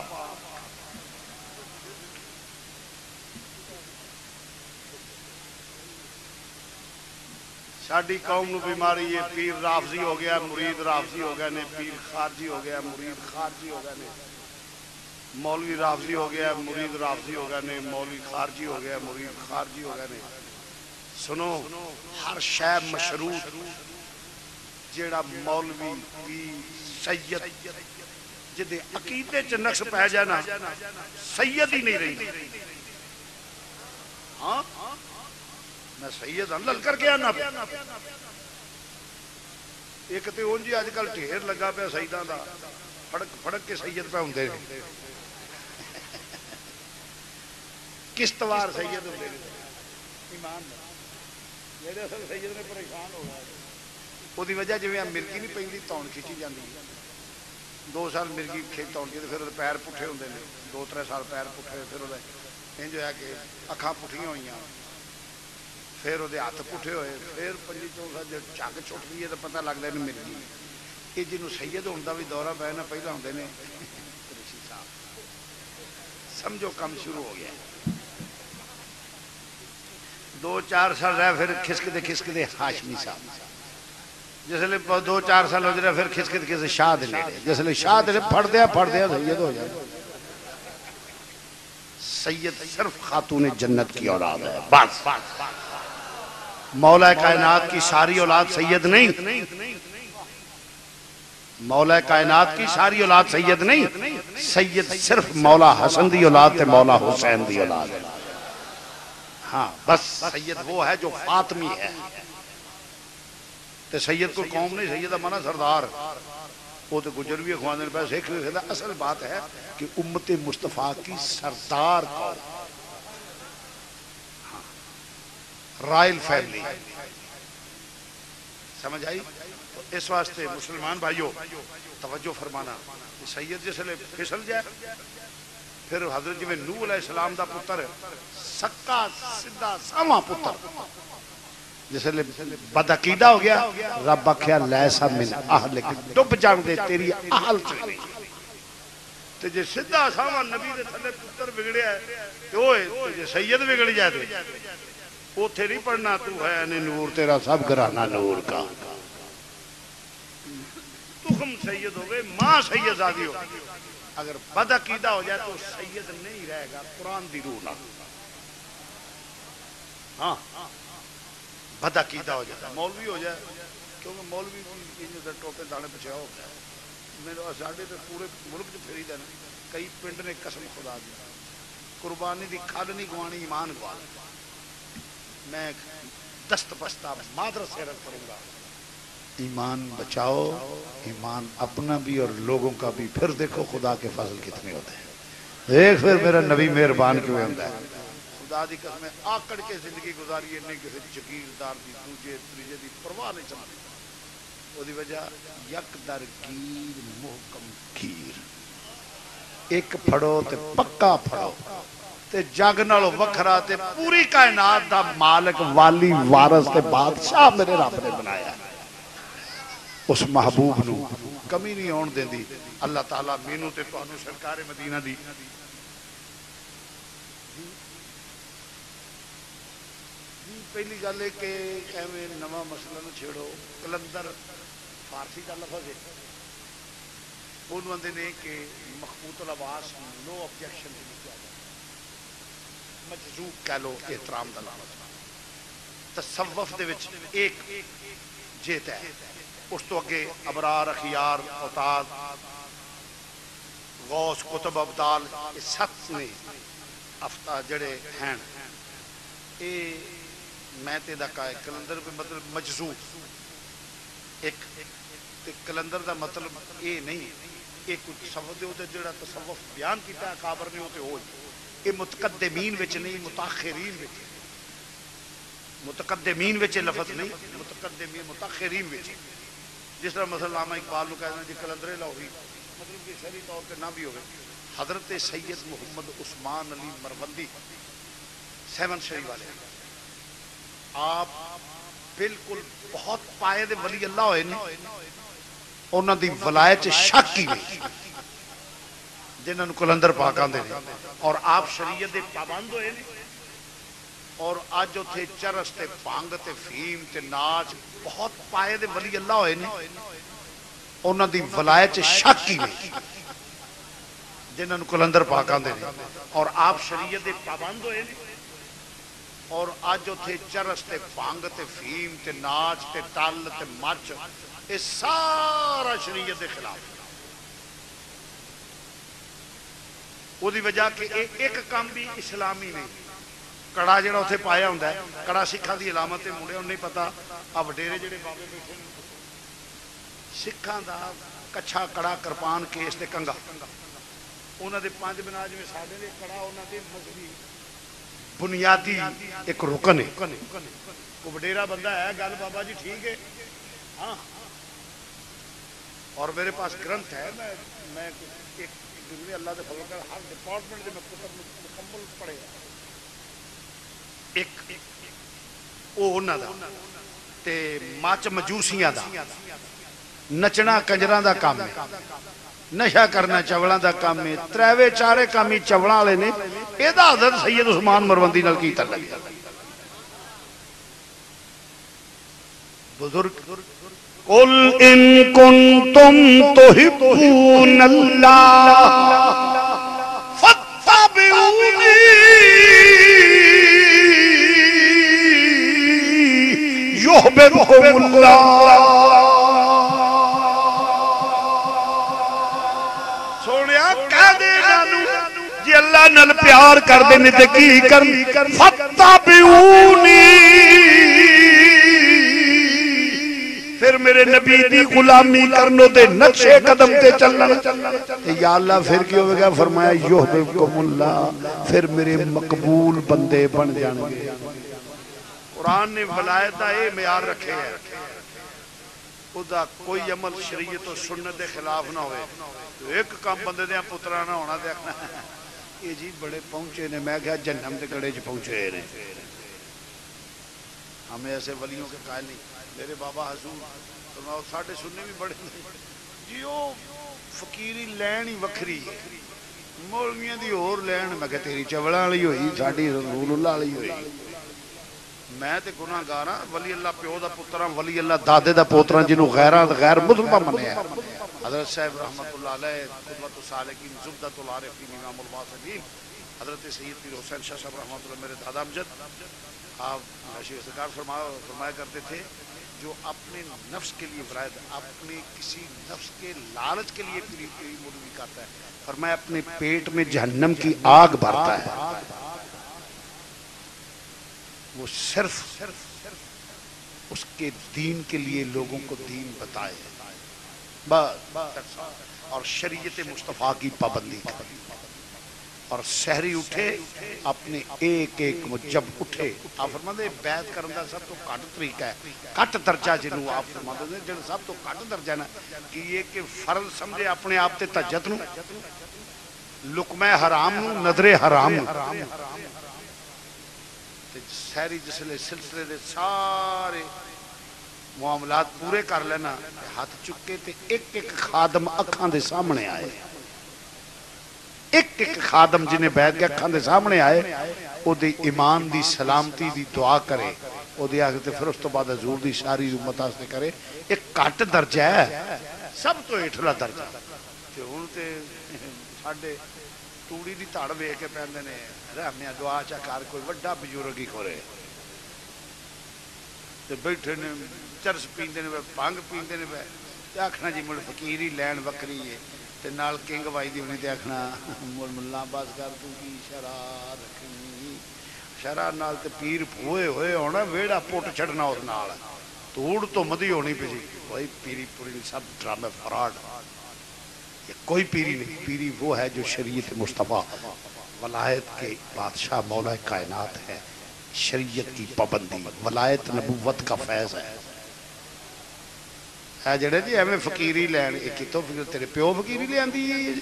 Speaker 1: ساڑھی قوم نو بیماری ہے پیر رافضی ہو گیا مرید رافضی ہو گیا نے پیر خارجی ہو گیا مرید خارجی ہو گیا نے مولوی رافضی ہو گیا مرید رافضی ہو گیا نے مولوی خارجی ہو گیا مرید خارجی ہو گیا نے سنو ہر شے مشروط جیڑا مولوی پیر سید جدے عقیدے چ نقص پہ جانا سید ہی نہیں رہی ہاں میں سید ہاں للکر کے آنا پہ ایک تے اون جی آج کل ٹھیر لگا پہ سیداں دا پھڑک پھڑک کے سید پہ ہوں دے کشتوار سید ہوں دے ایمان میرے اصل سید نے پریشان ہو گیا وہ وجہ جی مرغی نہیں پہ تون کھچی جاتی دو سال مرغی کھیت تون کی پھر وہ پیر پٹھے ہوتے ہیں دو تر سال پیر پٹھے پھر وہ انج ہوا کہ اکھاں پٹھیاں ہوئی پھر وہ ہاتھ پٹھے ہوئے پھر پنجی چون جب چک چھٹ گئی ہے تو پتہ لگتا ہے مرغی یہ جنوں سید ہونے کا بھی دورہ پہ نا پہلے ہوتے ہیں رشی صاحب سمجھو کم شروع ہو گیا دو چار سال رہے پھر کھسکتے کھسکتے ہاشمی صاحب جسے دو چار سال ہو جائے پھر کھسکتے کھسکتے شاہ دے لے جسے شاہ دے پڑھ دیا پڑھ دیا سید ہو جائے سید صرف خاتون جنت کی اولاد ہے بس مولا کائنات کی ساری اولاد سید نہیں مولا کائنات کی ساری اولاد سید نہیں سید صرف مولا حسن دی اولاد تے مولا حسین دی اولاد ہے ہاں بس سید وہ ہے جو فاطمی ہے تے سید کو قوم نہیں سید مانا سردار وہ تو گجر بھی اخوان پہ سکھ بھی اصل بات ہے کہ امت مصطفیٰ کی سردار قوم رائل فیملی سمجھ آئی تو اس واسطے مسلمان بھائیوں توجہ فرمانا سید جس لئے پھسل جائے پھر حضرت جی میں نوح علیہ السلام دا پتر سکا سدھا ساما پتر جس لئے بدعقیدہ ہو گیا رب آکھیا لیسا من اہلک ڈب جان دے تیری اہل چلی تو جی سدھا ساما نبی دے تھلے پتر بگڑیا ہے تو ہوئے تو جی سید بگڑ جائے دے وہ تھے نہیں پڑھنا تو ہے یعنی نور تیرا سب گرانا نور کا تخم سید ہو گئے ماں سید زادی ہو اگر بد عقیدہ ہو جائے تو سید نہیں رہے گا قرآن دی روح نہ ہاں بد عقیدہ ہو جائے مولوی ہو جائے کیونکہ مولوی بھی ٹوپے دانے پچھا ہو گیا میرے ساڑھے پہ پورے ملک جو پھری دینا کئی پنڈ نے قسم خدا دی قربانی دی کھال نہیں گوانی ایمان گوانی میں دست پشتا مادرسے رکھ کروں گا ایمان بچاؤ ایمان اپنا بھی اور لوگوں کا بھی پھر دیکھو خدا کے فضل کتنے ہوتے ہیں دیکھ پھر میرا نبی مہربان کیوں ہوتا ہے خدا دی قسم آکڑ کے زندگی گزاری ہے نہیں کسی جگیردار دی دوجے تریجے دی پرواہ نہیں چاہتے وہ دی وجہ یک در گیر محکم گیر ایک پھڑو تے پکا پھڑو تے جگ نالو وکھرا تے پوری کائنات دا مالک والی وارث تے بادشاہ میرے رب نے بنایا اس محبوب نو کمی نہیں ہون دیں دی اللہ تعالیٰ مینو تے تو انو سرکار مدینہ دی پہلی گل ہے کہ ایویں نواں مسئلہ نہ چھیڑو کلندر فارسی کا لفظ ہے انہوں نے کہ مخبوط العباس نو آبجیکشن مجذوب کہہ لو احترام دا لفظ تصوف دے وچ ایک جیت ہے اس تو اگے ابرار اخیار اوتاد غوث کتب ابدال سات نے افتا جڑے ہیں اے میں تے دا کہا ہے کلندر پہ مطلب مجذوب ایک کلندر دا مطلب اے نہیں ایک تصوف دے ہوتے جڑا تصوف بیان کیتا ہے کابر نے ہوتے ہوئے یہ متقدمین وچ نہیں متاخرین وچ متقدمین وچ لفظ نہیں متقدمین متاخرین وچ جس طرح مثلا علامہ اقبال نو کہنا جی کلندر لاہوری مطلب کہ شرعی طور پہ نہ بھی ہوگا حضرت سید محمد عثمان علی مروندی سیون شریف والے آپ بالکل بہت پائے دے ولی اللہ ہوئے نہیں انہاں دی ولایت شک ہی نہیں جنہاں نو کلندر پاک آندے نے اور آپ شریعت دے پابند ہوئے نے اور آج جو تھے چرس تے پانگ تے فیم تے ناچ بہت پائے دے ولی اللہ ہوئے نے انہاں دی ولایت شک ہی نہیں جنہاں نو کلندر پاک آندے نے اور آپ شریعت دے پابند ہوئے نے اور آج جو تھے چرس تے پانگ تے فیم تے ناچ تے ٹال تے مچ یہ سارا شریعت دے خلاف وہ دی وجہ کہ ایک کام بھی اسلامی نہیں کڑا جڑا اتنے پایا ہوں کڑا سکھاں دی علامت مڑے انہیں نہیں پتا اب وڈیرے جڑے بابے بیٹھے سکھاں دا کچھا کڑا کرپان کیس تے کنگا انہاں دے پانچ بناج میں سادے دے کڑا انہاں دے مذہبی بنیادی ایک رکن ہے وہ وڈیرا بندہ ہے گل بابا جی ٹھیک ہے ہاں اور میرے پاس گرنتھ ہے، میں میں ایک اللہ دے فضل کر ہر ڈپارٹمنٹ میں پتر مکمل پڑھے ایک وہ انہاں دا تے مچ مجوسیاں دا نچنا کنجراں دا کام ہے، نشا کرنا چولاں دا کام ہے، تریوے چارے کام ہی چولاں والے نے، اے دا حضرت سید عثمان مروندی نال کیتا لگا بزرگ قل ان کنتم تحبون اللہ فاتبعونی یحببکم اللہ۔ سونیا کہہ دے نانو جی اللہ نال پیار کر دے نے تے کی کر فاتبعونی، پھر میرے نبی دی غلامی کرنو دے نقشے قدم تے چلنا، یا اللہ پھر کیوں ہوگا؟ فرمایا یحببکم اللہ، پھر میرے مقبول بندے بن جانے گے۔ قرآن نے ولایت دا اے معیار رکھے ہے، خدا کوئی عمل شریعت و سنت دے خلاف نہ ہوئے، ایک کام بندے دے پترانا ہونا دیکھنا یہ جی بڑے پہنچے نے، میں کہا جنم دے گڑے چ پہنچے نے، ہمیں ایسے ولیوں کے قائل نہیں۔ میرے بابا حضور ساڑھے سننے بھی بڑے جی وہ فقیری لین ہی وکھری ہے، مولویاں دی اور لین، میں کہا تیری چوڑا والی ہوئی، ساڑھی رسول اللہ والی ہوئی، میں تے گناہ گاراں، ولی اللہ پیو دا پتراں، ولی اللہ دادے دا پوتراں جنہوں غیراں غیر مسلمان مننے ہیں۔ حضرت صاحب رحمت اللہ علیہ قدوۃ الصالحین زبدۃ العارفین امام الواصلین حضرت سید پیر حسین شاہ صاحب رحمت اللہ میرے دادا امجد، آپ نشیر سرکار فرمایا کرتے تھے جو اپنے نفس کے لیے ولایت، اپنے کسی نفس کے لالچ کے لیے مولوی کرتا ہے، فرمایا اپنے پیٹ میں جہنم کی آگ بھرتا ہے، وہ صرف اس کے دین کے لیے لوگوں کو دین بتائے اور شریعت مصطفیٰ کی پابندی کرے، اور سحری اٹھے اپنے ایک ایک جب اٹھے، آپ فرماتے ہیں بیعت کرنے کا سب تو کٹ طریقہ ہے، کٹ درجہ جنہوں آپ فرماتے ہیں جنہوں سب تو کٹ درجہ ہے کہ یہ کہ فرض سمجھے اپنے آپ تے تہجد نو، لقمہ حرام نو، نظر حرام نو، سحری جسلے سلسلے دے سارے معاملات پورے کر لینا، ہاتھ چکے تے ایک ایک خادم اکھاں دے سامنے آئے، ایک ایک خادم جنہیں بیعت کے اکھاں دے سامنے آئے، او دے ایمان دی سلامتی دی دعا کرے، او دے آگے تے پھر اس تو بعد حضور دی ساری امت سے کرے، ایک کٹ درجہ ہے، سب تو ایٹھلا درجہ کہ ہون تے ساڑھے توڑی دی تاڑ بے کے پہندے نے رحمیہ دعا چاکار کوئی وڈا بجورگی کھورے تے بیٹھے نے چرس پیندے نے پانگ پیندے نے تے آکھنا جی مل فقیری لین وکری ہے تے نال کنگ وائی دی ہونی تے آکھنا مول ملا باز کر تو کی شرار رکھنی شرار نال تے پیر ہوئے ہوئے ہونا ویڑا پوٹ چھڑنا اس نال توڑ تو مدی ہونی پہ جی کوئی پیری پوری سب ڈرامے فراڈ، یہ کوئی پیری نہیں، پیری وہ ہے جو شریعت مصطفیٰ ولایت کے بادشاہ مولا کائنات ہے، شریعت کی پابندی، ولایت نبوت کا فیض ہے۔ ہے جڑے جی ہمیں فقیری لین ایک تو تیرے پیو فقیری لے آندی ہے،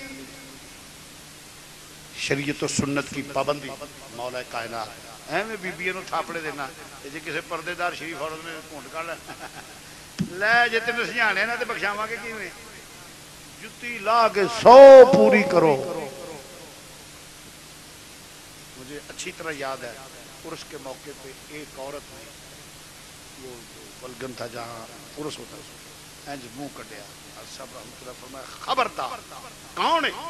Speaker 1: شریعت و سنت کی پابندی مولا کائنات ہمیں بی بی نو تھاپڑے دینا، جی کسی پردے دار شریف عورت نے کونٹ کر لے لے جے تین سجانے نا تے بخشاواں کے کیویں جتی لا کے سو پوری کرو۔ مجھے اچھی طرح یاد ہے عرس کے موقع پہ ایک عورت نے وہ بلگم تھا جہاں عرس ہوتا اینج منہ کٹیا، سب رحمت اللہ فرمایا خبردار کون ہے،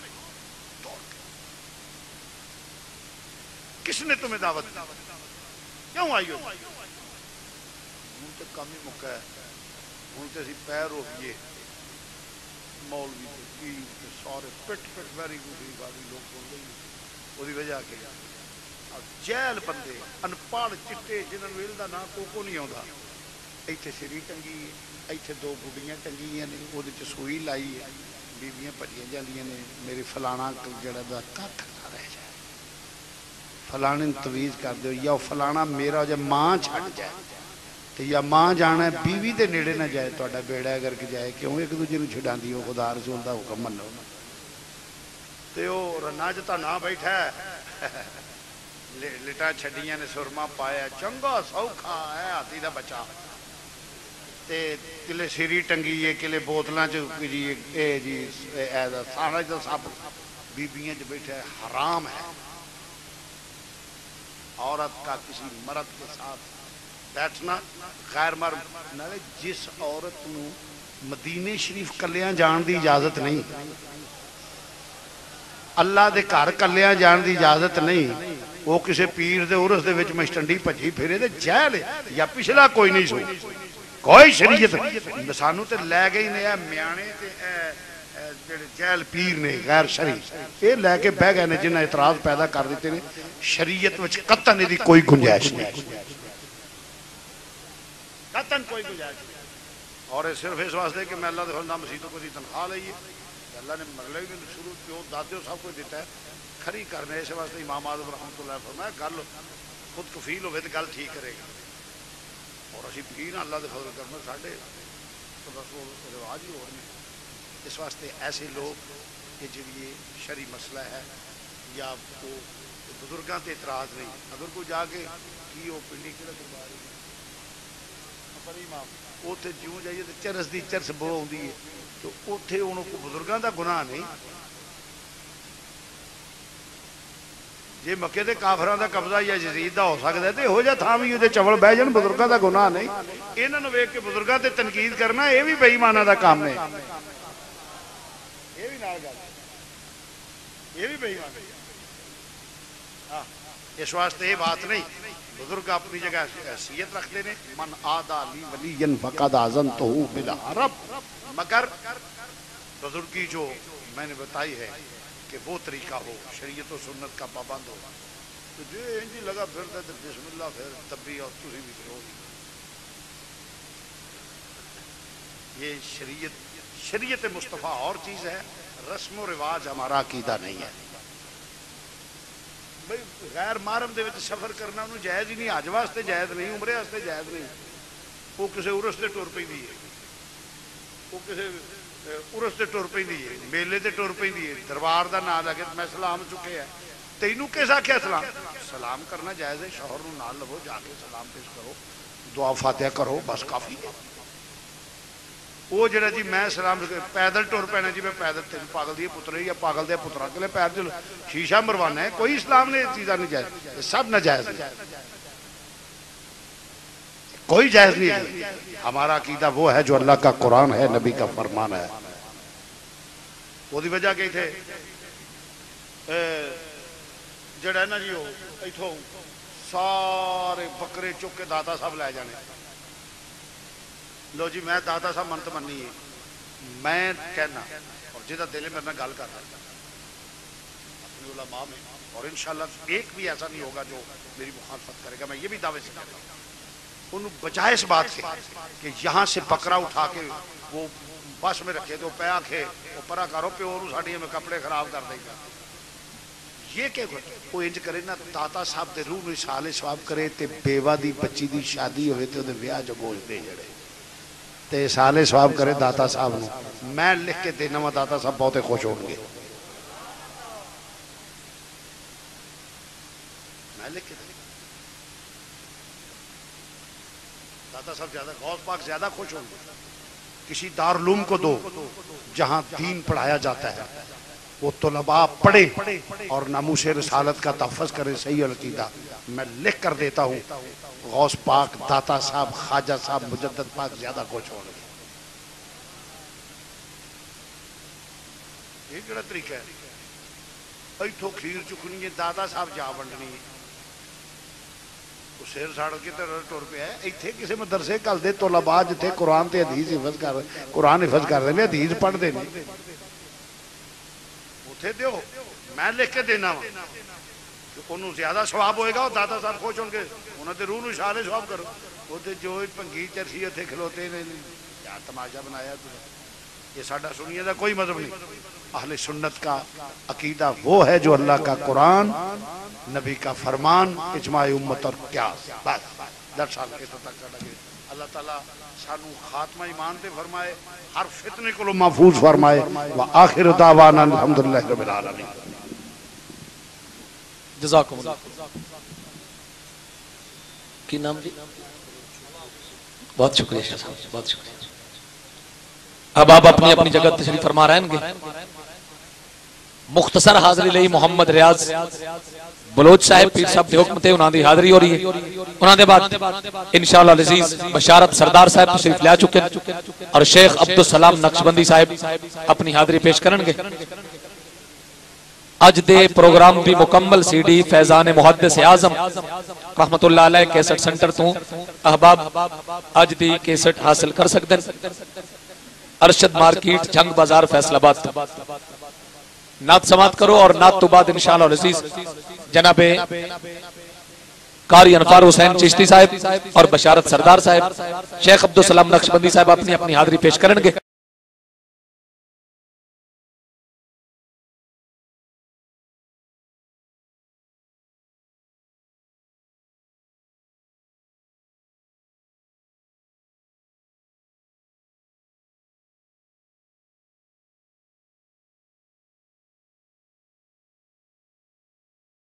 Speaker 1: کس نے تمہیں دعوت دی، کیوں آئی ہو؟ ہوں تو کم ہی مکہ ہے، ہوں تو اسی پیر ہو گئے مولوی تے پیر تے سارے پٹ پٹ ویری گڈ والی لوگ بول رہے ہیں وہ دی وجہ کے جیل بندے انپڑھ چٹے جنہوں نے دا نام کوکو نہیں آتا، ایتھے سری ٹنگی ایتھے دو بڑیاں ٹنگیاں نے وہ سوئی لائی ہے، بیویاں پڑیاں جاندیاں نے میرے فلانا جڑا دا کھ نہ رہ جائے، فلانے تویز کر دیو یا فلانا میرا جب ماں چھٹ جائے، تو یا ماں جانا ہے بیوی دے نیڑے نہ جائے تو بیڑا اگر کہ جائے کیوں ایک دوجے نوں چھڈان دی خدا رسول دا حکم منو تے او رنا جتا نہ بیٹھا ہے لٹا چھڈیاں نے سرما پایا چنگا سوکھا ہے ہاتھی دا بچہ تے کلے سری ٹنگی ہے کلے بوتلاں چ جی اے جی اے دا سارا جو سب بیبیاں چ بیٹھا ہے حرام ہے عورت کا کسی مرد کے ساتھ بیٹھنا غیر مرد نالے جس عورت نو مدینے شریف کلیاں جان دی اجازت نہیں اللہ دے گھر کلیاں جان دی اجازت نہیں وہ کسے پیر دے عرس دے وچ مشٹنڈی پجی پھرے دے جہل یا پچھلا کوئی نہیں سو کوئی شریعت سانو تے لے گئی نے میانے تے جہل پیر نے غیر شریف یہ لے کے بہ گئے نے جنہیں اعتراض پیدا کر دیتے نے شریعت وچ قطن دی کوئی گنجائش نہیں قطن کوئی گنجائش نہیں اور صرف اس واسطے کہ میں اللہ دے فضل مسیحوں کو دی تنخواہ لئی ہے اللہ نے مغلے بھی شروع کیوں دادیوں سب کو دیتا ہے کھری کرنے اس واسطے امام اعظم رحمۃ اللہ فرمایا گل خود کفیل ہوئے تو گل ٹھیک کرے گا اور اسی پیر اللہ دے فضل کرنا ساڈے رسول رواج ہی ہو رہے ہیں اس واسطے ایسے لوگ کہ جب یہ شرعی مسئلہ ہے یا وہ بزرگاں تے اعتراض نہیں اگر کوئی جا کے کی وہ پنڈی کہڑا دربار ہے اوتھے جوں جائیے تو چرس دی چرس بو آتی ہے تو اوتھے انہوں کو بزرگاں دا گناہ نہیں جے مکے دے کافراں دا قبضہ یا یزید دا ہو سکتا ہے تے ہو جا تھا بھی چول بہ جان بزرگاں دا گناہ نہیں انہاں نوں ویکھ کے بزرگاں تے تنقید کرنا یہ بھی بے ایماناں دا کام ہے یہ بھی نال گل یہ بھی بے ایمان ہاں اس واسطے یہ بات نہیں بزرگ اپنی جگہ حیثیت رکھتے ہیں من آدا لی ولی فقد آذنتہ بالحرب مگر بزرگی جو میں نے بتائی ہے کہ وہ طریقہ ہو شریعت و سنت کا پابند ہو تو جو انجی لگا پھرتا ہے بسم اللہ پھر تبھی اور تھی بھی پھر ہوگی یہ شریعت شریعت مصطفیٰ اور چیز ہے رسم و رواج ہمارا عقیدہ نہیں ہے بھئی غیر محرم دے وچ سفر کرنا انہوں جائز ہی نہیں حج واسطے جائز نہیں عمرے واسطے جائز نہیں وہ کسے عرس تے ٹر پئی دی ہے وہ کسے عرس تے ٹر پئی دی ہے میلے تے ٹر پئی دی ہے دربار دا نام لگے میں سلام چکے ہیں تینوں کیسا کیا سلام سلام کرنا جائز ہے شوہر نوں نال لو جا کے سلام پیش کرو دعا فاتحہ کرو بس کافی ہے وہ جڑا جی میں سلام پیدل ٹر پینا جی میں پیدل تین پاگل دیے پترے یا پاگل دے پترا کے لئے پیر جو شیشہ مروانا ہے کوئی اسلام نے چیزہ نہیں جائز سب نہ جائز کوئی جائز نہیں ہے ہمارا عقیدہ وہ ہے جو اللہ کا قرآن ہے نبی کا فرمان ہے وہ دی وجہ کہی تھے جڑا ہے نا جی ہو ایتھوں سارے بکرے چک کے داتا صاحب لے جانے لو جی میں داتا صاحب منت منی ہے میں کہنا اور جیدہ دلے میں میں گال کر رہا اپنی علماء میں اور انشاءاللہ ایک بھی ایسا نہیں ہوگا جو میری مخالفت کرے گا میں یہ بھی دعوے سے کر رہا ہوں انہوں بجائے اس بات سے کہ یہاں سے بکرا اٹھا کے وہ بس میں رکھے تو پیا کھے وہ پرا کرو پہ اور ساڑھیے میں کپڑے خراب کر دے گا یہ کہ وہ انج کرے نا داتا صاحب دے روح نو سالے سواب کرے تے بیوہ دی بچی دی شادی ہوئے تے دے بیاہ جو گوش دے جڑے تے سالے سواب کرے داتا صاحب نو میں لکھ کے دینا ہوا داتا صاحب بہتے خوش ہوں گے میں لکھ کے دینا داتا صاحب زیادہ غوث پاک زیادہ خوش ہوں گے کسی دارالعلوم کو دو جہاں دین پڑھایا جاتا ہے وہ طلباء پڑھے اور ناموس رسالت کا تحفظ کرے صحیح العقیدہ میں لکھ کر دیتا ہوں غوث پاک داتا صاحب خواجہ صاحب مجدد پاک زیادہ خوش ہو رہے یہ کڑا طریقہ ہے ایتھو کھیر چکنی ہے داتا صاحب جا بنڈنی ہے سیر ساڑ کے ٹور پہ ہے ایتھے کسی مدرسے کل دے طلباء جتھے قرآن تے حدیث حفظ کر رہے قرآن حفظ کر رہے حدیث پڑھ دے نہیں اتھے دیو میں لکھ کے دینا ہوں انہوں زیادہ ثواب ہوئے گا اور دادا صاحب خوش ہوں گے انہوں تے روح نو اشارے ثواب کرو وہ تے جو پنگی چرسی اتھے کھلوتے نے یا تماشا بنایا تو یہ ساڑھا سنیے دا کوئی مذہب نہیں اہل سنت کا عقیدہ وہ ہے جو اللہ کا قرآن نبی کا فرمان اجماع امت اور قیاس بس در سال کے تک لگے اللہ تعالیٰ سانو خاتمہ ایمان تے فرمائے، ہر فتنے کو محفوظ فرمائے، وآخر دعوانا الحمدللہ رب العالمین۔
Speaker 2: جزاکم اللہ۔ کی نام جی؟ بہت شکریہ شاہ صاحب، بہت شکریہ۔ اب آپ اپنی اپنی جگہ تشریف فرما رہے ہیں گے۔ مختصر حاضری لئی محمد ریاض بلوچ صاحب پیر صاحب دے حکم تے انہاں دی حاضری ہو رہی ہے، انہاں دے بعد انشاءاللہ العزیز بشارت سردار صاحب تشریف لے چکے اور شیخ عبدالسلام نقشبندی صاحب اپنی حاضری پیش کرن گے۔ اج دے پروگرام دی مکمل سی ڈی فیضان محدث اعظم رحمت اللہ علیہ کیسٹ سنٹر تو احباب اج دی کیسٹ حاصل کر سکتے ہیں۔ ارشد مارکیٹ جنگ بازار فیصل آباد۔ نعت سماعت کرو اور نعت تو بعد انشاءاللہ العزیز جناب قاری انفار حسین چشتی صاحب اور بشارت سردار صاحب شیخ عبدالسلام نقشبندی صاحب اپنی اپنی حاضری پیش کرن گے۔